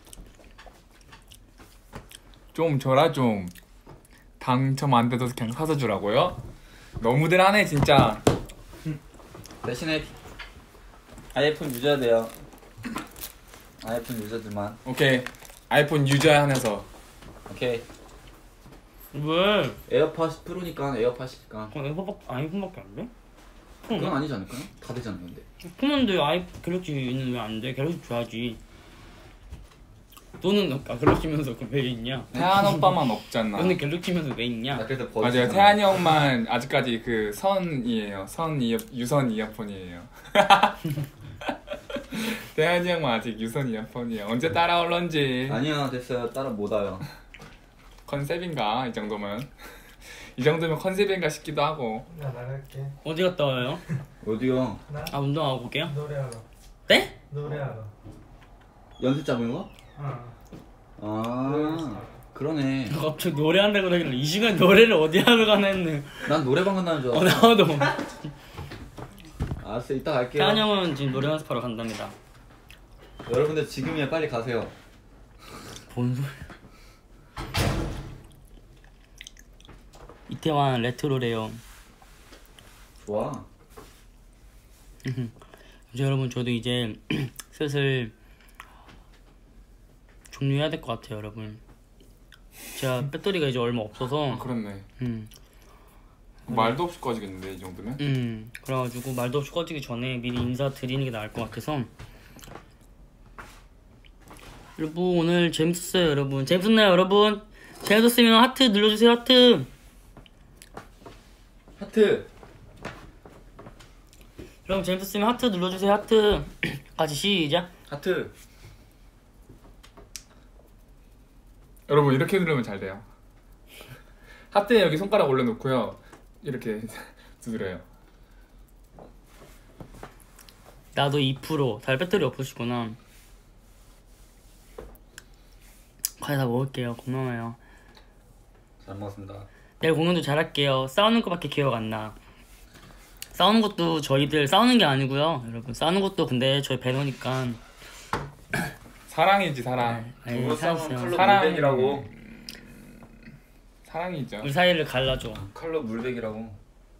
좀 줘라 좀. 당첨 안 돼도 그냥 사서 주라고요? 너무들 하네 진짜. 대신에 아이폰 유저야 돼요. 아이폰 유저들만. 오케이. 아이폰 유저 한해서. 오케이. 왜? 에어팟 프로니까 에어팟이니까. 그건 아이폰밖에 안 돼? 그건 아니지 않을까요? 다 되지 않는 건데. 폰인데 갤럭시는 왜 안 돼? 갤럭시 줘야지. 너는 갤럭시면서 왜 있냐? 태한 오빠만 없잖아. 너는 갤럭시면서 왜 있냐? 나 그래서 맞아요. 태한이 형만 아직까지 그 선이에요. 유선 이어폰이에요. 태한이 형만 아직 유선 이어폰이에요. 언제 따라올런지. 아니야 됐어요. 따라 못 와요. 컨셉인가 이 정도면. 이 정도면 컨셉인가 싶기도 하고. 나 나갈게. 어디 갔다 와요? 어디요? 나 운동하고 올게요. 노래하러. 네? 노래하러. 연습 잡은 거? 어. 아 그러네. 갑자기 노래한다고 그러길래 이 시간 노래를 어디 하러 가나 했네. 난 노래방 간다는 줄 알았어. 나도. 알았어 이따 갈게요. 태한 형은 지금 노래 연습하러 간답니다. 여러분들 지금이야 빨리 가세요. 뭔 소리야? 이태원 레트로래요. 좋아. 이제 여러분 저도 이제 슬슬 종료해야 될 것 같아요, 여러분. 제가 배터리가 이제 얼마 없어서. 그렇네. 음. 말도 없이 꺼지겠는데 이 정도면? 그래가지고 말도 없이 꺼지기 전에 미리 인사드리는 게 나을 것 같아서. 여러분 오늘 재밌었어요, 여러분. 재밌었나요, 여러분? 재밌었으면 하트 눌러주세요, 하트. 하트. 여러분 재밌었으면 하트 눌러주세요, 하트. 같이 시작. 하트. 여러분 이렇게 누르면 잘 돼요. 하트에 여기 손가락 올려놓고요. 이렇게 두드려요. 나도 2%. 다들 배터리 없으시구나. 과자 다 먹을게요. 고마워요. 잘 먹었습니다. 내일 공연도 잘할게요. 싸우는 거밖에 기억 안 나. 싸우는 것도 저희들 싸우는 게 아니고요. 여러분 싸우는 것도 근데 저희 배너니까. 사랑이지 사랑. 아니, 그거 싸우면 사랑했어요. 칼로 사랑. 물백이라고. 사랑이죠. 우리 사이를 갈라줘. 칼로 물백이라고.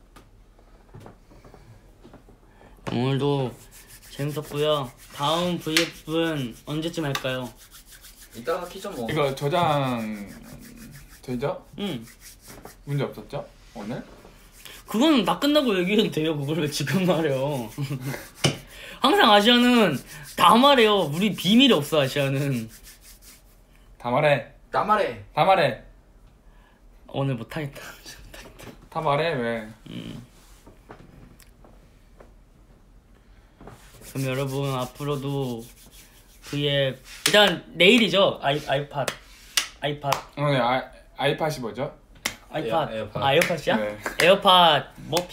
오늘도 재밌었고요. 다음 V앱은 언제쯤 할까요? 이따가 키죠 뭐. 이거 저장 되죠? 응. 문제 없었죠? 오늘? 그건 다 끝나고 얘기해도 돼요. 그걸 왜 지금 말해요? 항상 아시아는 다 말해요. 우리 비밀이 없어, 아시아는. 다 말해. 나 말해. 다 말해. 오늘 못하겠다. 다 말해 왜? 그럼 여러분 앞으로도 V앱 일단 내일이죠? 아이팟 오늘 아이팟이 뭐죠? 아이팟 에어팟. 아 에어팟이야? 네. 에어팟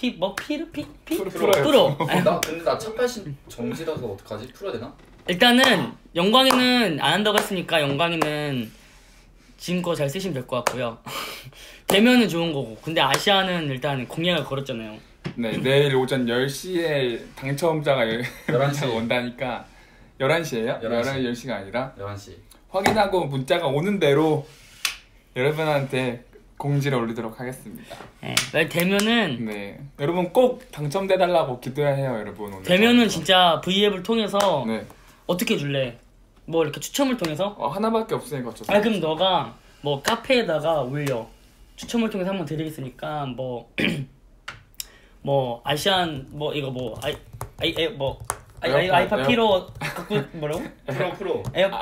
프로 근데 나 착발신 정지라서 어떡하지? 풀어야 되나? 일단은 영광이는 안 한다고 했으니까 영광이는 지금 거 잘 쓰시면 될 것 같고요. 되면은 좋은 거고. 근데 아시아는 일단 공약을 걸었잖아요. 네, 내일 오전 10시에 당첨자가 11시. 온다니까 11시에요? 11시. 10시가 아니라 11시. 확인하고 문자가 오는 대로 여러분한테 공지를 올리도록 하겠습니다. 네, 만약 되면은 네, 여러분 꼭 당첨돼달라고 기도해요, 여러분. 오늘 되면은 진짜 V앱을 통해서 네, 어떻게 해줄래? 뭐 이렇게 추첨을 통해서? 하나밖에 없으니까 어쩌. 아 그럼 너가 뭐 카페에다가 올려. 추첨을 통해서 한번 드리겠으니까 뭐 뭐 아시안 뭐 이거 뭐 아이팟 피로 뭐라고? 프로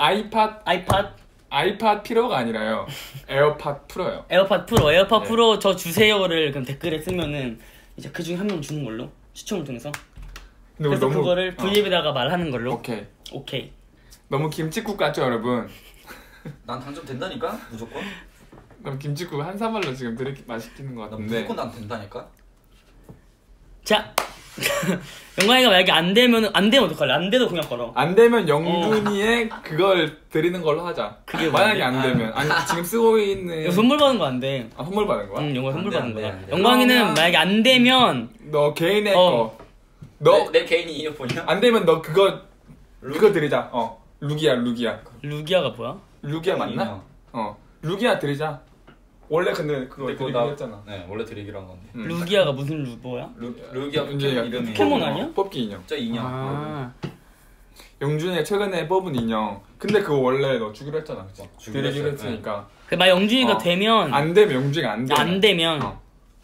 아이팟 피로가 아니라요. 에어팟 프로요. 에어팟 네. 프로 저 주세요를 그럼 댓글에 쓰면은 이제 그 중에 한 명 주는 걸로 추첨을 통해서. 근데 그래서 그거를 V앱에다가 말하는 걸로. 오케이. 너무 김치국 같죠, 여러분? 난 당첨된다니까 무조건. 너무 김치국 한 사발로 지금 맛있기는 것 나 같은데. 무조건 난 된다니까. 자 영광이가 만약에 안 되면 어떡할래? 안 돼도 그냥 걸어. 안 되면 영준이의 그걸 드리는 걸로 하자. 그게 만약에 뭔데? 안 되면 아니 지금 쓰고 있는 이거 선물 받는 거 안 돼. 선물 받은 거야? 응, 영광이 선물 돼, 받는 안 돼, 거야. 안 돼. 영광이는 그러면- 만약에 안 되면 너 개인의 어. 거. 너 내 개인이 이어폰이야? 안 되면 너 그거 드리자. 루기야. 루기아가 뭐야? 루기아 맞나? 루기아 드리자. 원래 근데 그거 근데 그거 드리기로 했잖아. 네 원래 드리기로 한 건데. 루기아가 무슨 뭐야? 루기아 윤준이가 이름이 포켓몬 아니야? 뽑기 인형. 저 인형. 아 영준이가 최근에 뽑은 인형. 근데 그거 원래 너 주기로 했잖아, 그치? 주기로 드리기로 했어요. 했으니까. 그 만약 영준이가 어. 되면 안 되면 영준이가 안 되면. 안 되면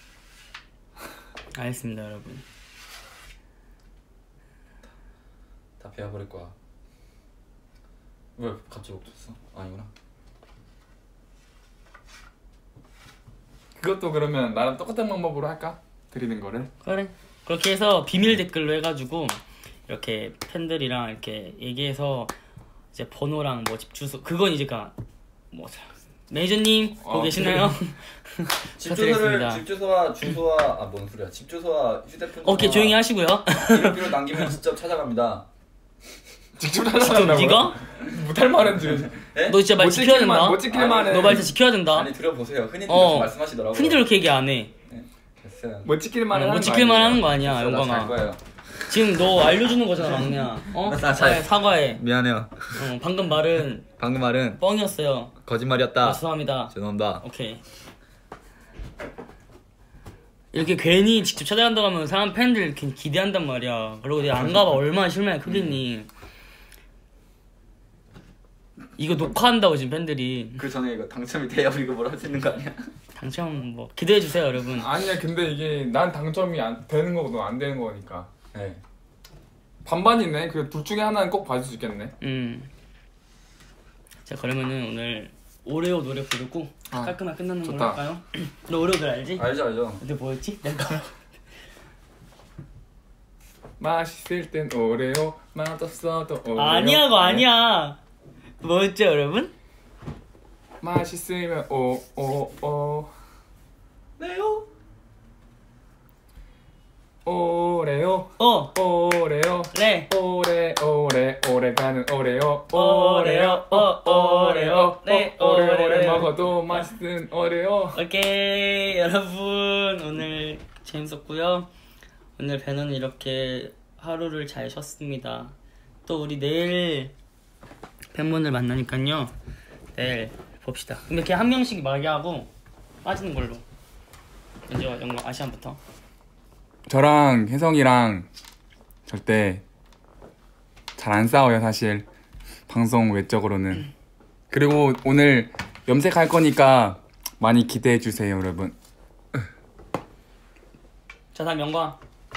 알겠습니다 여러분. 다 베어버릴 거야. 왜 갑자기 없었어? 아니구나. 그것도 그러면 나랑 똑같은 방법으로 할까? 드리는 거를. 그래 그렇게 해서 비밀 댓글로 해가지고 이렇게 팬들이랑 이렇게 얘기해서 이제 번호랑 뭐 집 주소 그건 이제 뭐 매니저님 보고 계시나요? 집 부탁드리겠습니다. 주소와 주소와 뭔 소리야? 집 주소와 휴대폰. 오케이 조용히 하시고요. 이름표를 남기면 직접 찾아갑니다. 직접 찾아간다고요? 네가? 못할 말은 지금. 네? 너 진짜 말 지켜야 된다. 못 지킬만 해. 너 말 진짜 지켜야 된다. 아니 들어보세요. 흔히들 어. 그렇게 말씀하시더라고요. 흔히들 그렇게 얘기 안 해. 됐어요. 못 지킬만 못 지킬만 하는 거 아니야 나잘 영광아. 거예요. 지금 너 알려주는 거잖아 막내야. 나 잘- 네, 사과해. 미안해요. 방금 말은 방금 말은 뻥이었어요. 거짓말이었다. 죄송합니다. 죄송합니다. 오케이. 이렇게 괜히 직접 찾아간다고 하면 사람 팬들 괜히 기대한단 말이야. 그리고 내가 안 가봐 얼마나 실망이 크겠니. 이거 녹화한다고 지금 팬들이. 그 전에 이거 당첨이 돼야 우리가 뭘 할 수 있는 거 아니야? 당첨 뭐 기대해주세요 여러분. 아니야, 근데 이게 난 당첨이 안 되는 거고 너 안 되는 거니까. 네. 반반이네. 그 둘 중에 하나는 꼭 봐줄 수 있겠네. 자 그러면은 오늘 오레오 노래 부르고 깔끔하게 끝나는 걸로 좋다. 할까요? 너 오레오 노래 알지? 알죠. 근데 뭐였지? 내가 맛있을 땐 오레오, 맛없어도 오레오. 아니야고 아니야. 뭐였죠 여러분? 맛있으면 오오오 네요. 오레오 오레오 네. 오래 가는 오레오 오레오, 오레오. 네, 오레오를 오레오. 먹어도 맛있는 오레오. 오케이 여러분 오늘 재밌었고요. 오늘 배너는 이렇게 하루를 잘 쉬었습니다. 또 우리 내일 팬분들 만나니까요. 내일 봅시다. 근데 이렇게 한 명씩 말하고 빠지는 걸로. 먼저 영광 아시안부터. 저랑 혜성이랑 절대 잘 안 싸워요, 사실. 방송 외적으로는. 그리고 오늘 염색할 거니까 많이 기대해 주세요, 여러분. 자 다음 영광.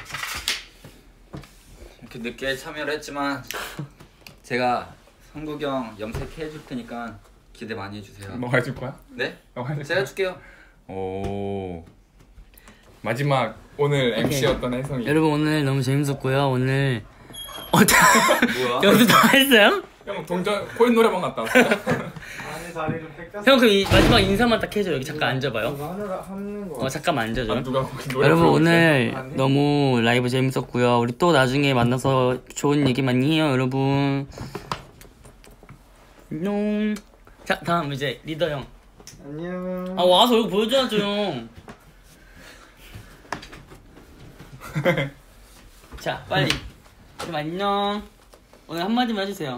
이렇게 늦게 참여를 했지만 제가 성국이 형 염색해 줄 테니까 기대 많이 해주세요. 뭐 해줄 거야? 네? 너 해줄 제가 거야? 해줄게요. 오. 마지막 오늘 오케이. MC였던 혜성이. 여러분 오늘 너무 재밌었고요. 오늘 뭐야? 여기서 다 했어요? 형 동전 코인 노래방 갔다 왔어. 안에 자리를 뺏겼어. 형 그럼 이 마지막 인사만 딱 해줘. 여기 잠깐 앉아봐요. 그거 하는 거. 잠깐만 앉아줘. 아, 누가 거기 노래 여러분 부르고 오늘 아니. 너무 라이브 재밌었고요. 우리 또 나중에 만나서 좋은 얘기 많이 해요, 여러분. 안녕. 자 다음 이제 리더 형. 안녕. 아 와서 여기 보여줘야죠 형. 자 빨리. 그럼 안녕. 오늘 한마디만 해주세요.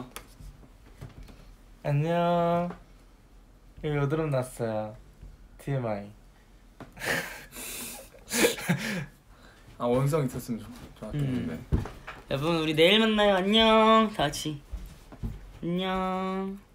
안녕. 여드름 났어요. TMI. 아 원성 있었으면 좋았겠는데. 여러분 우리 내일 만나요. 안녕. 다 같이 안녕.